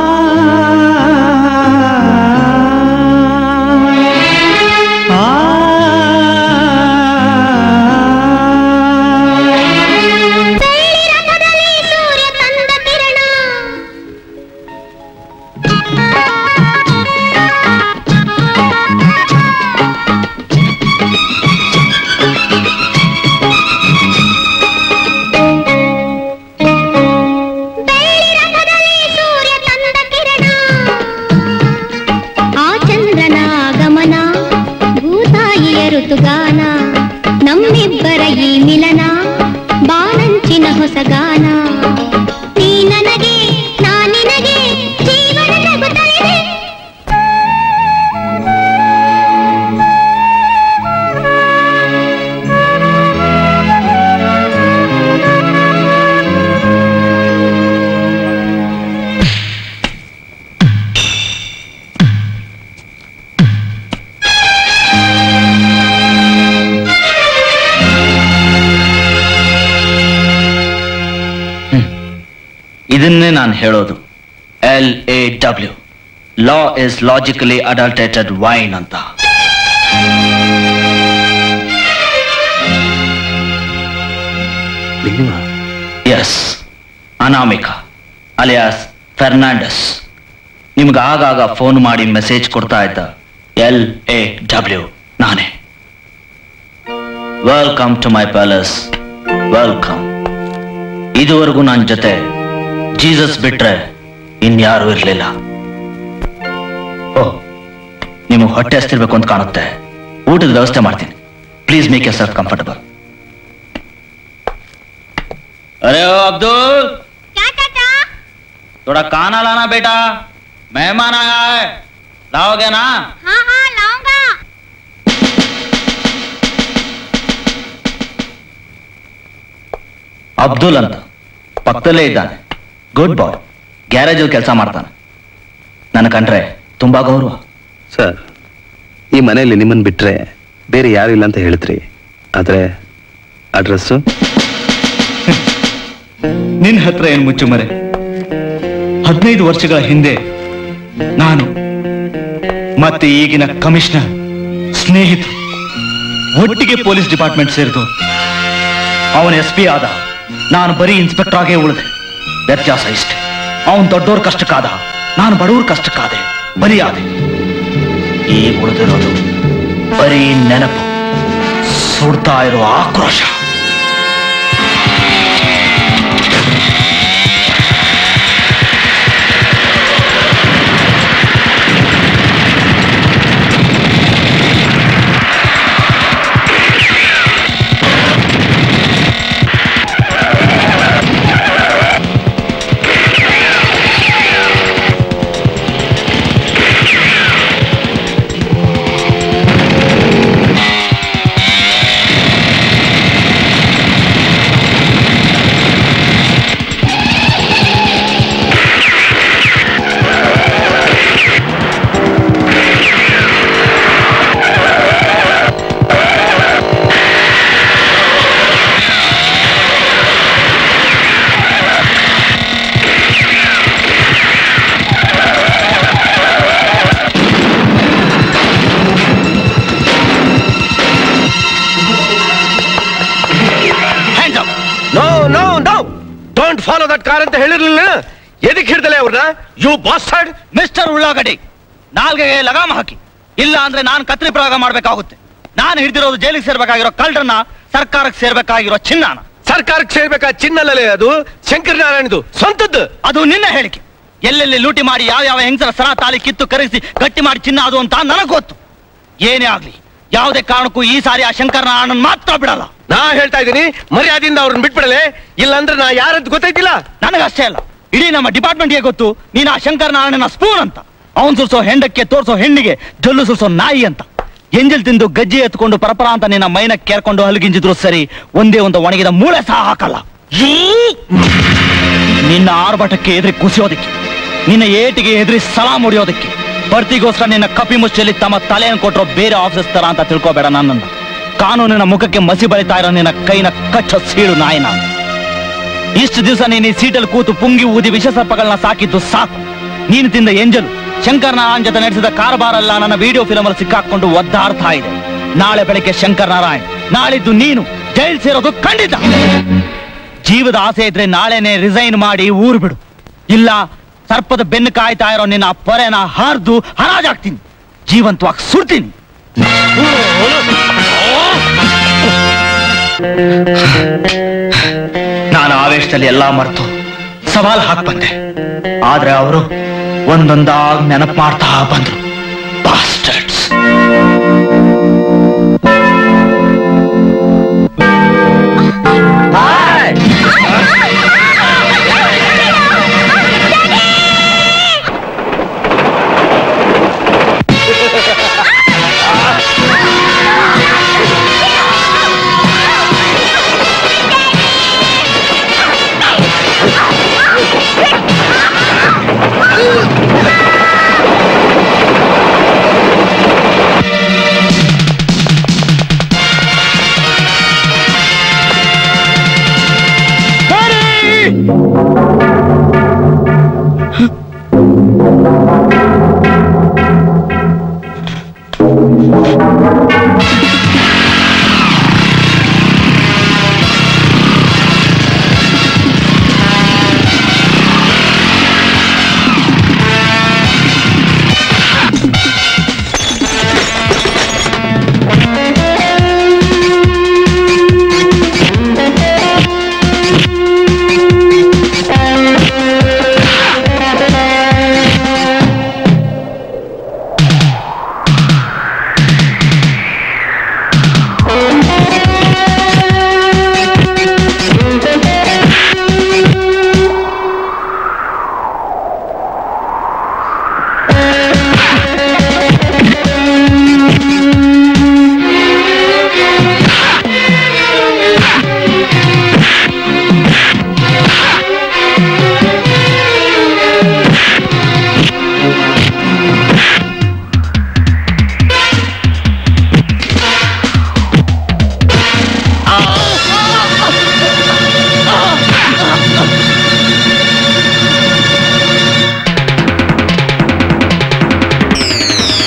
ಋತುಗಾನ ನಮ್ಮಿಬ್ಬರ ಈ ಮಿಲನ ಬಾನಂಚಿನ ಹೊಸಗಾನ. ನೀ ನನಗೆ ನಾ ನಿನಗೆ ಜೀವನ ತಗುತ್ತಲಿದೆ. ಇದನ್ನೇ ನಾನು ಹೇಳೋದು. L A W, law is logically adulterated wine ಅಂತ. ಎಸ್, ಅನಾಮಿಕಾ ಅಲಿಯಾಸ್ ಫೆರ್ನಾಂಡಸ್ ನಿಮ್ಗೆ ಆಗಾಗ ಫೋನ್ ಮಾಡಿ ಮೆಸೇಜ್ ಕೊಡ್ತಾ ಇದ್ದ ಎಲ್ ಎ ಡಬ್ಲ್ಯೂ ನಾನೇ. Welcome to my palace, welcome. ಇದುವರೆಗೂ ನನ್ನ ಜೊತೆ ಜೀಸಸ್ ಬಿಟ್ರೆ ಇನ್ಯಾರೂ ಇರಲಿಲ್ಲ. ಓ, ನಿಮಗೆ ಹೊಟ್ಟೆ ಹಸ್ತಿರ್ಬೇಕು ಅಂತ ಕಾಣುತ್ತೆ. ಊಟದ ವ್ಯವಸ್ಥೆ ಮಾಡ್ತೀನಿ. Please make yourself comfortable. अरे ओ अब्दुल, क्या चाचा? थोड़ा खाना लाना बेटा, मेहमान आया है, लाओगे ना? हाँ हाँ लाऊंगा. ಅಬ್ದುಲ್ ಅಂತ ಪಕ್ಕದಲ್ಲೇ ಇದ್ದಾನೆ. ಗುಡ್ ಬಾಯ್. ಗ್ಯಾರೇಜ್ ಅಲ್ಲಿ ಕೆಲಸ ಮಾಡ್ತಾನೆ. ನನ್ನ ಕಂಡ್ರೆ ತುಂಬಾ ಗೌರವ. ಸರ್, ಈ ಮನೆಯಲ್ಲಿ ನಿಮ್ಮನ್ನು ಬಿಟ್ರೆ ಬೇರೆ ಯಾರು ಇಲ್ಲ ಅಂತ ಹೇಳಿದ್ರಿ, ಆದ್ರೆ ಅಡ್ರೆಸ್ಸು ನಿನ್ನ ಹತ್ರ ಏನು ಮುಚ್ಚುಮರೆ? ಹದಿನೈದು ವರ್ಷಗಳ ಹಿಂದೆ ನಾನು ಮತ್ತೆ ಈಗಿನ ಕಮಿಷನರ್ ಸ್ನೇಹಿತರು ಒಟ್ಟಿಗೆ ಪೊಲೀಸ್ ಡಿಪಾರ್ಟ್ಮೆಂಟ್ ಸೇರಿದು. ಅವನ ಎಸ್ ಪಿ ಆದ, ನಾನು ಬರೀ ಇನ್ಸ್ಪೆಕ್ಟರ್ ಆಗೇ ಉಳಿದೆ. ವ್ಯತ್ಯಾಸ ಇಷ್ಟೆ. ಅವನ್ ದೊಡ್ಡೋರ್ ಕಷ್ಟಕ್ಕಾದ, ನಾನು ಬಡವ್ರ ಕಷ್ಟಕ್ಕಾದೆ, ಬಲಿಯಾದೆ. ಈಗ ಉಳಿದಿರೋದು ಬರೀ ನೆನಪು, ಸುಡ್ತಾ ಇರೋ ಆಕ್ರೋಶ. ಫಾಲೋ ದಟ್ ಕಾರ್ ಅಂತ ಹೇಳಿರ್ಲಿಲ್ಲ, ಎದಕ್ಕೆ ಹಿಡ್ದಲೆ ಅವ್ರನ್ನ? You bastard. ಮಿಸ್ಟರ್ ಉಳ್ಳಾಗಡ್ಡಿ, ನಾಲ್ಗೆಗೆ ಲಗಾಮ ಹಾಕಿ, ಇಲ್ಲ ಅಂದ್ರೆ ನಾನು ಕತ್ರಿ ಪ್ರಯೋಗ ಮಾಡ್ಬೇಕಾಗುತ್ತೆ. ನಾನು ಹಿಡಿದಿರೋದು ಜೈಲಿಗೆ ಸೇರ್ಬೇಕಾಗಿರೋ ಕಳ್ಳರನ್ನ, ಸರ್ಕಾರಕ್ಕೆ ಸೇರ್ಬೇಕಾಗಿರೋ ಚಿನ್ನನ. ಸರ್ಕಾರಕ್ಕೆ ಸೇರ್ಬೇಕಾ ಚಿನ್ನಲ್ಲೇ, ಅದು ಶಂಕರನಾರಾಯಣದು ಸ್ವಂತದ್ದು. ಅದು ನಿನ್ನ ಹೇಳಿಕೆ. ಎಲ್ಲೆಲ್ಲಿ ಲೂಟಿ ಮಾಡಿ ಯಾವ ಯಾವ ಹೆಂಗಸರ ಸರ ತಾಳಿ ಕಿತ್ತು ಕರೆಸಿ ಗಟ್ಟಿ ಮಾಡಿ ಚಿನ್ನ ಅದು ಅಂತ ನನಗೆ ಗೊತ್ತು. ಏನೇ ಆಗ್ಲಿ, ಯಾವುದೇ ಕಾರಣಕ್ಕೂ ಈ ಸಾರಿ ಆ ಶಂಕರನಾರಾಯಣನ್ ಮಾತ್ರ ಬಿಡಲ್ಲ. ನಾ ಹೇಳ್ತಾ ಇದ್ದೀನಿ, ಮರ್ಯಾದೆಯಿಂದ ಅವ್ರನ್ನ ಬಿಟ್ಬಿಡಲೆ, ಇಲ್ಲಾಂದ್ರೆ ನಾ ಯಾರಂತ ಗೊತ್ತೈತಿಲ್ಲ. ನನಗಷ್ಟೇ ಅಲ್ಲ, ಇಡೀ ನಮ್ಮ ಡಿಪಾರ್ಟ್ಮೆಂಟ್ಗೆ ಗೊತ್ತು ನೀನು ಆ ಶಂಕರನಾರಾಯಣನ ಸ್ಪೂನ್ ಅಂತ. ಅವನ್ ಸುರ್ಸೋ ಹೆಂಡಕ್ಕೆ ತೋರ್ಸೋ ಹೆಣ್ಣಿಗೆ ಜೊಲ್ಲು ಸುರ್ಸೋ ನಾಯಿ ಅಂತ. ಎಂಜಲ್ ತಿಂದು ಗಜ್ಜೆ ಎತ್ಕೊಂಡು ಪರಪರ ಅಂತ ನಿನ್ನ ಮೈನ ಕೇರ್ಕೊಂಡು ಹಲಗಿಂಜಿದ್ರು ಸರಿ, ಒಂದೇ ಒಂದು ಒಣಗಿದ ಮೂಳೆ ಸಹ ಹಾಕಲ್ಲ. ನಿನ್ನ ಆರ್ಭಟಕ್ಕೆ ಎದುರಿ ಕುಸಿಯೋದಕ್ಕೆ, ನಿನ್ನ ಏಟಿಗೆ ಎದುರಿ ಸಲಾಮ್ ಹೊಡಿಯೋದಕ್ಕೆ, ಬರ್ತಿಗೋಸ್ಕರ ನಿನ್ನ ಕಪಿ ಮುಚ್ಚಲಿ ತಮ್ಮ ತಲೆಯನ್ನು ಕೊಟ್ಟರೋ ಬೇರೆ ಆಫೀಸರ್ ತರ ಅಂತ ತಿಳ್ಕೊಬೇಡ. ನನ್ನನ್ನು ಕಾನೂನಿನ ಮುಖಕ್ಕೆ ಮಸಿ ಬಳಿತಾ ಇರೋ ನಿನ್ನ ಕೈನ ಕಚ್ಚೋ ಸೀಳು ನಾಯಿ ನಾನು. ಇಷ್ಟು ದಿವಸ ನೀನು ಈ ಸೀಟಲ್ಲಿ ಕೂತು ಪುಂಗಿ ಊದಿ ವಿಷಸರ್ಪಗಳನ್ನ ಸಾಕಿದ್ದು ಸಾಕು. ನೀನು ತಿಂದ ಎಂಜಲು ಶಂಕರನಾರಾಯಣ್ ಜೊತೆ ನಡೆಸಿದ ಕಾರಬಾರಲ್ಲ ನನ್ನ ವಿಡಿಯೋ ಫಿಲಮ್ ಅಲ್ಲಿ ಸಿಕ್ಕಾಕೊಂಡು ಒದ್ದಾಡ್ತಾ ಇದೆ. ನಾಳೆ ಬೆಳಗ್ಗೆ ಶಂಕರನಾರಾಯಣ್, ನಾಳಿದ್ದು ನೀನು ಜೈಲ್ ಸೇರೋದು ಖಂಡಿತ. ಜೀವದ ಆಸೆ ಇದ್ರೆ ನಾಳೆನೆ ರಿಸೈನ್ ಮಾಡಿ ಊರು ಬಿಡು, ಇಲ್ಲ ಸರ್ಪದ ಬೆನ್ನು ಕಾಯ್ತಾ ಇರೋ ನಿನ್ನ ಪೊರೆನ ಹಾರ್ದು ಹರಾಜಾಗ್ತೀನಿ, ಜೀವಂತವಾಗಿ ಸುಡ್ತೀನಿ. ನಾನು ಆವೇಶದಲ್ಲಿ ಎಲ್ಲಾ ಮರೆತು ಸವಾಲ್ ಹಾಕ್ ಬಂದೆ. ಆದ್ರೆ ಅವರು ಒಂದೊಂದಾಗಿ ನೆನಪು ಮಾಡ್ತಾ ಬಂದ್ರು. ಬಾಸ್ಟರ್ಡ್ಸ್.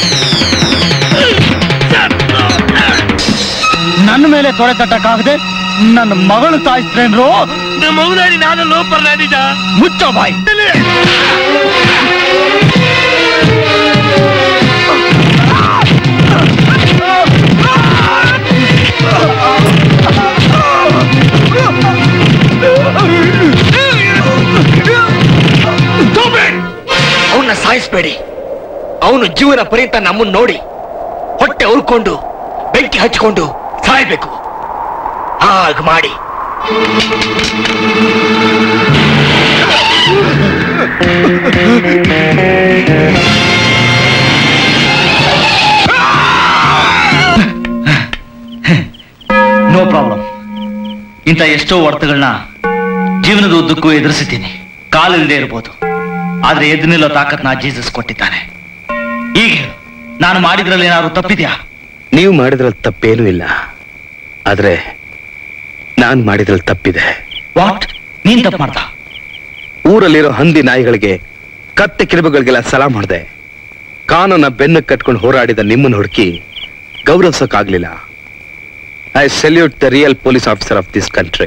ತೊಡೆ ತಟ್ಟಕ್ಕಾಗದೆ ನನ್ನ ಮಗಳು ಸಾಯಿಸ್ತ್ರೇನ್ರು? ನಮ್ಮ ಮಗುದಾಡಿ ನಾನು ಲೋಪರ್ ನಾಡಿದ ಮುಚ್ಚೋ ಬಾಯಿ. ಅವನ್ನ ಸಾಯಿಸ್ಬೇಡಿ. ಅವನು ಜೀವನ ಪರ್ಯಂತ ನಮ್ಮನ್ನ ನೋಡಿ ಹೊಟ್ಟೆ ಉರ್ಕೊಂಡು ಬೆಂಕಿ ಹಚ್ಕೊಂಡು ಸಾಯ್ಬೇಕು. ಹಾಗೆ ಮಾಡಿ. No problem. ಇಂಥ ಎಷ್ಟೋ ಹೊಡೆತಗಳನ್ನ ಜೀವನದ ಉದ್ದಕ್ಕೂ ಎದುರಿಸಿದ್ದೀನಿ. ಕಾಲಿಲ್ಲದೆ ಇರ್ಬೋದು, ಆದ್ರೆ ಎದ್ದು ನಿಲ್ಲೋ ತಾಕತ್ನ ಜೀಸಸ್ ಕೊಟ್ಟಿದ್ದಾನೆ. ಈಗ ನಾನು ಮಾಡಿದ್ರಲ್ಲಿ ಏನಾದ್ರು ತಪ್ಪಿದ್ಯಾ? ನೀವು ಮಾಡಿದ್ರಲ್ಲಿ ತಪ್ಪೇನೂ ಇಲ್ಲ, ಆದ್ರೆ ನಾನ್ ಮಾಡಿದ್ರಲ್ಲಿ ತಪ್ಪಿದೆ. ವಾಟ್? ನೀನ್ ತಪ್ಪು ಮಾಡ್ದ? ಊರಲ್ಲಿರೋ ಹಂದಿ ನಾಯಿಗಳಿಗೆ ಕತ್ತೆ ಕಿರುಬಗಳಿಗೆಲ್ಲ ಸಲಾ ಮಾಡಿದೆ. ಕಾನೂನ ಬೆನ್ನು ಕಟ್ಕೊಂಡು ಹೋರಾಡಿದ ನಿಮ್ಮನ್ನು ಹುಡುಕಿ ಗೌರವಿಸೋಕ್ಕಾಗ್ಲಿಲ್ಲ. I salute the real police officer of this country.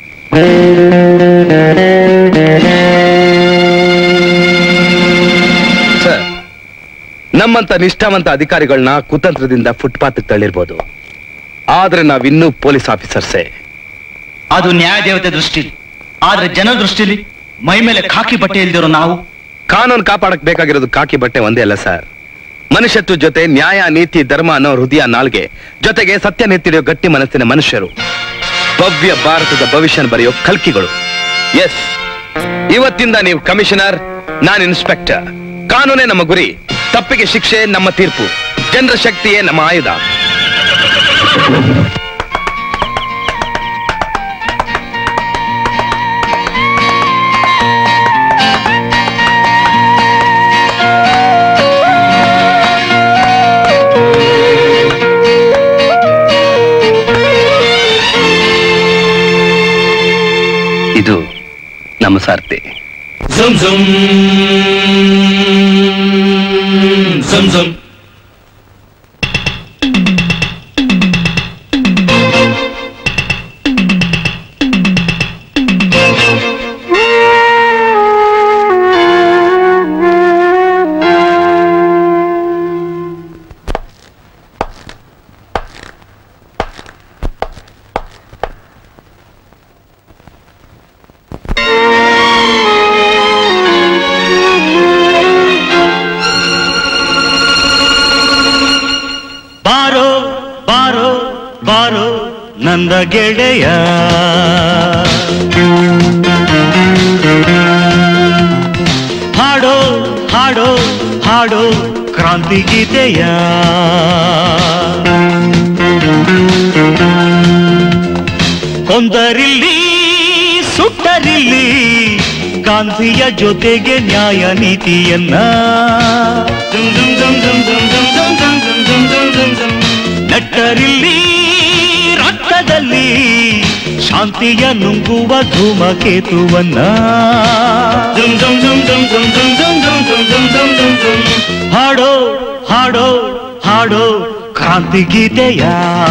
Sir, ನಮ್ಮಂತ ನಿಷ್ಠಾವಂತ ಅಧಿಕಾರಿಗಳನ್ನ ಕುತಂತ್ರದಿಂದ ಫುಟ್ಪಾತ್ ತಳ್ಳಿರ್ಬೋದು, ಆದ್ರೆ ನಾವಿನ್ನೂ ಪೊಲೀಸ್ ಆಫೀಸರ್ಸೇ. ಅದು ನ್ಯಾಯ ದೇವತೆ ದೃಷ್ಟಿ, ಆದ್ರೆ ಜನ ದೃಷ್ಟಿಲಿ ಮೈ ಮೇಲೆ ಖಾಕಿ ಬಟ್ಟೆ ಇಲ್ದಿರೋ ನಾವು. ಕಾನೂನು ಕಾಪಾಡಕ್ ಬೇಕಾಗಿರೋದು ಕಾಕಿ ಬಟ್ಟೆ ಒಂದೇ ಅಲ್ಲ ಸರ್. ಮನುಷ್ಯತ್ವ ಜೊತೆ ನ್ಯಾಯ, ನೀತಿ, ಧರ್ಮ ಅನ್ನೋ ಹೃದಯ ನಾಲ್ಗೆ ಜೊತೆಗೆ ಸತ್ಯ ನೆತ್ತಿಡಿಯೋ ಗಟ್ಟಿ ಮನಸ್ಸಿನ ಮನುಷ್ಯರು. ಭವ್ಯ ಭಾರತದ ಭವಿಷ್ಯನ ಬರೆಯೋ ಕಲ್ಕಿಗಳು. ಎಸ್, ಇವತ್ತಿಂದ ನೀವು ಕಮಿಷನರ್, ನಾನು ಇನ್ಸ್ಪೆಕ್ಟರ್. ಕಾನೂನೇ ನಮ್ಮ ಗುರಿ, ತಪ್ಪಿಗೆ ಶಿಕ್ಷೆ ನಮ್ಮ ತೀರ್ಪು, ಜನರ ಶಕ್ತಿಯೇ ನಮ್ಮ ಆಯುಧ. ಇದು ನಮ್ಮ ಸಾರ್ಥಿ. ಝುಮ್ ಝುಮ್ ಝುಮ್ ಝುಮ್. ನಂದ ಗೆಳೆಯ ಹಾಡೋ ಹಾಡೋ ಹಾಡೋ ಕ್ರಾಂತಿ ಗೀತೆಯ ಕೊಂದರಿಲ್ಲಿ ಸುಟ್ಟರಿಲ್ಲಿ ಗಾಂಧಿಯ ಜೊತೆಗೆ ನ್ಯಾಯ ನೀತಿಯನ್ನ ನಟ್ಟರಿಲ್ಲಿ ರಕ್ತದಲ್ಲಿ ಶಾಂತಿಯ ನುಂಗುವ ಧೂಮಕೇತುವನ್ನ ಹಾಡೋ ಹಾಡೋ ಹಾಡೋ ಕ್ರಾಂತಿ ಗೀತೆಯ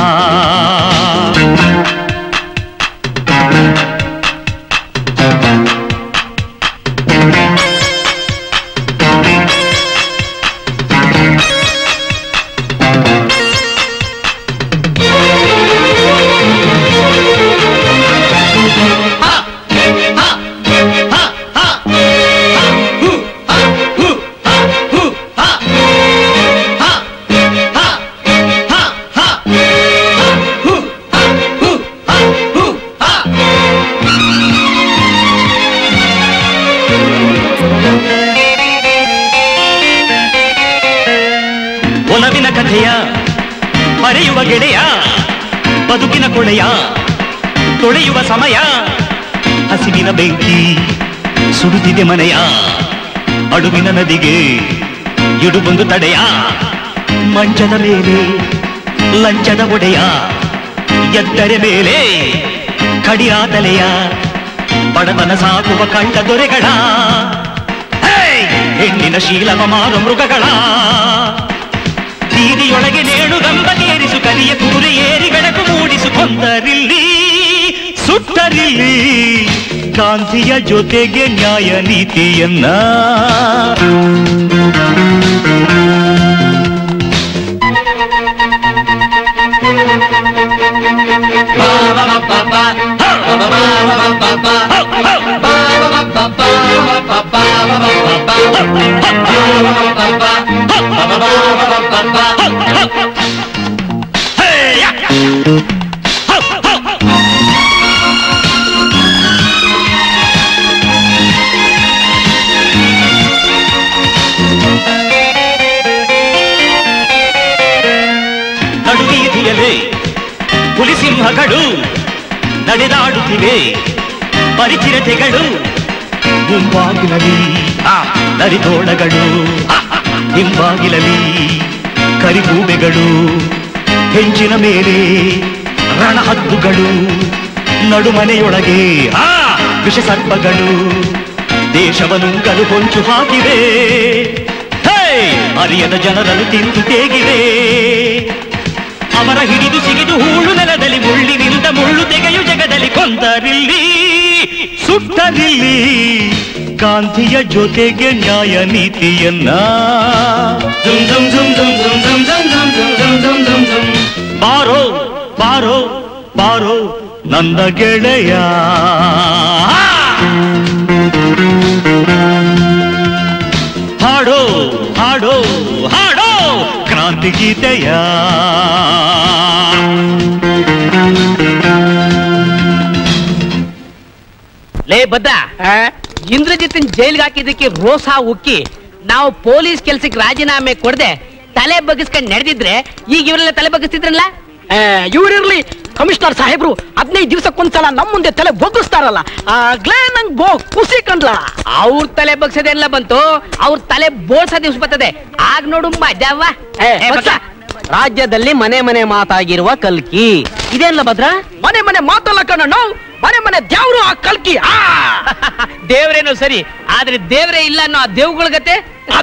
ಹರೆಯುವ ಗೆಳೆಯ ಬದುಕಿನ ಕೊಳೆಯ ತೊಳೆಯುವ ಸಮಯ ಹಸಿವಿನ ಬೆಂಕಿ ಸುಡುತ್ತಿದೆ ಮನೆಯ ಅಡುವಿನ ನದಿಗೆ ಇಡುಬಂದು ತಡೆಯ ಮಂಚದ ಮೇಲೆ ಲಂಚದ ಒಡೆಯ ಎತ್ತರೆ ಮೇಲೆ ಕಡಿಯ ತಲೆಯ ಬಡತನ ಸಾಕುವ ಕಂಡ ದೊರೆಗಳ ಹೆಣ್ಣಿನ ಶೀಲವ ಮಾರು ಮೃಗಗಳ ಬೀದಿಯೊಳಗೆ ನೇಣು ಗಂಬಗೇರಿಸು ಕಲಿಯ ಕೂಲಿ ಏರಿ ಬೆಳಕು ಮೂಡಿಸು ಕೊಂದರಿಲ್ಲಿ ಕ್ರಾಂತಿಯ ಜೊತೆಗೆ ನ್ಯಾಯ ನೀತಿಯನ್ನ ನಡುವೀದಿಯಲೇ ಹುಲಿಸಿಂಹಗಳು ನಡೆದಾಡುತ್ತಿವೆ ಪರಿಚಿರತೆಗಳು ಮುಂಬಾಗಿಲಲಿ ನರಿತೋಳಗಳು ಹಿಂಬಾಗಿಲಲಿ ಕರಿಗೂಬೆಗಳು ಹೆಂಚಿನ ಮೇಲೆ ರಣಹದ್ದುಗಳು ನಡುಮನೆಯೊಳಗೆ ಆ ವಿಷಸರ್ಪಗಳು ದೇಶವನುಂಗಲು ಹೊಂಚು ಹಾಕಿವೆ ಅರಿಯದ ಜನರನ್ನು ತಿಂದು ತೇಗಿವೆ ಅವರ ಹಿಡಿದು ಸಿಗಿದು ಹೂಳು ನೆಲದಲ್ಲಿ ಮುಳ್ಳಿನಿಂದ ಮುಳ್ಳು ತೆಗೆಯು ಜಗದಲ್ಲಿ ಕೊಂದರಿಲ್ಲಿ ಸುಟ್ಟರಿಲ್ಲಿ ಗಾಂಧಿಯ ಜೊತೆಗೆ ನ್ಯಾಯ ನೀತಿಯನ್ನ ಬಾರೋ ಬಾರೋ ಬಾರೋ ನನ್ನ ಗೆಳೆಯ ಹಾಡೋ ಹಾಡೋ ಹಾಡೋ ಕ್ರಾಂತಿ ಗೀತೆಯ ಲೇ ಬದ್ದ ಇಂದ್ರಜಿತ್ನ ಜೈಲ್ಗೆ ಹಾಕಿದ್ದಕ್ಕೆ ರೋಸ ಉಕ್ಕಿ ನಾವು ಪೊಲೀಸ್ ಕೆಲ್ಸಕ್ಕೆ ರಾಜೀನಾಮೆ ಕೊಡದೆ ತಲೆ ಬಗ್ಗಿಸ್ಕೊಂಡು ನಡೆದಿದ್ರೆ ಈಗ ಇವರೆಲ್ಲ ತಲೆ ಬಗ್ಗಿಸ್ತಿದ್ರಲ್ಲ. ಇವರಿರ್ಲಿ ಕಮಿಷನರ್ ಸಾಹೇಬ್ರು ಹದಿನೈದು ದಿವಸಕ್ಕೊಂದ್ಸಲ ನಮ್ಮ ಮುಂದೆ ತಲೆ ಬಗ್ಗಿಸ್ತಾರಲ್ಲ, ಆಗ್ಲೇ ನಂಗೆ ಬೋ ಖುಷಿ ಕಂಡ್ಲ. ಅವ್ರ ತಲೆ ಬಗ್ಸದೆಲ್ಲ ಬಂತು, ಅವ್ರ ತಲೆ ಬೋಳ್ಸ ದಿವ್ಸ ಬರ್ತದೆ, ಆಗ ನೋಡು ಮಜಾವ. ರಾಜ್ಯದಲ್ಲಿ ಮನೆ ಮನೆ ಮಾತಾಗಿರುವ ಕಲ್ಕಿ ಇದೇನಲ್ಲ ಭದ್ರ? ಮನೆ ಮನೆ ಮಾತಲ್ಲ ಕಣ, ನಾವು ಮನೆ ಮನೆ ದೇವ್ರು ಆ ಕಲ್ಕಿ. ದೇವ್ರೇನೋ ಸರಿ, ಆದ್ರೆ ದೇವ್ರೇ ಇಲ್ಲ ಅನ್ನೋ ಆ ದೇವ್ಗಳ ಗತೆ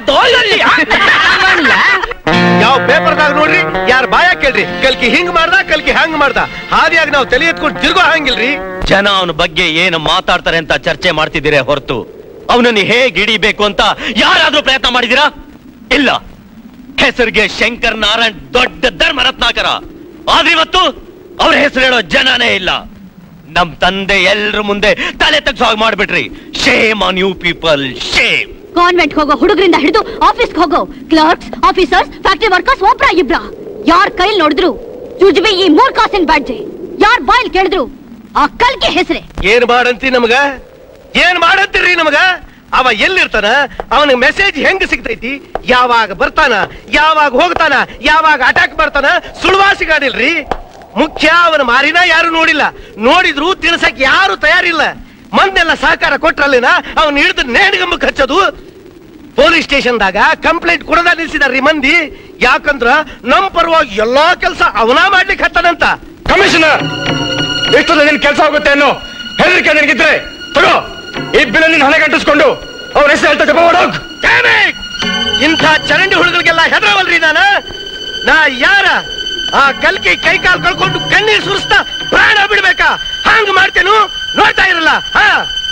ಯಾವ ಪೇಪರ್ದಾಗ ನೋಡ್ರಿ, ಯಾರ ಬಾಯ ಕೇಳ್ರಿ, ಕಲ್ಕಿ ಹಿಂಗ್ ಮಾಡ್ದ ಕಲ್ಕಿ ಹಂಗ್ ಮಾಡ್ದ, ಹಾದಿಯಾಗಿ ನಾವು ತಲೆ ಎತ್ಕೊಂಡು ತಿರ್ಗೋ ಹಂಗಿಲ್ರಿ. ಜನ ಅವನ ಬಗ್ಗೆ ಏನು ಮಾತಾಡ್ತಾರೆ ಅಂತ ಚರ್ಚೆ ಮಾಡ್ತಿದ್ದೀರಾ ಹೊರತು ಅವನನ್ನು ಹೇಗೆ ಹಿಡಿಬೇಕು ಅಂತ ಯಾರಾದ್ರೂ ಪ್ರಯತ್ನ ಮಾಡಿದೀರಾ? ಇಲ್ಲ. ಹೆಸರಿಗೆ ಶಂಕರ್ ನಾರಾಯಣ್ ದೊಡ್ಡ ಧರ್ಮ ರತ್ನಾಕರ, ಆದ್ರೆ ಇವತ್ತು ಅವ್ರ ಹೆಸರು ಹೇಳೋ ಜನನೇ ಇಲ್ಲ. ನಮ್ ತಂದೆ ಎಲ್ರ ಮುಂದೆ ತಲೆ ತಗ್ಸೋ ಹಾಗೆ ಮಾಡ್ಬಿಟ್ರಿ. Shame on you people, shame. Convent ಹೋಗೋ ಹುಡುಗರಿಂದ ಹಿಡಿದು ಆಫೀಸ್ಗೆ ಹೋಗೋ ಕ್ಲರ್ಕ್ಸ್, ಆಫೀಸರ್ಸ್, ಫ್ಯಾಕ್ಟರಿ ವರ್ಕರ್ಸ್ ಒಬ್ರ ಇಬ್ರ ಯಾರ್ ಕೈಲಿ ನೋಡಿದ್ರು ಜುಜ್ಬಿ ಈ ಮೂರ್ ಕಾಸಿನ ಬ್ಯಾಡ್ಜೆ, ಯಾರ್ ಬಾಯ್ಲ್ ಕೇಳಿದ್ರು ಆ ಕಲ್ಕಿ ಹೆಸರೇ. ಏನ್ ಮಾಡಂತಿ ನಮಗ, ಏನ್ ಮಾಡಂತೀರಿ ನಮಗ? ಅವ ಎಲ್ಲಿರ್ತಾನ, ಅವನಿಗೆ ಮೆಸೇಜ್ ಹೆಂಗ್ ಸಿಗ್ತೈತಿ, ಯಾವಾಗ ಬರ್ತಾನ, ಯಾವಾಗ ಹೋಗ್ತಾನ, ಯಾವಾಗ ಅಟ್ಯಾಕ್ ಮಾಡ್ತಾನ, ಸುಳ್ವಾಸಿಗಾಡಿಲ್ರಿ. ಮುಖ್ಯ ಅವನ ಮಾರಿನ ಯಾರು ನೋಡಿಲ್ಲ, ನೋಡಿದ್ರು ತಿಳ್ಸಕ್ ಯಾರು ತಯಾರಿಲ್ಲ. ಮಂದೆಲ್ಲ ಸಹಕಾರ ಕೊಟ್ರಲ್ಲಿನ ಅವನ್ ಹಿಡಿದು ನೇಣಿಗಂಬಕ್ ಹಚ್ಚೋದು. ಪೊಲೀಸ್ ಸ್ಟೇಷನ್ದಾಗ ಕಂಪ್ಲೇಂಟ್ ಕೊಡದ ನಿಲ್ಸಿದಾರ್ರಿ ಮಂದಿ, ಯಾಕಂದ್ರ ನಮ್ ಪರವಾಗಿ ಎಲ್ಲಾ ಕೆಲಸ ಅವನ ಮಾಡ್ಲಿಕ್ಕೆ ಹತ್ತಾನಂತ. ಕಮಿಷನರ್, ಎಷ್ಟು ನಿನ್ ಕೆಲಸ ಆಗುತ್ತೆ ಅನ್ನೋ ಹೆದರಿಕೆ ನನಗಿದ್ರೆ ತಗೋ, ಈ ಬಿಲ್ ನಿನ್ ಹಣೆ ಗಂಟಿಸ್ಕೊಂಡು ಅವ್ರ ಹೆಸರು ಹೇಳ್ತಾ ಜಪ ಮಾಡೋಗ್. ಇಂಥ ಚರಂಡಿ ಹುಡುಗರಿಗೆಲ್ಲ ಹೆದರವಲ್ರಿ ನಾನ. ನಾ ಯಾರ ಆ ಕಲ್ಕಿ ಕೈ ಕಾಲು ಕಳ್ಕೊಂಡು ಕಣ್ಣೀರ್ ಸುರಿಸ್ತಾ ಪ್ರಾಣ ಬಿಡ್ಬೇಕಾ? ಹಂಗ ಮಾಡ್ತೇನು, ನೋಡ್ತಾ ಇರಲ್ಲ. ಹಾ,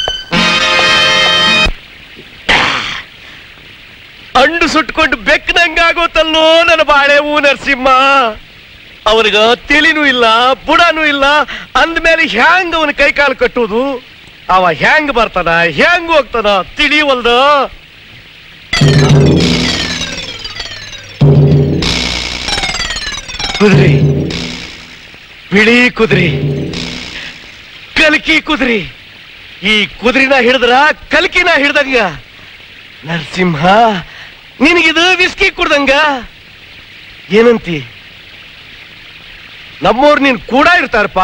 ಅಂಡು ಸುಟ್ಕೊಂಡು ಬೆಕ್ಕದಂಗಾಗೋತಲ್ಲೋ ನನ್ನ ಬಾಳೆ ಹೂ ನರಸಿಂಹ. ಅವನಿಗ ತಿಳಿನೂ ಇಲ್ಲ, ಬುಡನೂ ಇಲ್ಲ, ಅಂದ್ಮೇಲೆ ಹ್ಯಾಂಗ ಅವನ ಕೈ ಕಾಲು ಕಟ್ಟುವುದು? ಅವ ಹ್ಯಾಂಗ್ ಬರ್ತಾನ, ಹ್ಯಾಂಗ್ ಹೋಗ್ತಾನ ತಿಳಿವಲ್ದ. ಕುದುರೆ, ಬಿಳಿ ಕುದುರೆ, ಕಲ್ಕಿ ಕುದುರೆ. ಈ ಕುದುರಿನ ಹಿಡಿದ್ರ ಕಲ್ಕಿನ ಹಿಡ್ದಂಗ. ನರಸಿಂಹ, ನಿನಗಿದು ವಿಸ್ಕಿ ಕುಡ್ದಂಗ. ಏನಂತಿ? ನಮ್ಮವ್ರು ನೀನ್ ಕೂಡ ಇರ್ತಾರಪ್ಪ.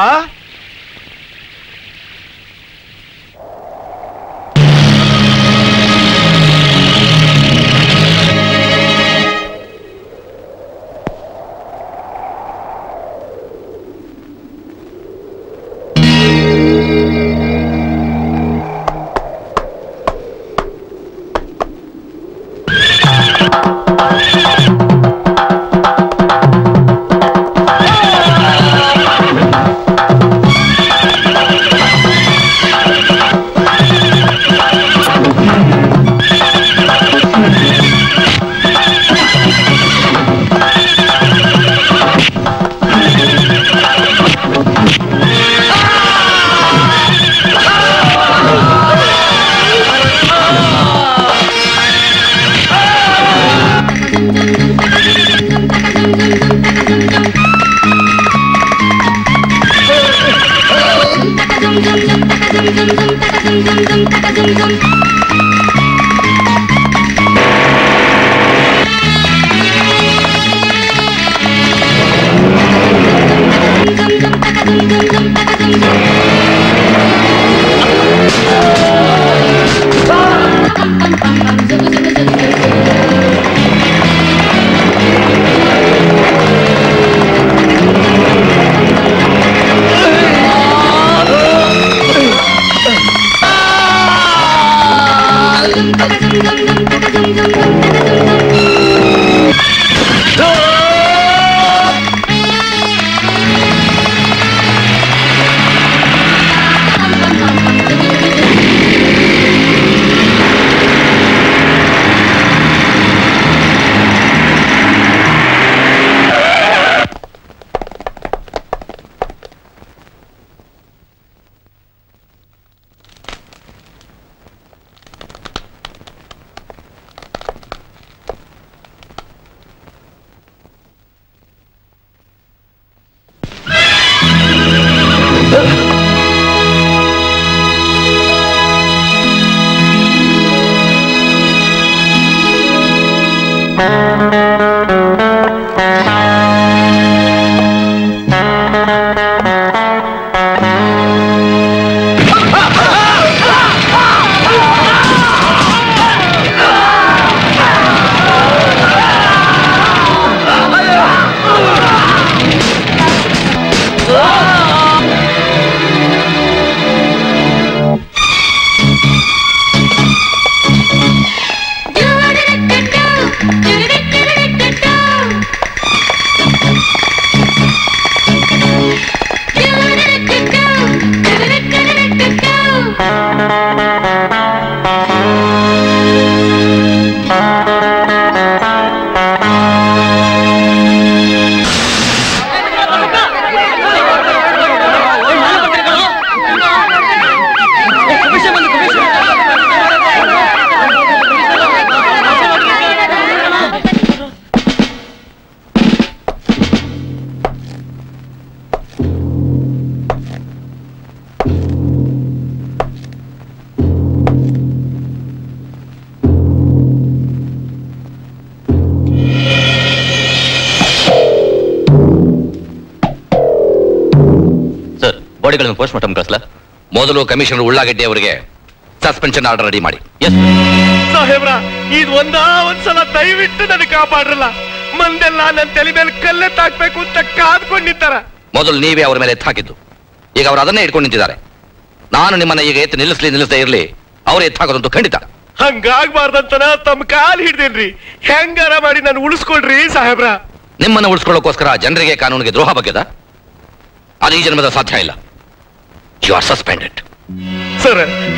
ಬಾಡಿಗಳನ್ನು ಪೋಸ್ಟ್ ಮಾರ್ಟಮ್ ಕಳಿಸ್ಲಾ? ಮೊದಲು ಕಮಿಷನರ್ ಉಳ್ಳಾಗಡ್ಡಿ ಅವರಿಗೆ ಸಸ್ಪೆನ್ಷನ್ ಆರ್ಡರ್ ರೆಡಿ ಮಾಡಿ. ಎಸ್ ಸಾಹೇಬ್ರ, ಇದು ಒಂದಾ ಒಂದ್ಸಲ ದಯವಿಟ್ಟು ನನಗೆ ಕಾಪಾಡ್ರಲ್ಲ. ಮಂದೆಲ್ಲ ನನ್ನ ತಲೆ ಮೇಲೆ ಕಲ್ಲೆತ್ತಾಕ್ಬೇಕು ಅಂತ ಕಾದ್ಕೊಂಡು ನಿಂತಾರ. ಮೊದಲು ನೀವೇ ಅವ್ರ ಮೇಲೆ ಎತ್ತು ಹಾಕಿದ್ದು, ಈಗ ಅವ್ರು ಅದನ್ನೇ ಇಟ್ಕೊಂಡು ನಿಂತಿದ್ದಾರೆ. ನಾನು ನಿಮ್ಮನ್ನ ಈಗ ಎತ್ತು ನಿಲ್ಲಿಸ್ಲಿ ನಿಲ್ಲಿಸದೇ ಇರ್ಲಿ, ಅವ್ರು ಎತ್ತು ಹಾಕೋದಂತೂ ಖಂಡಿತ. ಹಂಗಾಗ್ಬಾರ್ದಂತನ ತಮ್ಮ ಕಾಲ್ ಹಿಡ್ದೇನ್ರಿ. ಹೆಂಗಾರ ಮಾಡಿ ನಾನು ಉಳಿಸ್ಕೊಳ್ರಿ ಸಾಹೇಬ್ರ. ನಿಮ್ಮನ್ನ ಉಳಿಸ್ಕೊಳ್ಳೋಕೋಸ್ಕರ ಜನರಿಗೆ ಕಾನೂನಿಗೆ ದ್ರೋಹ ಬಗ್ಗೆದ? ಅದು ಈ ಜನ್ಮದ ಸಾಧ್ಯ ಇಲ್ಲ. You are suspended. Sir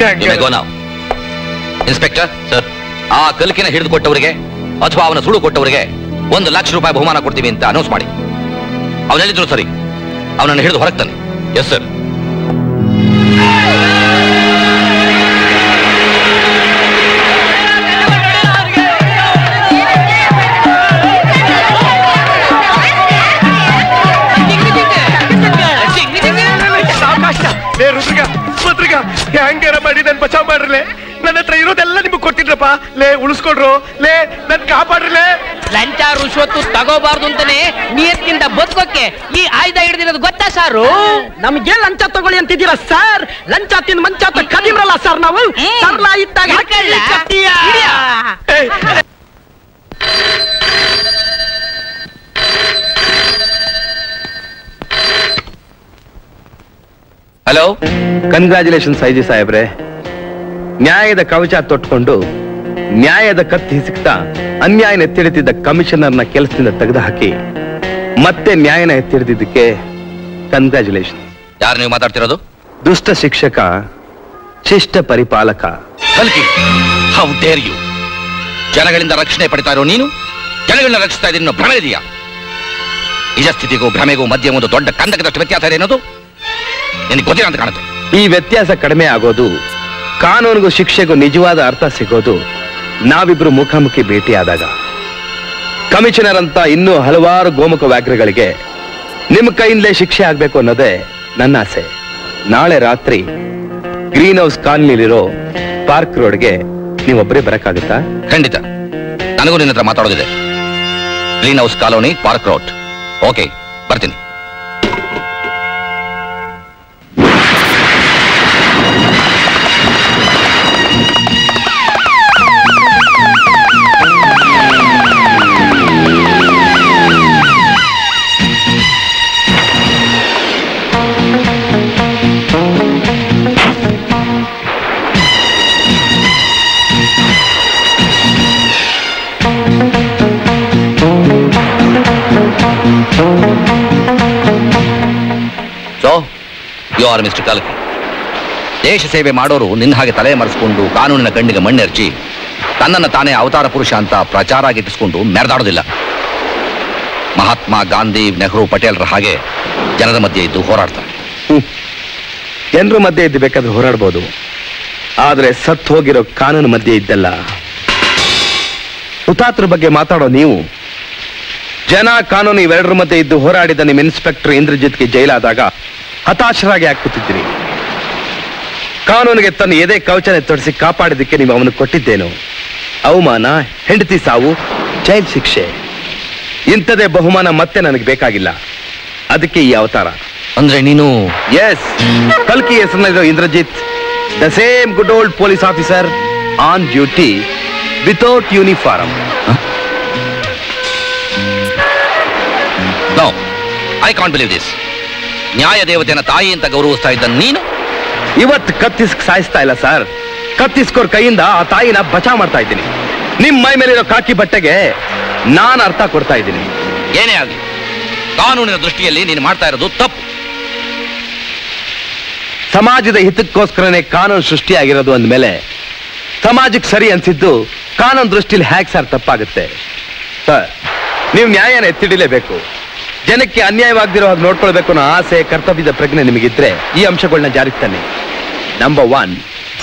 inspector sir, ಆ ಕಲಿಕೆನ ಹಿಡಿದು ಕೊಟ್ಟವರಿಗೆ ಅಥವಾ ಅವನ ಸುಳ್ಳು ಕೊಟ್ಟವರಿಗೆ ಒಂದು ಲಕ್ಷ ರೂಪಾಯಿ ಬಹುಮಾನ ಕೊಡ್ತೀವಿ ಅಂತ ಅನೌನ್ಸ್ ಮಾಡಿ. ಅವನು ಹೇಳಿದ್ರು ಸರಿ, ಅವನನ್ನು ಹಿಡಿದು ಹೊರಗೆ ತಾನೆ. Yes sir. ಹೆಂಗಾರ ಮಾಡಿ ನನ್ ಬಚಾವ್ ಮಾಡ್ರಲೆ. ನನ್ನ ಹತ್ರ ಇರೋದೆಲ್ಲ ನಿಮ್ಗೆ ಕೊಡ್ತಿದ್ರಪ್ಪ. ಲೇ ಉಳಿಸ್ಕೊಡ್ರು, ಲೇ ನನ್ ಕಾಪಾಡ್ರಲೆ. ಲಂಚ ರುಶ್ವತ್ತು ತಗೋಬಾರ್ದು ಅಂತಾನೆ ನಿಯತ್ತಿಂದ ಬದುಕೋಕೆ ಈ ಆಯುಧ ಹಿಡಿದಿರೋದು ಗೊತ್ತಾ ಸಾರು? ನಮ್ಗೆ ಲಂಚ ತಗೊಳ್ಳಿ ಅಂತಿದ್ದೀರಾ ಸರ್? ಲಂಚ ತಿಂದು ಮಂಚ ಕದಿಮ್ರಲ್ಲ ಸರ್ ನಾವು. ಸರ್ಲ ಇದ್ದಾಗ ಹಲೋ, ಕಂಗ್ರಾಚುಲೇಷನ್ಸ್ ಐಜಿ ಸಾಹೇಬ್ರೆ. ನ್ಯಾಯದ ಕವಚ ತೊಟ್ಕೊಂಡು ನ್ಯಾಯದ ಕತ್ತಿ ಹಿಸುಕ್ತಾ ಅನ್ಯಾಯನ ಎತ್ತಿಡಿತಿದ್ದ ಕಮಿಷನರ್ನ ಕೆಲಸದಿಂದ ತೆಗೆದು ಹಾಕಿ ಮತ್ತೆ ನ್ಯಾಯನ ಎತ್ತಿಡಿದಿದ್ದಕ್ಕೆ ಕಂಗ್ರಾಚುಲೇಷನ್. ಯಾರು ನೀವು ಮಾತಾಡ್ತಿರೋದು? ದುಷ್ಟ ಶಿಕ್ಷಕ, ಶಿಷ್ಟ ಪರಿಪಾಲಕ. How dare you! ಜನಗಳಿಂದ ರಕ್ಷಣೆ ಪಡಿತಾ ಇರೋ ನೀನು ಜನಗಳನ್ನ ರಕ್ಷಿಸ್ತಾ ಇದ್ದೀನಿ ಭ್ರಮೆ ಇದೆಯಾ? ನಿಜ ಸ್ಥಿತಿಗೂ ಭ್ರಮೆಗೂ ಮಧ್ಯೆ ಒಂದು ದೊಡ್ಡ ಕಂದಕದಷ್ಟು ವ್ಯತ್ಯಾಸ ಇದೆ ಅನ್ನೋದು ನಿನಗೆ ಗೊತ್ತಿಲ್ಲ ಅಂತ ಕಾಣುತ್ತೆ. ಈ ವ್ಯತ್ಯಾಸ ಕಡಿಮೆ ಆಗೋದು, ಕಾನೂನಿಗೂ ಶಿಕ್ಷೆಗೂ ನಿಜವಾದ ಅರ್ಥ ಸಿಗೋದು ನಾವಿಬ್ರು ಮುಖಾಮುಖಿ ಭೇಟಿಯಾದಾಗ. ಕಮಿಷನರ್ ಅಂತ ಇನ್ನೂ ಹಲವಾರು ಗೋಮುಖ ವ್ಯಾಘ್ರಗಳಿಗೆ ನಿಮ್ಮ ಕೈಯಿಂದಲೇ ಶಿಕ್ಷೆ ಆಗ್ಬೇಕು ಅನ್ನೋದೇ ನನ್ನ ಆಸೆ. ನಾಳೆ ರಾತ್ರಿ ಗ್ರೀನ್ ಹೌಸ್ ಕಾಲನಿಲಿರೋ ಪಾರ್ಕ್ ರೋಡ್ಗೆ ನೀವೊಬ್ಬರೇ ಬರಕ್ಕಾಗುತ್ತಾ? ಖಂಡಿತ, ನನಗೂ ನಿನ್ನ ಹತ್ರ ಮಾತಾಡೋದಿದೆ. Green house colony, park road. Okay, ಬರ್ತೀನಿ. ಯು ಆರ್ ಮಿಸ್ಟರ್ ಕಲ್ಕಿ. ದೇಶ ಸೇವೆ ಮಾಡೋರು ನಿನ್ನ ಹಾಗೆ ತಲೆ ಮರೆಸ್ಕೊಂಡು ಕಾನೂನಿನ ಕಣ್ಣಿಗೆ ಮಣ್ಣೆರ್ಚಿ ತನ್ನನ್ನು ತಾನೇ ಅವತಾರ ಪುರುಷ ಅಂತ ಪ್ರಚಾರ ಗಿಟ್ಟಿಸ್ಕೊಂಡು ಮೆರೆದಾಡೋದಿಲ್ಲ. ಮಹಾತ್ಮ ಗಾಂಧಿ, ನೆಹರು, ಪಟೇಲ್ರ ಹಾಗೆ ಜನರ ಮಧ್ಯೆ ಇದ್ದು ಹೋರಾಡ್ತಾರೆ. ಜನರ ಮಧ್ಯೆ ಇದ್ದು ಬೇಕಾದ್ರೆ ಹೋರಾಡ್ಬೋದು, ಆದ್ರೆ ಸತ್ತು ಹೋಗಿರೋ ಕಾನೂನು ಮಧ್ಯೆ ಇದ್ದಲ್ಲ. ಹುತಾತ್ತರ ಬಗ್ಗೆ ಮಾತಾಡೋ ನೀವು ಜನ ಕಾನೂನು ಇವೆರಡರ ಮಧ್ಯೆ ಇದ್ದು ಹೋರಾಡಿದ ನಿಮ್ಮ ಇನ್ಸ್ಪೆಕ್ಟರ್ ಇಂದ್ರಜಿತ್ಗೆ ಜೈಲಾದಾಗ ಹತಾಶರಾಗಿ ಹಾಕುತ್ತಿದ್ದೀರಿ. ಕಾನೂನಿಗೆ ತನ್ನ ಎದೆ ಕವಚನೆ ತೊಡಿಸಿ ಕಾಪಾಡಿದ್ದಕ್ಕೆ ನೀವು ಅವನು ಕೊಟ್ಟಿದ್ದೇನು? ಅವಮಾನ, ಹೆಂಡತಿ ಸಾವು, ಜೈಲ್ ಶಿಕ್ಷೆ. ಇಂಥದೇ ಬಹುಮಾನ ಮತ್ತೆ ನನಗೆ ಬೇಕಾಗಿಲ್ಲ. ಅದಕ್ಕೆ ಈ ಅವತಾರ. ಅಂದ್ರೆ ನೀನು? ಎಸ್, ಕಲ್ಕಿ ಹೆಸರಿನಲ್ಲಿರೋ Indrajit, the same good old police officer on duty without uniform. No, I can't believe this. ನ್ಯಾಯ ದೇವತೆನ ತಾಯಿ ಅಂತ ಗೌರವಿಸ್ತಾ ಇದ್ದ ನೀನು ಇವತ್ತು ಕತ್ತಿಸ್ ಸಾಯಿಸ್ತಾ ಇಲ್ಲ ಸರ್. ಕತ್ತಿಸ್ಕೋರ್ ಕೈಯಿಂದ ಆ ತಾಯಿನ ಬಚಾವ್ ಮಾಡ್ತಾ ಇದ್ದೀನಿ. ನಿಮ್ ಮೈ ಮೇಲಿರೋ ಕಾಕಿ ಬಟ್ಟೆಗೆ ನಾನು ಅರ್ಥ ಕೊಡ್ತಾ ಇದ್ದೀನಿ. ಏನೇ ಆಗಲಿ, ಕಾನೂನಿನ ದೃಷ್ಟಿಯಲ್ಲಿ ನೀನು ಮಾಡ್ತಾ ಇರೋದು ತಪ್ಪು. ಸಮಾಜದ ಹಿತಕ್ಕೋಸ್ಕರನೇ ಕಾನೂನು ಸೃಷ್ಟಿಯಾಗಿರೋದು ಅಂದ್ಮೇಲೆ ಸಮಾಜಕ್ಕೆ ಸರಿ ಅನ್ಸಿದ್ದು ಕಾನೂನು ದೃಷ್ಟಿಲಿ ಹ್ಯಾಕ್ ಸರ್ ತಪ್ಪಾಗುತ್ತೆ? ಸರ್, ನೀವು ನ್ಯಾಯನ ಎತ್ತಿಡಿಲೇಬೇಕು. ಜನಕ್ಕೆ ಅನ್ಯಾಯವಾಗದಿರೋ ಹಾಗೆ ನೋಡ್ಕೊಳ್ಬೇಕು ಅನ್ನೋ ಆಸೆ, ಕರ್ತವ್ಯದ ಪ್ರಜ್ಞೆ ನಿಮಗಿದ್ರೆ ಈ ಅಂಶಗಳನ್ನ ಜಾರಿಗೆ ತನ್ನಿ. ನಂಬರ್ ಒನ್,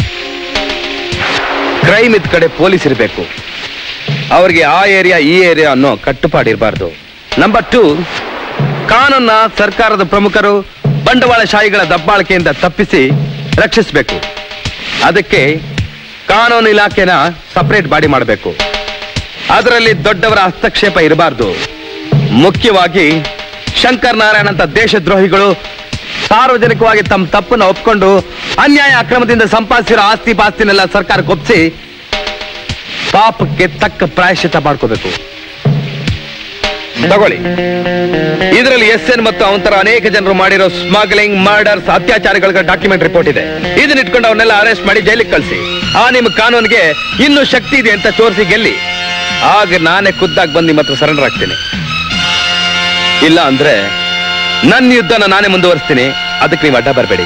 ಕ್ರೈಮ್ ಇದ್ದ ಕಡೆ ಪೊಲೀಸ್ ಇರಬೇಕು. ಅವ್ರಿಗೆ ಆ ಏರಿಯಾ ಈ ಏರಿಯಾ ಅನ್ನೋ ಕಟ್ಟುಪಾಡಿರಬಾರ್ದು. ನಂಬರ್ ಟೂ, ಕಾನೂನ ಸರ್ಕಾರದ ಪ್ರಮುಖರು ಬಂಡವಾಳಶಾಹಿಗಳ ದಬ್ಬಾಳಿಕೆಯಿಂದ ತಪ್ಪಿಸಿ ರಕ್ಷಿಸಬೇಕು. ಅದಕ್ಕೆ ಕಾನೂನು ಇಲಾಖೆನ ಸಪರೇಟ್ ಬಾಡಿ ಮಾಡಬೇಕು. ಅದರಲ್ಲಿ ದೊಡ್ಡವರ ಹಸ್ತಕ್ಷೇಪ ಇರಬಾರ್ದು. ಮುಖ್ಯವಾಗಿ ಶಂಕರ್ ನಾರಾಯಣ್ ಅಂತ ದೇಶದ್ರೋಹಿಗಳು ಸಾರ್ವಜನಿಕವಾಗಿ ತಮ್ಮ ತಪ್ಪನ್ನು ಒಪ್ಕೊಂಡು ಅನ್ಯಾಯ ಅಕ್ರಮದಿಂದ ಸಂಪಾದಿಸಿರೋ ಆಸ್ತಿ ಪಾಸ್ತಿನೆಲ್ಲ ಸರ್ಕಾರಕ್ಕೆ ಒಪ್ಪಿಸಿ ಪಾಪಕ್ಕೆ ತಕ್ಕ ಪ್ರಾಯಶ್ಚಿತ್ತ ಮಾಡ್ಕೋಬೇಕು. ತಗೊಳ್ಳಿ, ಇದರಲ್ಲಿ ಎಸ್ ಎನ್ ಮತ್ತು ಅವಂತರ ಅನೇಕ ಜನರು ಮಾಡಿರೋ ಸ್ಮಗ್ಲಿಂಗ್, ಮರ್ಡರ್ಸ್, ಅತ್ಯಾಚಾರಗಳ ಡಾಕ್ಯುಮೆಂಟ್ ರಿಪೋರ್ಟ್ ಇದೆ. ಇದನ್ನ ಇಟ್ಕೊಂಡು ಅವನ್ನೆಲ್ಲ ಅರೆಸ್ಟ್ ಮಾಡಿ ಜೈಲಿಗೆ ಕಳಿಸಿ. ಆ ನಿಮ್ಮ ಕಾನೂನಿಗೆ ಇನ್ನೂ ಶಕ್ತಿ ಇದೆ ಅಂತ ತೋರಿಸಿ ಗೆಲ್ಲಿ. ಆಗ ನಾನೇ ಖುದ್ದಾಗಿ ಬಂದು ನಿಮ್ಮ ಹತ್ರ ಸರೆಂಡರ್ ಆಗ್ತೀನಿ. ಇಲ್ಲ ಅಂದ್ರೆ ನನ್ನ ಯುದ್ಧನ ನಾನೇ ಮುಂದುವರಿಸ್ತೀನಿ. ಅದಕ್ಕೆ ನೀವು ಅಡ್ಡ ಬರಬೇಡಿ.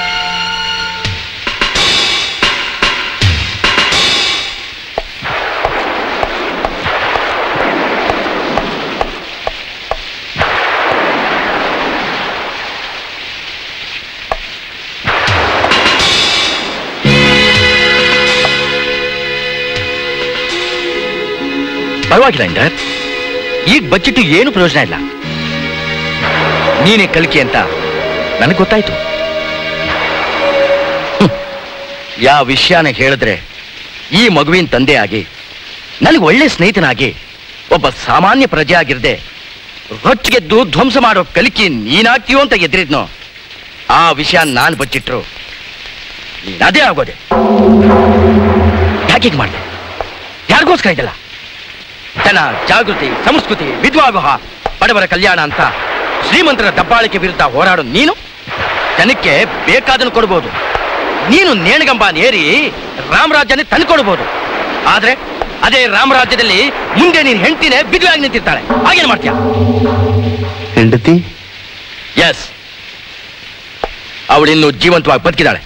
ಪರವಾಗಿಲ್ಲ ಇಂದರ್, ಈಗ ಬಚ್ಚಿಟ್ಟು ಏನು ಪ್ರಯೋಜನ ಇಲ್ಲ. ನೀನೇ ಕಲಿಕೆ ಅಂತ ನನಗೆ ಗೊತ್ತಾಯ್ತು. ಯಾವ ವಿಷಯನ ಹೇಳಿದ್ರೆ ಈ ಮಗುವಿನ ತಂದೆಯಾಗಿ, ನನಗೆ ಒಳ್ಳೆ ಸ್ನೇಹಿತನಾಗಿ, ಒಬ್ಬ ಸಾಮಾನ್ಯ ಪ್ರಜೆ ಆಗಿರದೆ ರೊಚ್ಚಿಗೆದ್ದು ಧ್ವಂಸ ಮಾಡೋ ಕಲಿಕೆ ನೀನಾಗ್ತೀವೋ ಅಂತ ಎದ್ರಿದ್ನೋ, ಆ ವಿಷಯ ನಾನು ಬಚ್ಚಿಟ್ರು ನೀನ್ ಅದೇ ಆಗೋದೆ. ಯಾಕೆ ಮಾಡಿದೆ? ಯಾರಿಗೋಸ್ಕರ ಇದಲ್ಲ? ಜನ ಜಾಗೃತಿ, ಸಂಸ್ಕೃತಿ, ವಿದ್ವಾಗುಹ, ಬಡವರ ಕಲ್ಯಾಣ ಅಂತ ಶ್ರೀಮಂತರ ದಬ್ಬಾಳಿಕೆ ವಿರುದ್ಧ ಹೋರಾಡೋ ನೀನು ಜನಕ್ಕೆ ಬೇಕಾದನ್ನು ಕೊಡ್ಬೋದು. ನೀನು ನೇಣಗಂಬಾನ್ ಏರಿ ರಾಮರಾಜ್ಯನೇ ತಂದುಕೊಡ್ಬೋದು. ಆದ್ರೆ ಅದೇ ರಾಮರಾಜ್ಯದಲ್ಲಿ ಮುಂದೆ ನೀನ್ ಹೆಂಡತಿನೇ ಬಿಗುವಾಗಿ ನಿಂತಿರ್ತಾಳೆ. ಹಾಗೇನು ಮಾಡ್ತೀಯ? ಹೆಂಡತಿ? ಎಸ್, ಅವಳಿನ್ನು ಜೀವಂತವಾಗಿ ಬದುಕಿದಾಳೆ.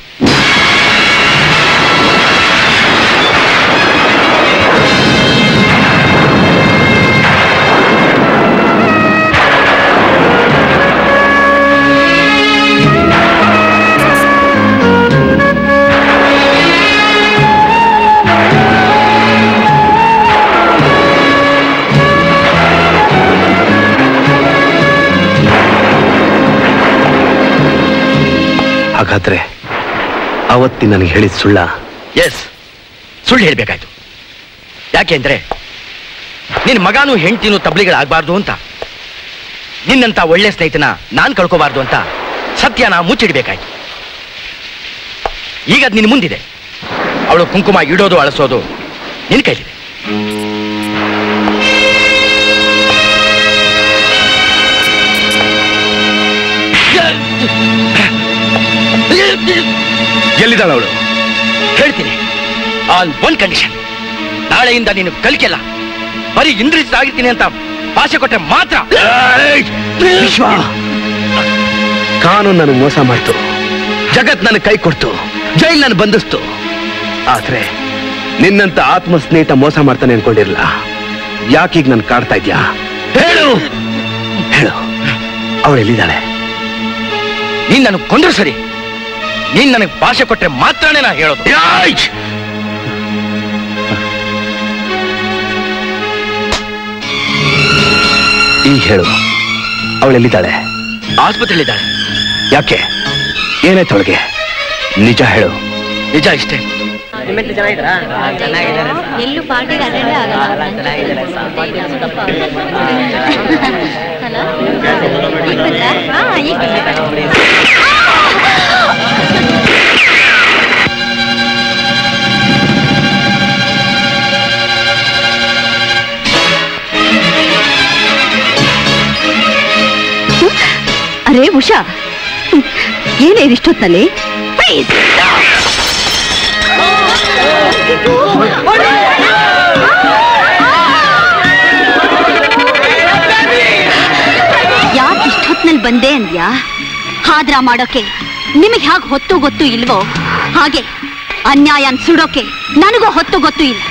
ಹಾಗಾದ್ರೆ ಅವತ್ತಿ ನನಗೆ ಹೇಳಿದ ಸುಳ್ಳ? ಎಸ್, ಸುಳ್ಳು ಹೇಳ್ಬೇಕಾಯ್ತು. ಯಾಕೆಂದ್ರೆ ನಿನ್ನ ಮಗನೂ ಹೆಂಡ್ತಿನೂ ತಬ್ಲಿಗಳಾಗಬಾರ್ದು ಅಂತ, ನಿನ್ನಂತ ಒಳ್ಳೆ ಸ್ನೇಹಿತನ ನಾನ್ ಕಳ್ಕೋಬಾರ್ದು ಅಂತ ಸತ್ಯನ ಮುಚ್ಚಿಡ್ಬೇಕಾಯ್ತು. ಈಗ ಅದು ನಿನ್ನ ಮುಂದಿದೆ. ಅವಳು ಕುಂಕುಮ ಇಡೋದು ಅಳಿಸೋದು ನಿನ್ನ ಕೈಲಿದೆ. ಎಲ್ಲಿದ್ದಾಳ ಅವಳು? ಹೇಳ್ತೀನಿ, ಆನ್ ಒನ್ ಕಂಡೀಷನ್. ನಾಳೆಯಿಂದ ನೀನು ಕಲಿಕೆಲ್ಲ ಬರೀ ಇಂದ್ರಿತ ಆಗಿರ್ತೀನಿ ಅಂತ ಭಾಷೆ ಕೊಟ್ಟರೆ ಮಾತ್ರ. ವಿಶ್ವ, ಕಾನೂನು ನನಗೆ ಮೋಸ ಮಾಡ್ತು, ಜಗತ್ ನನಗೆ ಕೈ ಕೊಡ್ತು, ಜೈಲ್ ನಾನು ಬಂಧಿಸ್ತು. ಆದ್ರೆ ನಿನ್ನಂತ ಆತ್ಮ ಸ್ನೇಹಿತ ಮೋಸ ಮಾಡ್ತಾನೆ ಅನ್ಕೊಂಡಿರ್ಲಿಲ್ಲ. ಯಾಕೀಗ ನನ್ ಕಾಡ್ತಾ ಇದ್ಯಾ? ಹೇಳು ಹೇಳು, ಅವಳು ಎಲ್ಲಿದ್ದಾಳೆ? ನೀನ್ ನನಗೆ ಕೊಂದ್ರು ಸರಿ, ನೀನ್ ನನಗೆ ಭಾಷೆ ಕೊಟ್ರೆ ಮಾತ್ರನೇ ನಾ ಹೇಳೋದು. ಈಗ ಹೇಳು, ಅವಳೆಲ್ಲಿದ್ದಾಳೆ? ಆಸ್ಪತ್ರೆಯಲ್ಲಿದ್ದಾಳೆ. ಯಾಕೆ? ಏನಾಯ್ತು ಅವಳಿಗೆ? ನಿಜ ಹೇಳು. ನಿಜ ಇಷ್ಟೇ. ಎಲ್ಲೂ ಪಾರ್ಟಿಗೆ ಅಟೆಂಡ್ ಆಗಲ್ಲ. ಅರೇ ಉಷಾ, ಏನೇ ಇಷ್ಟೊತ್ತಲ್ಲಿ? ಯಾಕೆ ಇಷ್ಟೊತ್ನಲ್ಲಿ ಬಂದೆ ಅಂದ್ಯಾ? ಹಾದ್ರ ಮಾಡೋಕೆ ನಿಮಗೆ ಹಾಗೆ ಹೊತ್ತು ಗೊತ್ತು ಇಲ್ವೋ, ಹಾಗೆ ಅನ್ಯಾಯನ್ ಸುಡೋಕೆ ನನಗೂ ಹೊತ್ತು ಗೊತ್ತು ಇಲ್ಲ.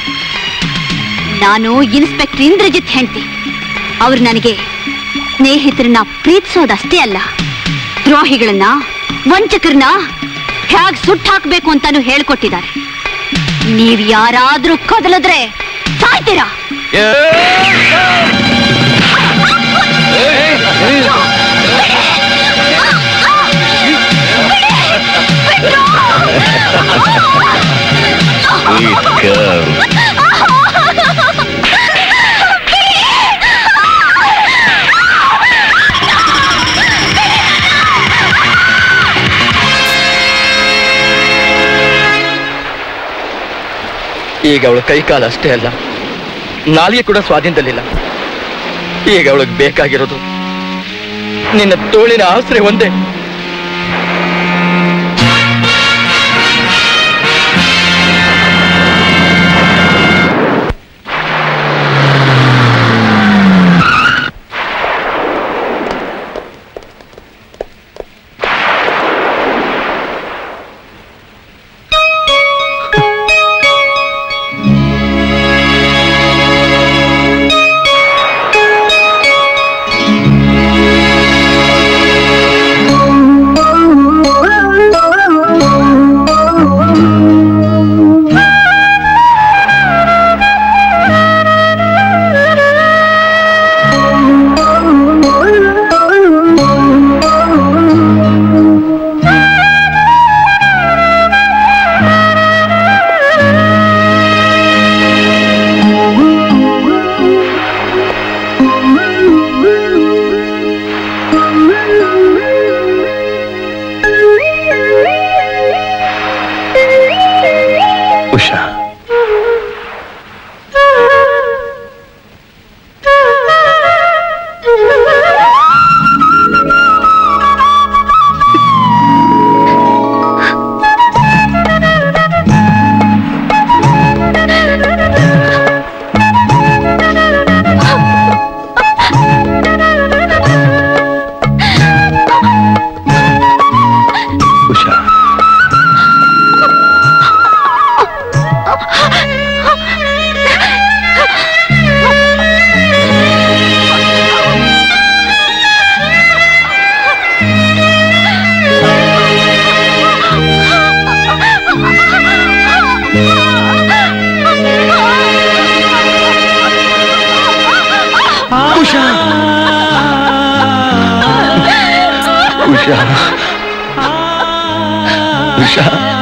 ನಾನು ಇನ್ಸ್ಪೆಕ್ಟರ್ ಇಂದ್ರಜಿತ್ ಹೆಂಡ್ತಿ. ಅವ್ರು ನನಗೆ ಸ್ನೇಹಿತರನ್ನ ಪ್ರೀತಿಸೋದಷ್ಟೇ ಅಲ್ಲ, ದ್ರೋಹಿಗಳನ್ನ ವಂಚಕರನ್ನ ಹೇಗ್ ಸುಟ್ಟು ಹಾಕ್ಬೇಕು ಅಂತಾನು ಹೇಳ್ಕೊಟ್ಟಿದ್ದಾರೆ. ನೀವ್ ಯಾರಾದ್ರೂ ಕದಲಿದ್ರೆ ಸಾಯ್ತೀರಾ. ಈಗ ಅವಳು ಕೈಕಾಲ ಅಷ್ಟೇ ಅಲ್ಲ, ನಾಲಿಗೆ ಕೂಡ ಸ್ವಾಧೀನದಲ್ಲಿಲ್ಲ. ಈಗ ಅವಳಿಗೆ ಬೇಕಾಗಿರೋದು ನಿನ್ನ ತೋಳಿನ ಆಶ್ರಯ ಒಂದೇ. ಉಷಾ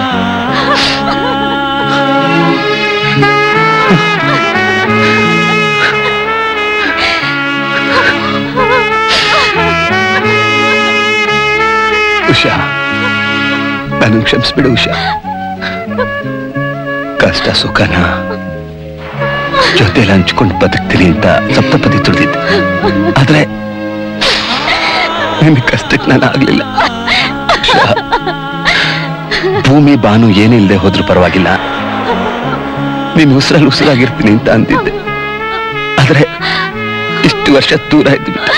ಉಷಾ ನಾನು ಕ್ಷಮಿಸ್ಬಿಡು ಉಷಾ. ಕಷ್ಟ ಸುಖನ ಜೊತೆಲಿ ಹಂಚ್ಕೊಂಡು ಬದುಕ್ತೀನಿ ಅಂತ ಸಪ್ತಪದಿ ತುಳಿದಿದ್ದೆ. ಆದ್ರೆ ನಿನ್ನ ಕಷ್ಟಕ್ಕೆ ನಾನು ಆಗ್ಲಿಲ್ಲ. ಭೂಮಿ ಬಾನು ಏನಿಲ್ಲದೆ ಹೋದ್ರೂ ಪರವಾಗಿಲ್ಲ, ನೀನ್ ಉಸಿರಲ್ಲಿ ಉಸಿರಾಗಿರ್ತೀನಿ ಅಂತ ಅಂತಿದ್ದೆ. ಆದ್ರೆ ಇಷ್ಟು ವರ್ಷ ದೂರ ಇದ್ಬಿಟ್ಟೆ.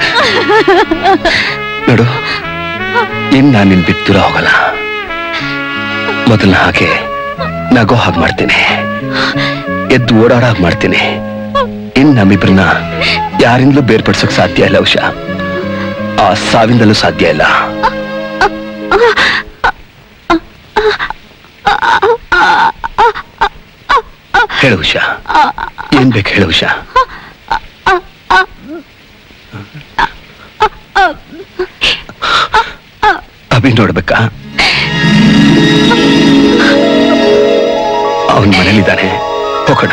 ನೋಡು, ಇನ್ ನಾನು ನಿನ್ ಬಿಟ್ಟು ದೂರ ಹೋಗಲ್ಲ. ಮೊದಲನ ಹಾಗೆ ನಗೋ ಹಾಗೆ ಮಾಡ್ತೀನಿ, ಎದ್ದು ಓಡಾಡ ಹಾಗೆ ಮಾಡ್ತೀನಿ. ಇನ್ ನಮ್ಮಿಬ್ರನ್ನ ಯಾರಿಂದಲೂ ಬೇರ್ಪಡಿಸೋಕ್ ಸಾಧ್ಯ ಇಲ್ಲ ಉಷಾ. ಆ ಸಾವಿಂದಲೂ ಸಾಧ್ಯ ಇಲ್ಲ. ಹೇಳು ಉಷಾ, ಏನ್ ಬೇಕು ಹೇಳು ಉಷಾ. ಅಭಿ ನೋಡ್ಬೇಕಾ? ಅವನ್ ಮನೇಲಿದ್ದಾನೆ, ಹೋಗೋಣ.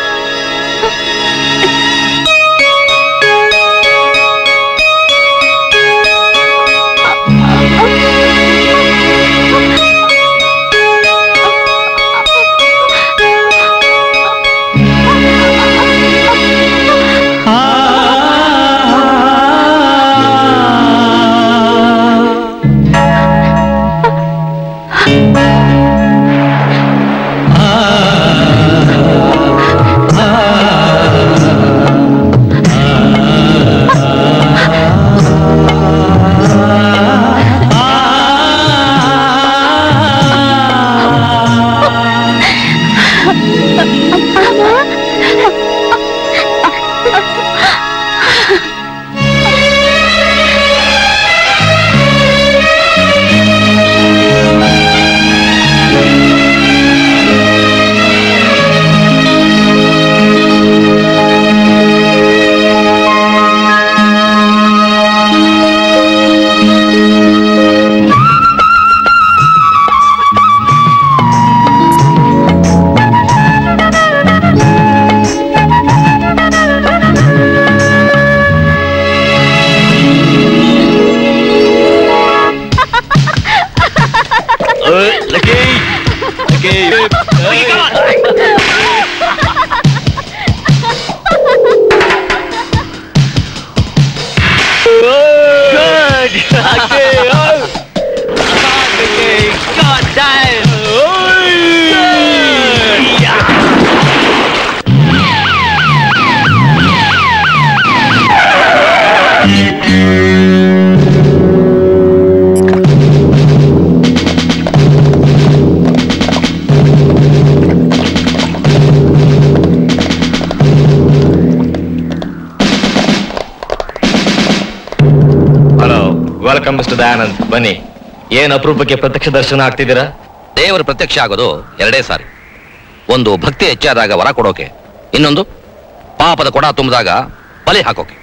ವೆಲ್ಕಮ್ ಮಿಸ್ಟರ್ ದಯಾನಂದ್, ಬನ್ನಿ. ಏನ್ ಅಪರೂಪಕ್ಕೆ ಪ್ರತ್ಯಕ್ಷ ದರ್ಶನ ಆಗ್ತಿದ್ದೀರಾ? ದೇವರು ಪ್ರತ್ಯಕ್ಷ ಆಗೋದು ಎರಡೇ ಸಾರಿ. ಒಂದು ಭಕ್ತಿ ಹೆಚ್ಚಾದಾಗ ವರ ಕೊಡೋಕೆ, ಇನ್ನೊಂದು ಪಾಪದ ಕೊಡ ತುಂಬಿದಾಗ ಬಲಿ ಹಾಕೋಕೆ.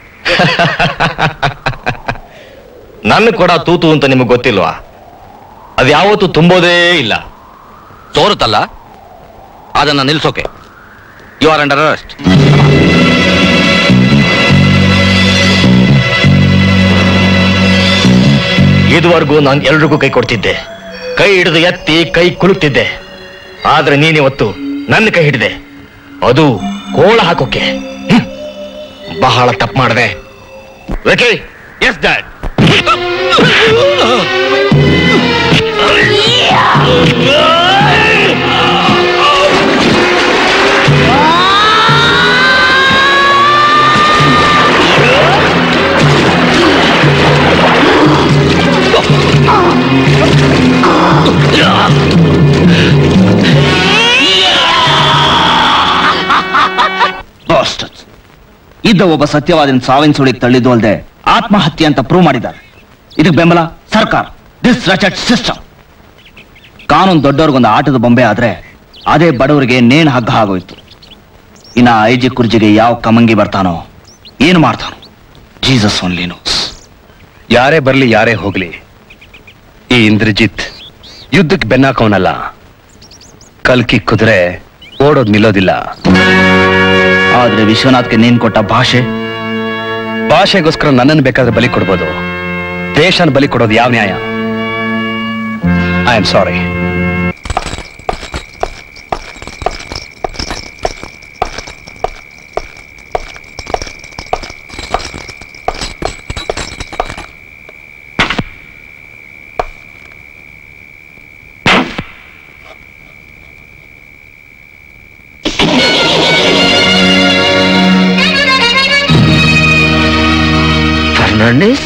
ನನ್ನ ಕೊಡ ತೂತು ಅಂತ ನಿಮಗೆ ಗೊತ್ತಿಲ್ವಾ? ಅದ್ಯಾವತ್ತೂ ತುಂಬೋದೇ ಇಲ್ಲ. ತೋರುತ್ತಲ್ಲ, ಅದನ್ನ ನಿಲ್ಸೋಕೆ. You are under arrest. ಇದುವರೆಗೂ ನಾನು ಎಲ್ರಿಗೂ ಕೈ ಕೊಡ್ತಿದ್ದೆ, ಕೈ ಹಿಡಿದು ಎತ್ತಿ ಕೈ ಕುಲುಕ್ತಿದ್ದೆ. ಆದ್ರೆ ನೀನಿವತ್ತು ನನ್ನ ಕೈ ಹಿಡಿದೆ, ಅದು ಕೋಳ ಹಾಕೋಕೆ. ಬಹಳ ತಪ್ಪು ಮಾಡಿದೆ. Okay, yes dad. ಇದ್ದ ಒಬ್ಬ ಸತ್ಯವಾದಿನ ಸಾವಿನ ಸುಳಿಗೆ ತಳ್ಳಿದ್ದು ಅಲ್ಲದೆ ಆತ್ಮಹತ್ಯೆ ಅಂತ ಪ್ರೂವ್ ಮಾಡಿದ್ದಾರೆ. ಇದಕ್ಕೆ ಬೆಂಬಲ ಸರ್ಕಾರ. This wretched system. ಕಾನೂನು ದೊಡ್ಡವ್ರಿಗೊಂದು ಆಟದ ಬೊಂಬೆ ಆದ್ರೆ ಅದೇ ಬಡವರಿಗೆ ನೇಣು ಹಗ್ಗ ಆಗೋಯ್ತು. ಇನ್ನ ಐಜಿ ಕುರ್ಜಿಗೆ ಯಾವ ಕಮಂಗಿ ಬರ್ತಾನೋ, ಏನು ಮಾಡ್ತಾನೋ, ಜೀಸಸ್ ಓನ್ಲಿ ನೋಸ್. ಯಾರೇ ಬರ್ಲಿ ಯಾರೇ ಹೋಗ್ಲಿ, ಈ ಇಂದ್ರಜಿತ್ ಯುದ್ಧಕ್ಕೆ ಬೆನ್ನಾಕವನಲ್ಲ. ಕಲ್ಕಿ ಕುದುರೆ ಓಡೋದ್ ನಿಲ್ಲೋದಿಲ್ಲ. ಆದ್ರೆ ವಿಶ್ವನಾಥ್ಗೆ ನೀನ್ ಕೊಟ್ಟ ಭಾಷೆ ಭಾಷೆಗೋಸ್ಕರ ನನ್ನನ್ನು ಬೇಕಾದ್ರೆ ಬಲಿ ಕೊಡ್ಬೋದು. ದೇಶನ ಬಲಿ ಕೊಡೋದು ಯಾವ ನ್ಯಾಯ? ಐ ಆಮ್ ಸಾರಿ. ಫರ್ನಾಂಡಿಸ್,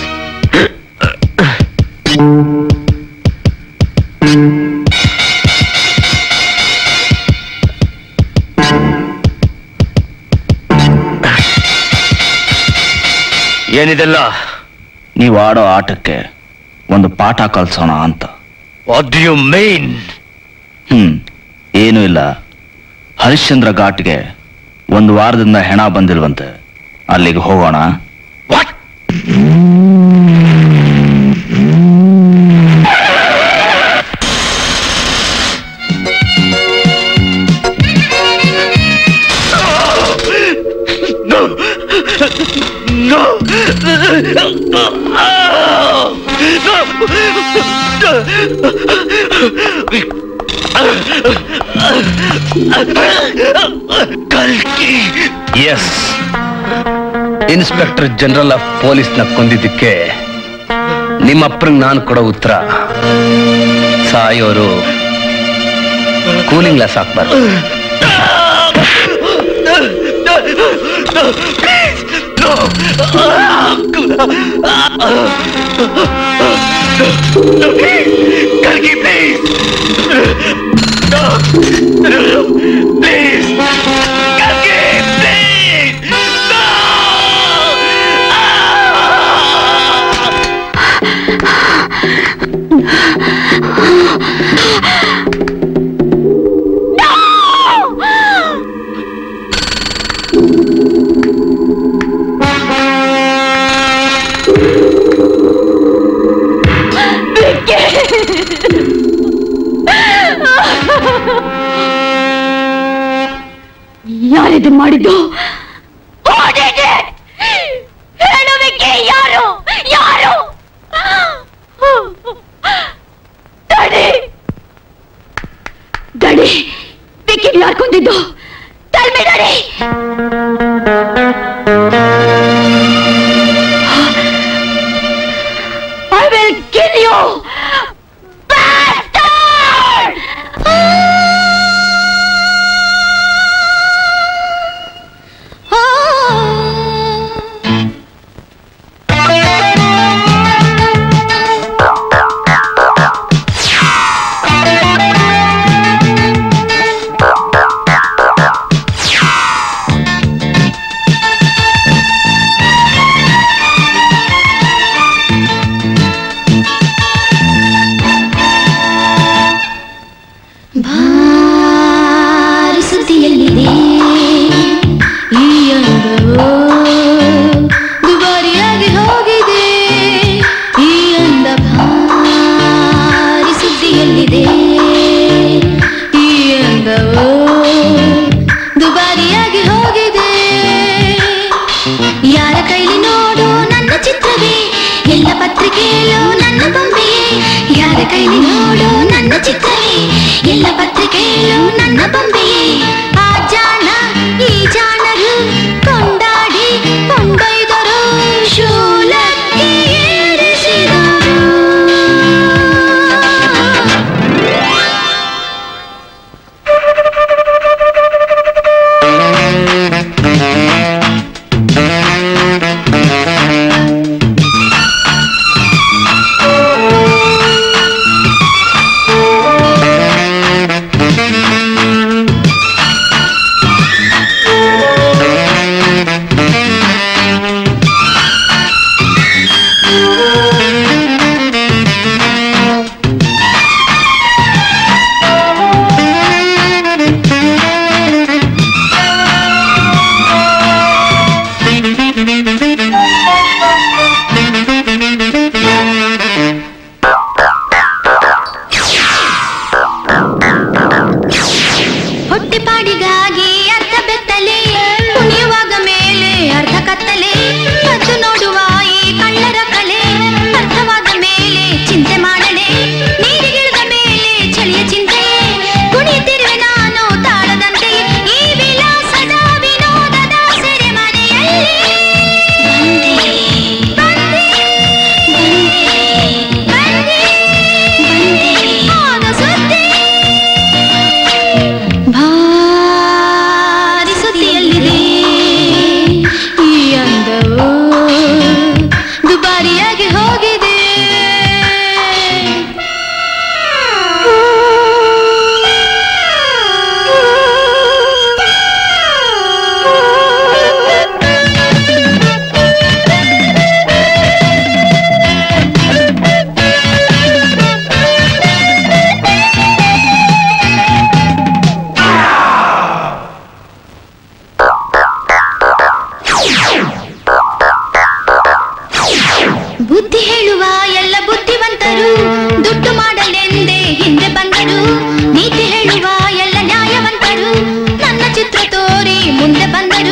ಏನಿದೆಲ್ಲ? ನೀವು ಆಡೋ ಆಟಕ್ಕೆ ಒಂದು ಪಾಠ ಕಲ್ಸೋಣ ಅಂತ. What do you mean? Hmm ಏನು ಇಲ್ಲ, ಹರಿಶ್ಚಂದ್ರ ಘಾಟ್ಗೆ ಒಂದು ವಾರದಿಂದ ಹೆಣ ಬಂದಿಲ್ವಂತೆ, ಅಲ್ಲಿಗೆ ಹೋಗೋಣ. ಎಸ್, ಇನ್ಸ್ಪೆಕ್ಟರ್ ಜನರಲ್ ಆಫ್ ಪೊಲೀಸ್ನ ಕೊಂದಿದ್ದಕ್ಕೆ ನಿಮ್ಮಪ್ಪಂಗೆ ನಾನು ಕೊಡೋ ಉತ್ತರ ಸಾಯೋರು ಕೂಲಿಂಗ್ ಗ್ಲಾಸ್ ಹಾಕ್ಬಾರ್ದು. Kalki, please! No! Please! Kalki, please! No! ಯಾರಿದು ಮಾಡಿದ್ದು? ಹೇಳುವಿಕೆ ಯಾರು? ಯಾರು? ದಡಿ ದಡಿ ವಿಕ್ಕಿ ಯಾರು ಕೊಂದಿದ್ದು? ತಲ್ಮೆ ದಡಿ. I will kill you, bastard! ಕೈಲಿ ನೋಡು ನನ್ನ ಚಿತ್ರವೇ, ಎಲ್ಲ ಪತ್ರಿಕೆಯಲ್ಲೂ ನನ್ನ ಬೊಂಬೆಯೇ. ಆ ಜಾಣ ಈ ಜಾಣರು ಕೊಂಡಾಡಿ ಕೊಂಡೊಯ್ದರು, ಶೂಲಕ್ಕೆ ಏರಿಸಿದರು.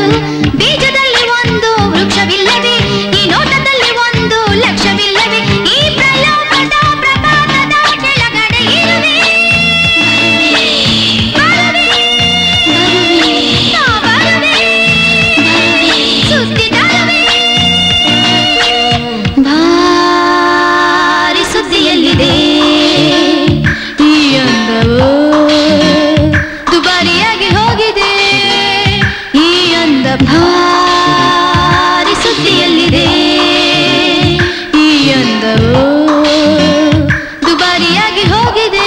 ಯಾರು ಬೀಜದಲ್ಲಿ ಒಂದು ವೃಕ್ಷವಿಲ್ಲವೇ ಈ ನೋಟದಲ್ಲಿ ಒಂದು ಲಕ್ಷ್ಯವಿಲ್ಲವೇ ಈ ಪ್ರಲೋಭದ ಪ್ರಪಾತದ ಕೆಳಗಡೆ ಇರುವೆ ಬರುವೆ ಬರುವೆ ನಾ ಬರುವೆ ಬರುವೆ ಸುದ್ದಿ ತರುವೆ ಭಾರಿ ಸುದ್ದಿಯಲ್ಲಿದೆ ಈ ಅಂದವು ದುಬಾರಿಯಾಗಿ ಹೋಗಿದೆ ಈ ಅಂದ ಭಾರಿ ಸುದ್ದಿಯಲ್ಲಿದೆ ಈ ಅಂದವು ದುಬಾರಿಯಾಗಿ ಹೋಗಿದೆ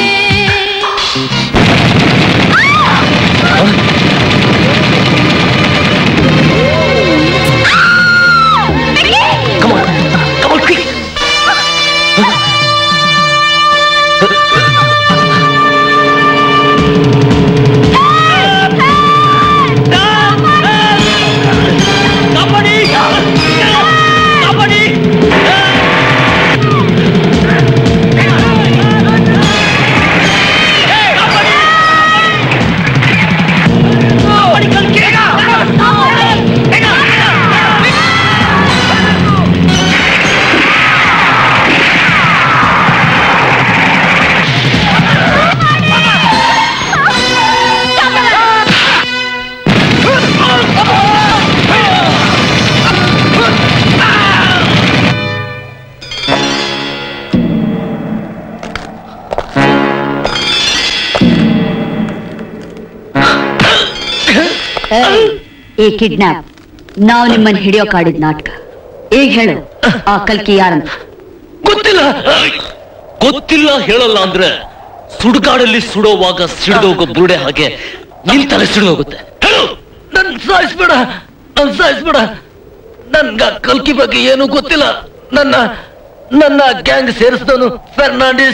ಈ ಕಿಡ್ನಾಪ್ ನಾವು ನಿಮ್ಮನ್ನ ಹಿಡಿಯೋ ಕಾಡಿದ ನಾಟಕ. ಈಗ ಹೇಳು, ಆ ಕಲ್ಕಿ ಯಾರಂತ? ಗೊತ್ತಿಲ್ಲ ಗೊತ್ತಿಲ್ಲ ಹೇಳಲ್ಲ ಅಂದ್ರೆ ಸುಡುಗಾಡಲ್ಲಿ ಸುಡೋವಾಗ ಸಿಡಿದೋಗೋ ಬುರುಡೆ ಹಾಗೆ ನಿನ್ ತಲೆ ಸಿಡಿದೋಗುತ್ತೆ. ಹೇಳು, ನನ್ ಸಾಯಿಸ್ಬೇಡ, ನನ್ ಸಾಯಿಸ್ಬೇಡ. ನನ್ಗ ಕಲ್ಕಿ ಬಗ್ಗೆ ಏನು ಗೊತ್ತಿಲ್ಲ. ನನ್ನ ನನ್ನ ಗ್ಯಾಂಗ್ ಸೇರಿಸಿದವನು ಫೆರ್ನಾಂಡಿಸ್.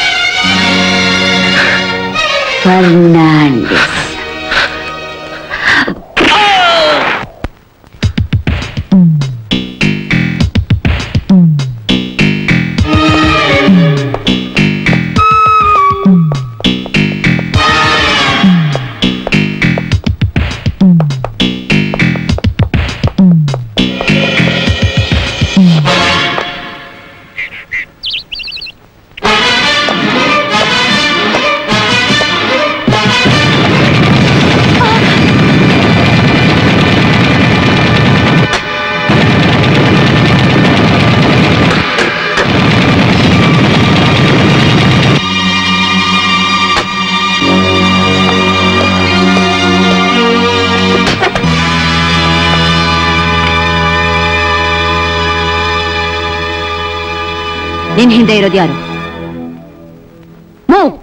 ಫರ್ನಾಂಡಿಸ್ ನಿನ್ ಹಿಂದೆ ಇರೋದು ಯಾರು? ಮೂವ್.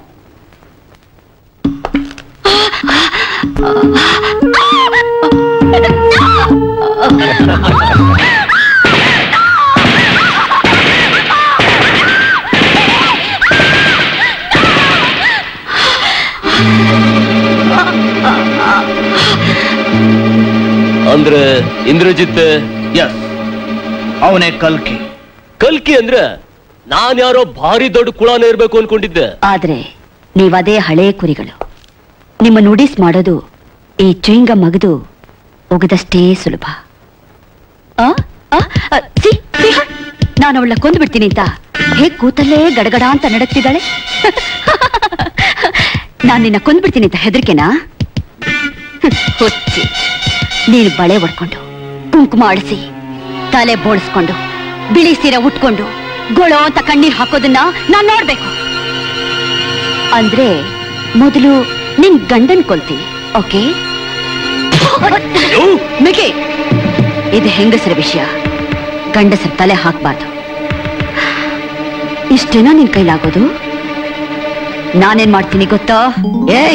ಅಂದ್ರೆ ಇಂದ್ರಜಿತ್? ಎಸ್, ಅವನೇ ಕಲ್ಕಿ. ಕಲ್ಕಿ ಅಂದ್ರೆ ನಾನ್ ಯಾರೋ ಭಾರಿ ದೊಡ್ಡ ಕುಳಾನೇ ಇರ್ಬೇಕು ಅನ್ಕೊಂಡಿದ್ದೆ. ಆದ್ರೆ ನೀವದೇ ಹಳೇ ಕುರಿಗಳು. ನಿಮ್ಮ ನುಡಿಸ್ ಮಾಡೋದು ಈ ಚುಯಿಂಗ ಮಗದು ಒಗದಷ್ಟೇ ಸುಲಭ. ನಾನು ಅವಳ ಕೊಂದು ಬಿಡ್ತೀನಿ ಅಂತ ಹೇಗ್ ಕೂತಲ್ಲೇ ಗಡಗಡ ಅಂತ ನಡಕ್ತಿದ್ದಾಳೆ. ನಾನ್ ನಿನ್ನ ಕೊಂದು ಬಿಡ್ತೀನಿ ಅಂತ ಹೆದರಿಕೆನಾ? ಹುಚ್ಚಿ, ನೀನು ಬಳೆ ಹೊಡ್ಕೊಂಡು ಕುಂಕುಮ ಅಳಿಸಿ ತಲೆ ಬೋಳಿಸ್ಕೊಂಡು ಬಿಳಿ ಸೀರೆ ಉಟ್ಕೊಂಡು ಗೊಳೋ ಅಂತ ಕಣ್ಣೀರ್ ಹಾಕೋದನ್ನ ನಾನ್ ನೋಡ್ಬೇಕು. ಅಂದ್ರೆ ಮೊದಲು ನಿನ್ ಗಂಡನ್ ಕೊಲ್ತೀನಿ, ಓಕೆ? ಮಿಕಿ, ಇದು ಹೆಂಗಸರ ವಿಷಯ, ಗಂಡಸರ ತಲೆ ಹಾಕ್ಬಾರ್ದು. ಇಷ್ಟೇನೋ ನಿನ್ ಕೈಲಾಗೋದು? ನಾನೇನ್ ಮಾಡ್ತೀನಿ ಗೊತ್ತಾ? ಏಯ್,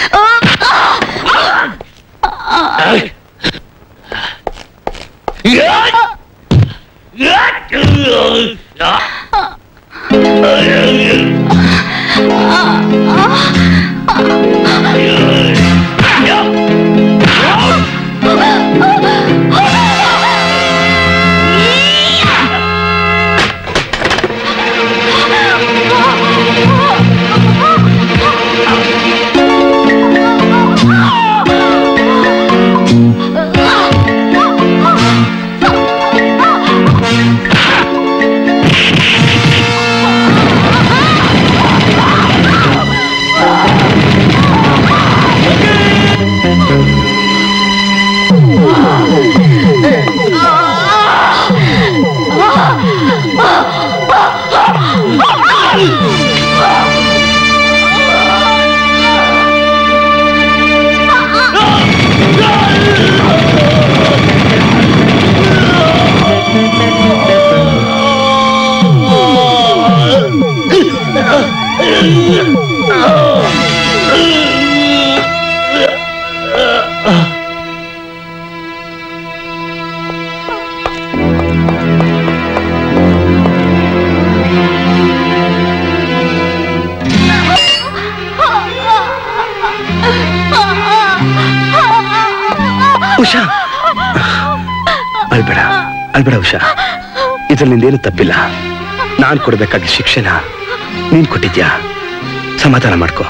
ಉಷಾ, ಅಳ್ಬೇಡ ಅಳ್ಬೇಡ ಉಷಾ, ಇದ್ರಲ್ಲಿ ನಿಂದೇನು ತಪ್ಪಿಲ್ಲ. ನಾನ್ ಕೊಡ್ಬೇಕಾದ ಶಿಕ್ಷೆನ ನೀನ್ ಕೊಟ್ಟಿದ್ಯಾ, ಸಮಾಧಾನ ಮಾಡ್ಕೋ.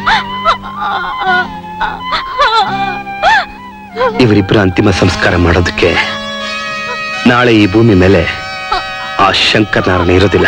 ಇವರಿಬ್ಬರ ಅಂತಿಮ ಸಂಸ್ಕಾರ ಮಾಡೋದಕ್ಕೆ ನಾಳೆ ಈ ಭೂಮಿ ಮೇಲೆ ಆ ಶಂಕರ್ ನಾರಾಯಣ ಇರೋದಿಲ್ಲ.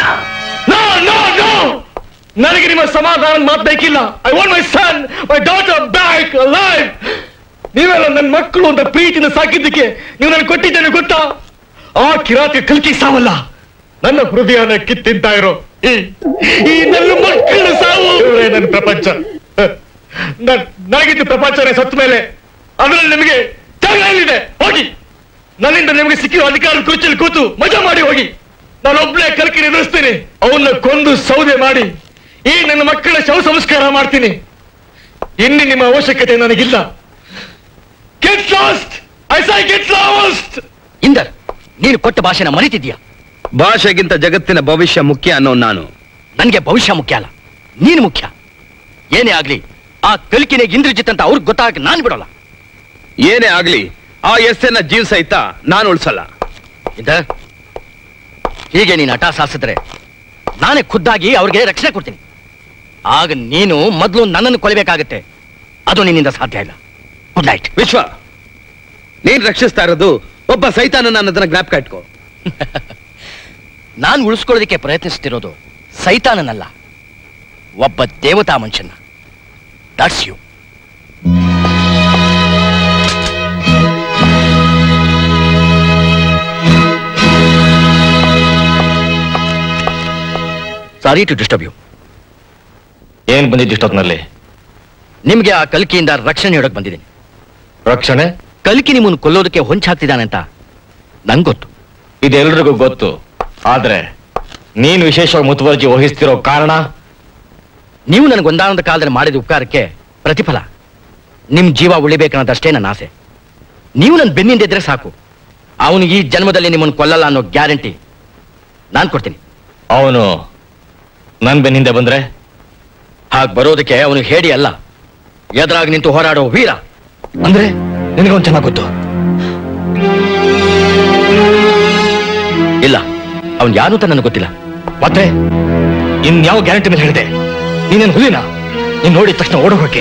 ನನಗೆ ನಿಮ್ಮ ಸಮಾಧಾನ ಮಾತು ಬೇಕಿಲ್ಲ. I want my son, my daughter back alive. ನೀವೆಲ್ಲ ನನ್ನ ಮಕ್ಕಳು ಅಂತ ಪ್ರೀತಿನ ಸಾಕಿದ್ದಕ್ಕೆ ನೀವು ನನಗೆ ಕೊಟ್ಟಿದ್ದೇನೆ ಗೊತ್ತಾ? ಆ ಕಿರಾತಿ ಕಲ್ಕಿ ಸಾವಲ್ಲ, ನನ್ನ ಹೃದಯನ ಕಿತ್ತಿದ್ದ ಇರೋ ಈ ನನ್ನ ಮಕ್ಕಳ ಸಾವು. ನನ್ನ ಪ್ರಪಂಚ, ನನಗಿದ್ದು ಪ್ರಪಂಚನೇ ಸತ್ತ ಮೇಲೆ ಅದರಲ್ಲಿ ನಿಮಗೆ ಜಾಗಲಿದೆ. ಹೋಗಿ, ನನ್ನಿಂದ ನಿಮಗೆ ಸಿಕ್ಕಿರೋ ಅಧಿಕಾರದ ಕುರ್ಚಿಯಲ್ಲಿ ಕೂತು ಮಜಾ ಮಾಡಿ ಹೋಗಿ. ನಾನೊಬ್ಳೆ ಕಲ್ಕಿ ಎದುರಿಸ್ತೀನಿ. ಅವನ್ನ ಕೊಂದು ಸೌದೆ ಮಾಡಿ ಈ ನನ್ನ ಮಕ್ಕಳ ಶವ ಸಂಸ್ಕಾರ ಮಾಡ್ತೀನಿ. ಇನ್ನು ನಿಮ್ಮ ಅವಶ್ಯಕತೆ ನನಗಿಲ್ಲ. Get lost! I say get lost! Inder, ನೀನು ಕೊಟ್ಟ ಭಾಷೆನ ಮರಿತಿದ್ಯಾ? ಭಾಷೆಗಿಂತ ಜಗತ್ತಿನ ಭವಿಷ್ಯ ಮುಖ್ಯ ಅನ್ನೋ ನಾನು. ನನ್ಗೆ ಭವಿಷ್ಯ ಮುಖ್ಯ ಅಲ್ಲ, ನೀನು ಮುಖ್ಯ. ಏನೇ ಆಗ್ಲಿ ಆ ಕಲ್ಕಿನಿಗೆ ಇಂದ್ರಜಿತ್ ಅಂತ ಅವ್ರಿಗೆ ಗೊತ್ತಾಗ ನಾನು ಬಿಡೋಲ್ಲ. ಏನೇ ಆಗ್ಲಿ ಆ ಎಸ್ಸೆನ ಜೀವ ಸಹಿತ ನಾನು ಉಳಿಸಲ್ಲ. ಇಂದರ್, ಹೀಗೆ ನೀನು ಹಠ ಸಾಸಿದ್ರೆ ನಾನೇ ಖುದ್ದಾಗಿ ಅವ್ರಿಗೆ ರಕ್ಷಣೆ ಕೊಡ್ತೀನಿ. ಆಗ ನೀನು ಮೊದಲು ನನ್ನನ್ನು ಕೊಲ್ಲಬೇಕಾಗತ್ತೆ. ಅದು ನಿನ್ನಿಂದ ಸಾಧ್ಯ ಇಲ್ಲ. Good night. ವಿಶ್ವ, ನೀನ್ ರಕ್ಷಿಸ್ತಾ ಇರೋದು ಒಬ್ಬ ಸೈತಾನನ್ನ ಅನ್ನೋದನ್ನ ಜ್ಞಾಪಕ ಇಟ್ಕೋ. ನಾನು ಉಳಿಸ್ಕೊಳ್ಳೋದಕ್ಕೆ ಪ್ರಯತ್ನಿಸ್ತಿರೋದು ಸೈತಾನನಲ್ಲ, ಒಬ್ಬ ದೇವತಾ ಮನುಷ್ಯನ. That's you. Sorry to disturb you. ಏನ್ ಬಂದಿದ್ದು ಇಷ್ಟೊತ್ತಿನಲ್ಲಿ? ನಿಮ್ಗೆ ಆ ಕಲ್ಕಿಯಿಂದ ರಕ್ಷಣೆ ನೀಡೋಕೆ ಬಂದಿದ್ದೀನಿ. ರಕ್ಷಣೆ? ಕಲ್ಕಿ ನಿಮ್ಮನ್ನು ಕೊಲ್ಲೋದಕ್ಕೆ ಹೊಂಚಾಗ್ತಿದ್ದಾನೆ ಅಂತ ನಂಗೆ ಗೊತ್ತು. ಇದೆಲ್ರಿಗೂ ಗೊತ್ತು. ಆದ್ರೆ ನೀನು ವಿಶೇಷವಾಗಿ ಮುತುವರ್ಜಿ ವಹಿಸ್ತಿರೋ ಕಾರಣ? ನೀವು ನನಗೆ ಒಂದಾನೊಂದು ಕಾಲದಲ್ಲಿ ಮಾಡಿದ ಉಪಕಾರಕ್ಕೆ ಪ್ರತಿಫಲ. ನಿಮ್ ಜೀವ ಉಳಿಬೇಕನ್ನೋದಷ್ಟೇ ನನ್ನ ಆಸೆ. ನೀವು ನನ್ನ ಬೆನ್ನಿಂದಿದ್ರೆ ಸಾಕು, ಅವನು ಈ ಜನ್ಮದಲ್ಲಿ ನಿಮ್ಮನ್ನು ಕೊಲ್ಲಲ್ಲ ಅನ್ನೋ ಗ್ಯಾರಂಟಿ ನಾನು ಕೊಡ್ತೀನಿ. ಅವನು ನನ್ ಬೆನ್ನಿಂದೆ ಬಂದ್ರೆ? ಹಾಗೆ ಬರೋದಕ್ಕೆ ಅವನು ಹೇಡಿ ಅಲ್ಲ, ಎದುರಾಗಿ ನಿಂತು ಹೋರಾಡೋ ವೀರ. ಅಂದ್ರೆ ನಿನಗೊಂದು ಚೆನ್ನಾಗಿ ಗೊತ್ತು. ಇಲ್ಲ, ಅವನ್ ಯಾರು ಅಂತ ನನಗೆ ಗೊತ್ತಿಲ್ಲ. ಮತ್ತೆ ಇನ್ಯಾವ ಗ್ಯಾರಂಟಿ ಮೇಲೆ ಹೇಳಿದೆ? ನೀನೇನು ಹುಲಿನ? ನೀನ್ ನೋಡಿದ ತಕ್ಷಣ ಓಡೋಕೆ?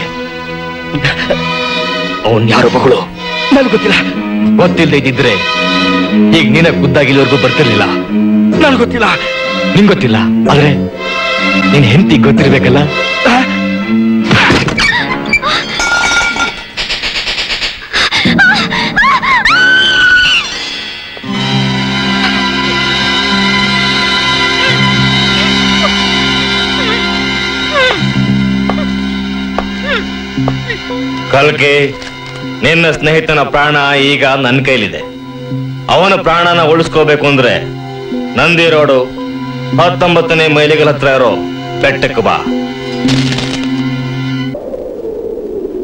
ಅವನ್ ಯಾರು ಮಗಳು ನನ್ಗೆ ಗೊತ್ತಿಲ್ಲ. ಗೊತ್ತಿಲ್ಲದೆ ಇದ್ದಿದ್ರೆ ಈಗ ನೀನ ಖುದ್ದಾಗಿ ಇಲ್ಲಿವರೆಗೂ ಬರ್ತಿರ್ಲಿಲ್ಲ. ನನ್ಗೆ ಗೊತ್ತಿಲ್ಲ, ನಿಂಗೆ ಗೊತ್ತಿಲ್ಲ. ಆದ್ರೆ ನೀನ್ ಹೆಂಡತಿ ಗೊತ್ತಿರ್ಬೇಕಲ್ಲ. ಕಲ್ಕಿ, ನಿನ್ನ ಸ್ನೇಹಿತನ ಪ್ರಾಣ ಈಗ ನನ್ನ ಕೈಲಿದೆ. ಅವನ ಪ್ರಾಣನ ಉಳಿಸ್ಕೋಬೇಕು ಅಂದ್ರೆ ನಂದಿ ರೋಡು ಹತ್ತೊಂಬತ್ತನೇ ಮೈಲಿಗಳ ಹತ್ರ ಇರೋ ಬೆಟ್ಟಕ್ಕೆ ಬಾ.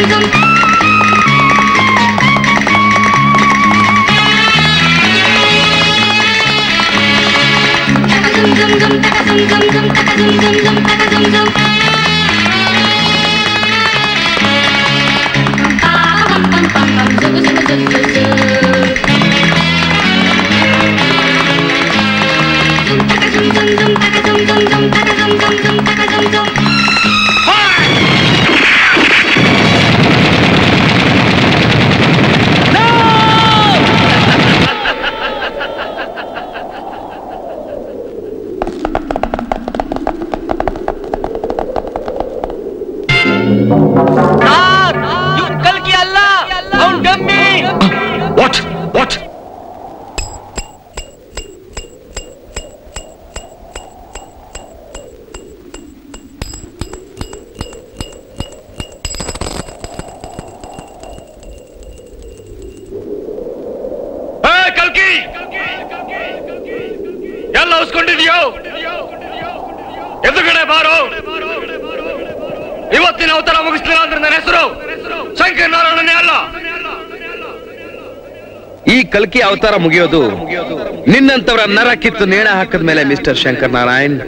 ಎದುರುಗಡೆ ಬಾರೋ. ಇವತ್ತಿನ ಅವತಾರ ಮುಗಿಸ್ಲಿಲ್ಲ ಅಂದ್ರೆ ನನ್ನ ಹೆಸರು ಶಂಕರ್ ನಾರಾಯಣನೇ ಅಲ್ಲ. ಈ ಕಲ್ಕಿ ಅವತಾರ ಮುಗಿಯೋದು ನಿನ್ನಂತವರ ನರ ಕಿತ್ತು ನೇಣ ಹಾಕದ ಮೇಲೆ ಮಿಸ್ಟರ್ ಶಂಕರ್ ನಾರಾಯಣ್.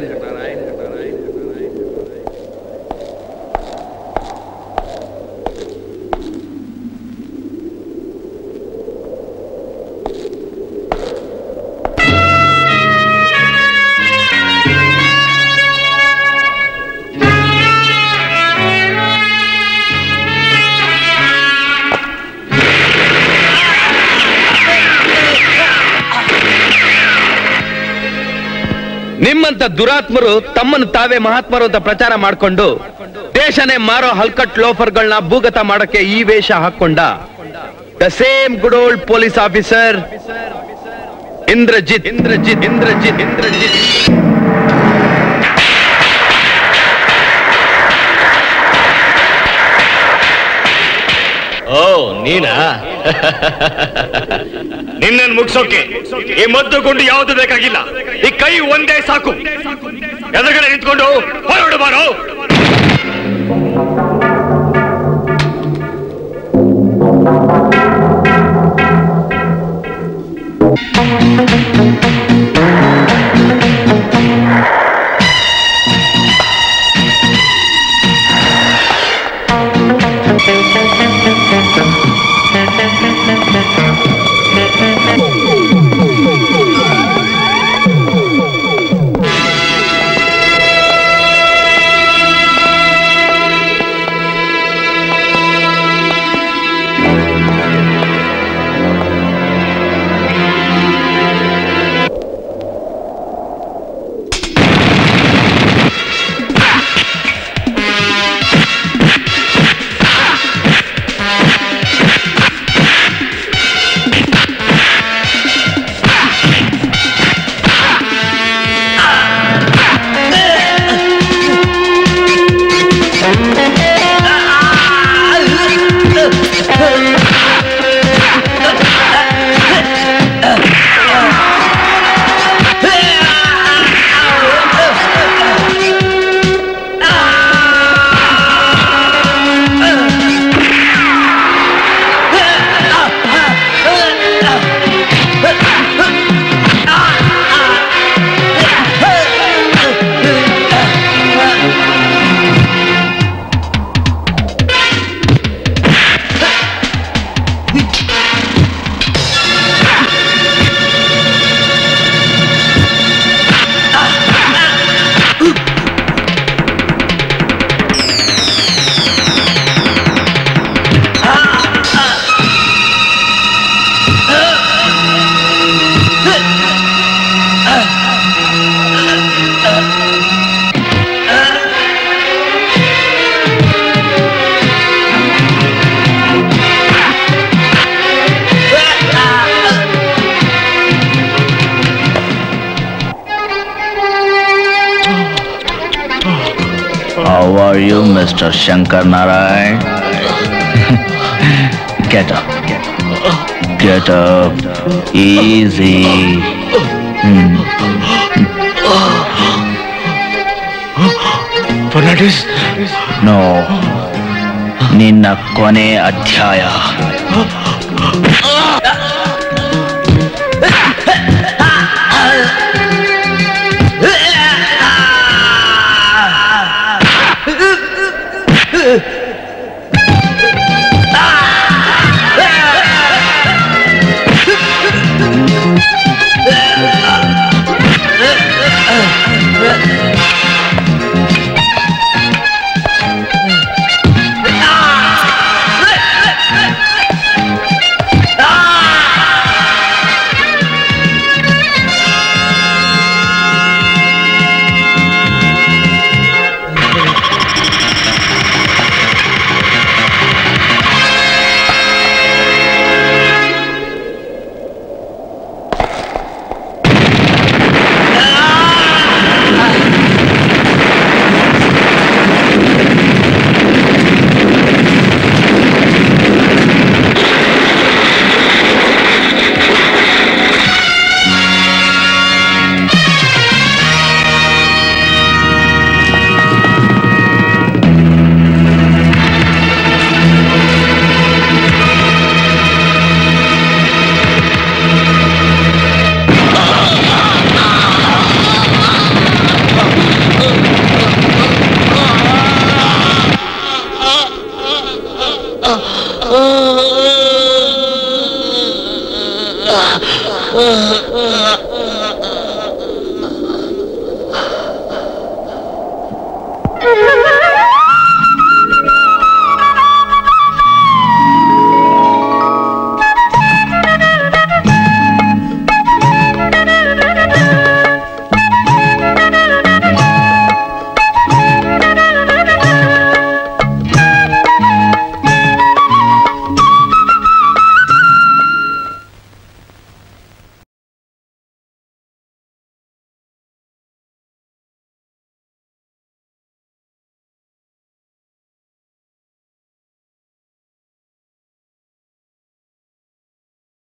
ನಿಮ್ಮಂತ ದುರಾತ್ಮರು ತಮ್ಮನ್ನು ತಾವೇ ಮಹಾತ್ಮರು ಅಂತ ಪ್ರಚಾರ ಮಾಡ್ಕೊಂಡು ದೇಶನೇ ಮಾರೋ ಹಲ್ಕಟ್ ಲೋಫರ್ಗಳನ್ನ ಭೂಗತ ಮಾಡಕ್ಕೆ ಈ ವೇಷ ಹಾಕೊಂಡ the same good old police officer Indrajit Indrajit Indrajit Indrajit ಓ ನೀನಾ? ನಿನ್ನನ್ನು ಮುಗಿಸೋಕೆ ಈ ಮದ್ದು ಗುಂಡು ಯಾವುದು ಬೇಕಾಗಿಲ್ಲ. ಈ ಕೈ ಒಂದೇ ಸಾಕು. ಎದುರುಗಡೆ ನಿಂತ್ಕೊಂಡು ಹೊರಡು ಬಾರೋ. How are you, Mister Shankar Narayan? Get up. Get up. Easy. Hmm. Fernandez? No. ನಿನ್ನ ಕೊನೆ ಅಧ್ಯಾಯ.